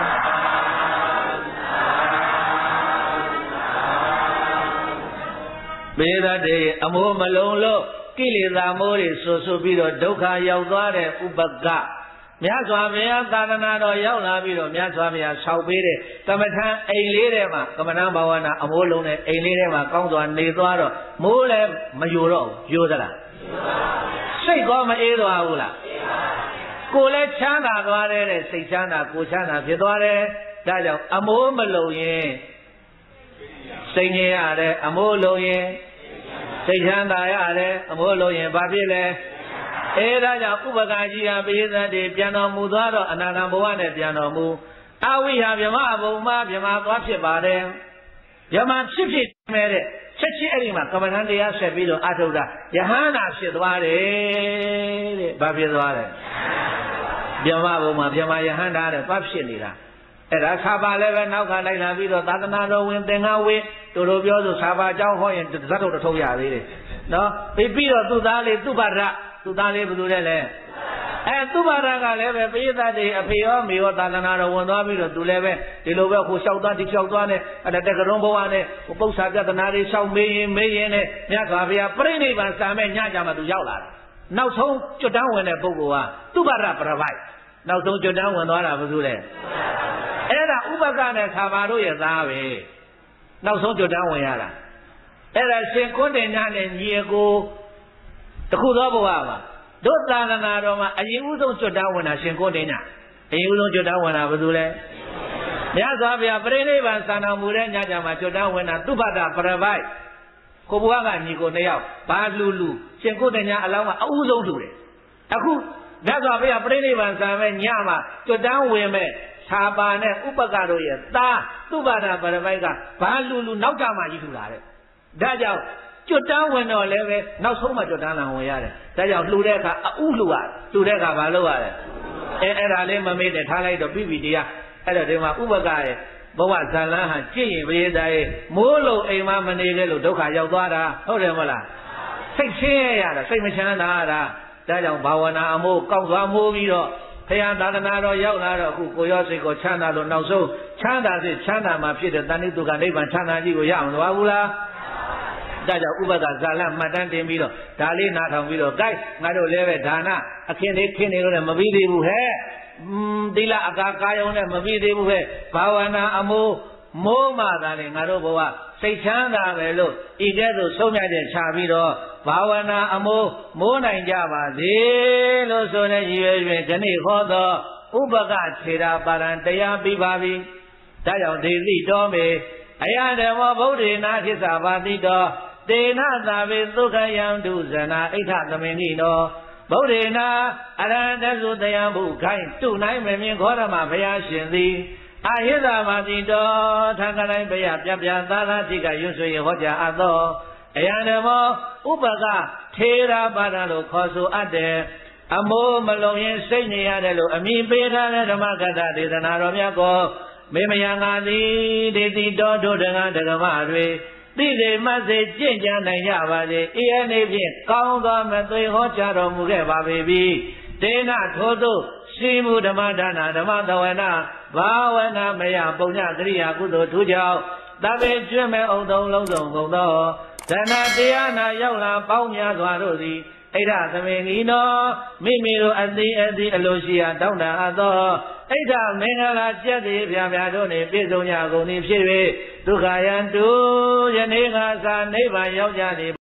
ပေရတဲ့အမိုးမလုံးလို့ကိလေသာမိုးတွေဆူဆူပြီးတော့ဒုက္ခရောက်သွားတဲ့ဥပကမြတ်စွာဘုရားသာသနာတော်ရောက်လာပြီးတော့မြတ်စွာဘုရားဆောက်ပေးတဲ့ကမ္မထံအိမ်လေးထဲမှာကမ္မထံဘာဝနာအမိုးလုံးနဲ့အိမ်လေးထဲမှာကောင်းစွာနေသွားတော့မိုးလည်းမယိုတော့ဘူးယိုသလားစိတ်ကောမအေးသွားဘူးလားကိုယ်လည်းချမ်းသာသွားတယ်တဲ့စိတ်ချမ်းသာကိုယ်ချမ်းသာဖြစ်သွားတယ်ဒါကြောင့်အမိုးမလုံးရင်စိတ်ငြိမ်ရတယ်အမိုးလုံးရင်စိတ်ချမ်းသာရတယ်အမိုးလုံးရင်ဘာဖြစ်လဲအဲဒါကြောင့်ဥပကာကြီးဟာပိသတိပြန်တော်မူသွားတော့အနာဂံဘဝနဲ့ပြန်တော်မူအဝိဟာဗြဟ္မာဘုံမှာဗြဟ္မာသွားဖြစ်ပါတယ်ဗြဟ္မာဖြစ်ဖြစ်မဲ့တဲ့ချက်ချင်းအဲ့ဒီမှာကမ္မထံတရားဆက်ပြီးတော့အထုတာယဟန္တာဖြစ်သွားတယ်တဲ့ဘာဖြစ်သွားလဲဗြဟ္မာဘုံမှာဗြဟ္မာယဟန္တာတဲ့သွားဖြစ်နေတာအဲ့ဒါဆာပါလည်းပဲနောက်ကလိုက်လာပြီးတော့သာသနာတော်ဝင်သင်္ဃဝေတို့တို့ပြောဆိုဆာပါအကြောင်းဟောရင်ဇတ်ထုတ်တထုတ်ရသေးတယ်နော်ပြီးပြီးတော့သူ့သားလေးသူ့ပါရသူ့သားလေးဘယ်သူလဲလဲအဲသူ့ဘာသာကလည်းပဲပိဋကတ်အဖေရောမေရောသာသနာတော်ဝင်သွားပြီးတော့သူလည်းပဲဒီလိုပဲကိုလျှောက်သွားဒီလျှောက်သွားနဲ့အဲ့ဒါတက္ကရုံဘဝနဲ့ပု္ပ္ပာပြဿနာတွေလျှောက်မေးရင်မေးရင်နဲ့မြတ်စွာဘုရားပြိဋိဘံစာမဲ့ညကြမှာသူရောက်လာတာနောက်ဆုံးကျွတ်တန်းဝင်တဲ့ပုဂ္ဂိုလ်ကသူ့ဘာသာပြပိုက်နောက်ဆုံးကျွတ်တန်းဝင်သွားတာဘယ်သူလဲအဲ့ဒါဥပကနဲ့သာဘာတို့ရဲ့သားပဲနောက်ဆုံးကျွတ်တန်းဝင်ရတာအဲ့ဒါရှင်ခွန်းတင်ညနဲ့ညီအကိုတခုသောဘဝမှာတို့သာသနာတော်မှာအရင်ဦးဆုံးကျွတ်တန်းဝင်တာရှင်ခွန်းတင်ညအရင်ဦးဆုံးကျွတ်တန်းဝင်တာဘယ်သူလဲမြတ်စွာဘုရားပြိဋိဘံစံတော်မူတဲ့ညကြမှာကျွတ်တန်းဝင်တာသူပ္ပတပရပိုက်ကိုဘွားကညီကိုနှစ်ယောက်ဘာလူလူရှင်ခွန်းတင်ညအလောင်းကအဦးဆုံးလူတယ်အခုမြတ်စွာဘုရားပြိဋိဘံစံမဲ့ညမှာကျွတ်တန်းဝင်မဲ့သာပါနဲ့ဥပကတို့ရဲ့သားသူပ္ပတပရပိုက်ကဘာလူလူနောက်ကြမှာကြီးထူလာတဲ့ဒါကြောင့်ကျွတ်တန်းဝင်တော့လည်းပဲနောက်ဆုံးမှကျွတ်တန်းလာဝင်ရတယ်ဒါကြောင့်လှူတဲ့အခါအဥလှူရတယ်လှူတဲ့အခါဘာလုပ်ရလဲအဲအဲ့ဒါလေးမမေ့တဲ့ထားလိုက်တော့ပြီပြီတရားအဲ့တော့ဒီမှာဥပကရဲ့ဘဝဇာလန်းဟာကြည့်ရင်ပရိသတ်ရဲ့မိုးလုံးအိမ်မှာမနေခဲ့လို့ဒုက္ခရောက်သွားတာဟုတ်တယ်မလားစိတ်ချင်းရတာစိတ်မချမ်းသာတာဒါကြောင့်ဘာဝနာအမိုးကောက်သွားမိုးပြီးတော့ဖရာသာသနာတော်ရောက်လာတော့အခုကိုရောစိတ်ကိုချမ်းသာလို့နောက်ဆုံးချမ်းသာစိတ်ချမ်းသာမှာဖြစ်တဲ့တဏှိတုကနိဗ္ဗာန်ချမ်းသာကြီးကိုရအောင်သွားဘူးလားဒါကြောင့်ဥပဒဇာလမှတ်တမ်းတင်ပြီးတော့ဒါလေးနားထောင်ပြီးတော့ gain ငါတို့လည်းပဲဒါနအခင်းလေးခင်းနေလို့လည်းမပြီးသေးဘူးဟဲ့သီလအကာကာယုံနဲ့မပြီးသေးဘူးဟဲ့ဘာဝနာအမိုးမိုးမှသာလေငါတို့ဘဝစိတ်ချမ်းသာပဲလို့ဤကဲ့သို့ဆုံးဖြတ်ချက်ချပြီးတော့ဘာဝနာအမိုးမိုးနိုင်ကြပါစေလို့ဆိုတဲ့ရည်ရွယ်၍ဒီနေ့ဟောသောဥပကထေရပါရံတရားပြီးပါပြီဒါကြောင့်ဒေသိတော်မေအယဓမ္မဗုဒ္ဓေနာသစ္စာပါတိတော်တေနသာဝေသုခယံဒုဇနာအိဋ္ဌသမင်နိနောဗုဒ္ဓေနာအရဟတသုတယံဘုခိုင်းတုနိုင်မမြင်ခောရမဘုရားရှင်သည်အာဟိသမာတိတော်ထံကတိုင်းဘုရားပြပြသာသာတိကရွှေရဟောကြားအပ်သောအယံဓမ္မဥပကထေရပါဒလို့ခေါ်ဆိုအပ်တယ်အမိုးမလုံးရင်စိတ်နေရတယ်လို့အမိပေးထားတဲ့ဓမ္မကတဒေသနာတော်မြတ်ကိုမေမယံငါသည်ဒေတိတော်တို့တက္ကဒကမတွေသိစေမှတ်စေကြင်ကြံနိုင်ကြပါစေအေးအနေဖြင့်ကောင်းသောမသွေဟောကြားတော်မူခဲ့ပါပေပြီဒေနထို့သို့ရှိမှုဓမ္မဒါနဓမ္မသဝနာဘာဝနာမယပုံညကရိယာကုသိုလ်ထူးကြောင့်တပေကျွမ်းမဲ့အောင်သုံးလုံးစုံကုန်သောဇဏတရားနာရောက်လာပေါင်းများစွာတို့သည်ဣဒ္ဓသမင်ဤနောမိမိတို့အသည်အသည်အလိုရှိရာတောင်းတအပ်သောဣဒ္ဓမင်္ဂလာကျက်သည်ပြပြတို့နှင့်ပြည့်စုံကြကုန်သည်ဖြစ်၍ဒုက္ခယံတုယနေ့ကသာနိဗ္ဗာန်ရောက်ကြသည်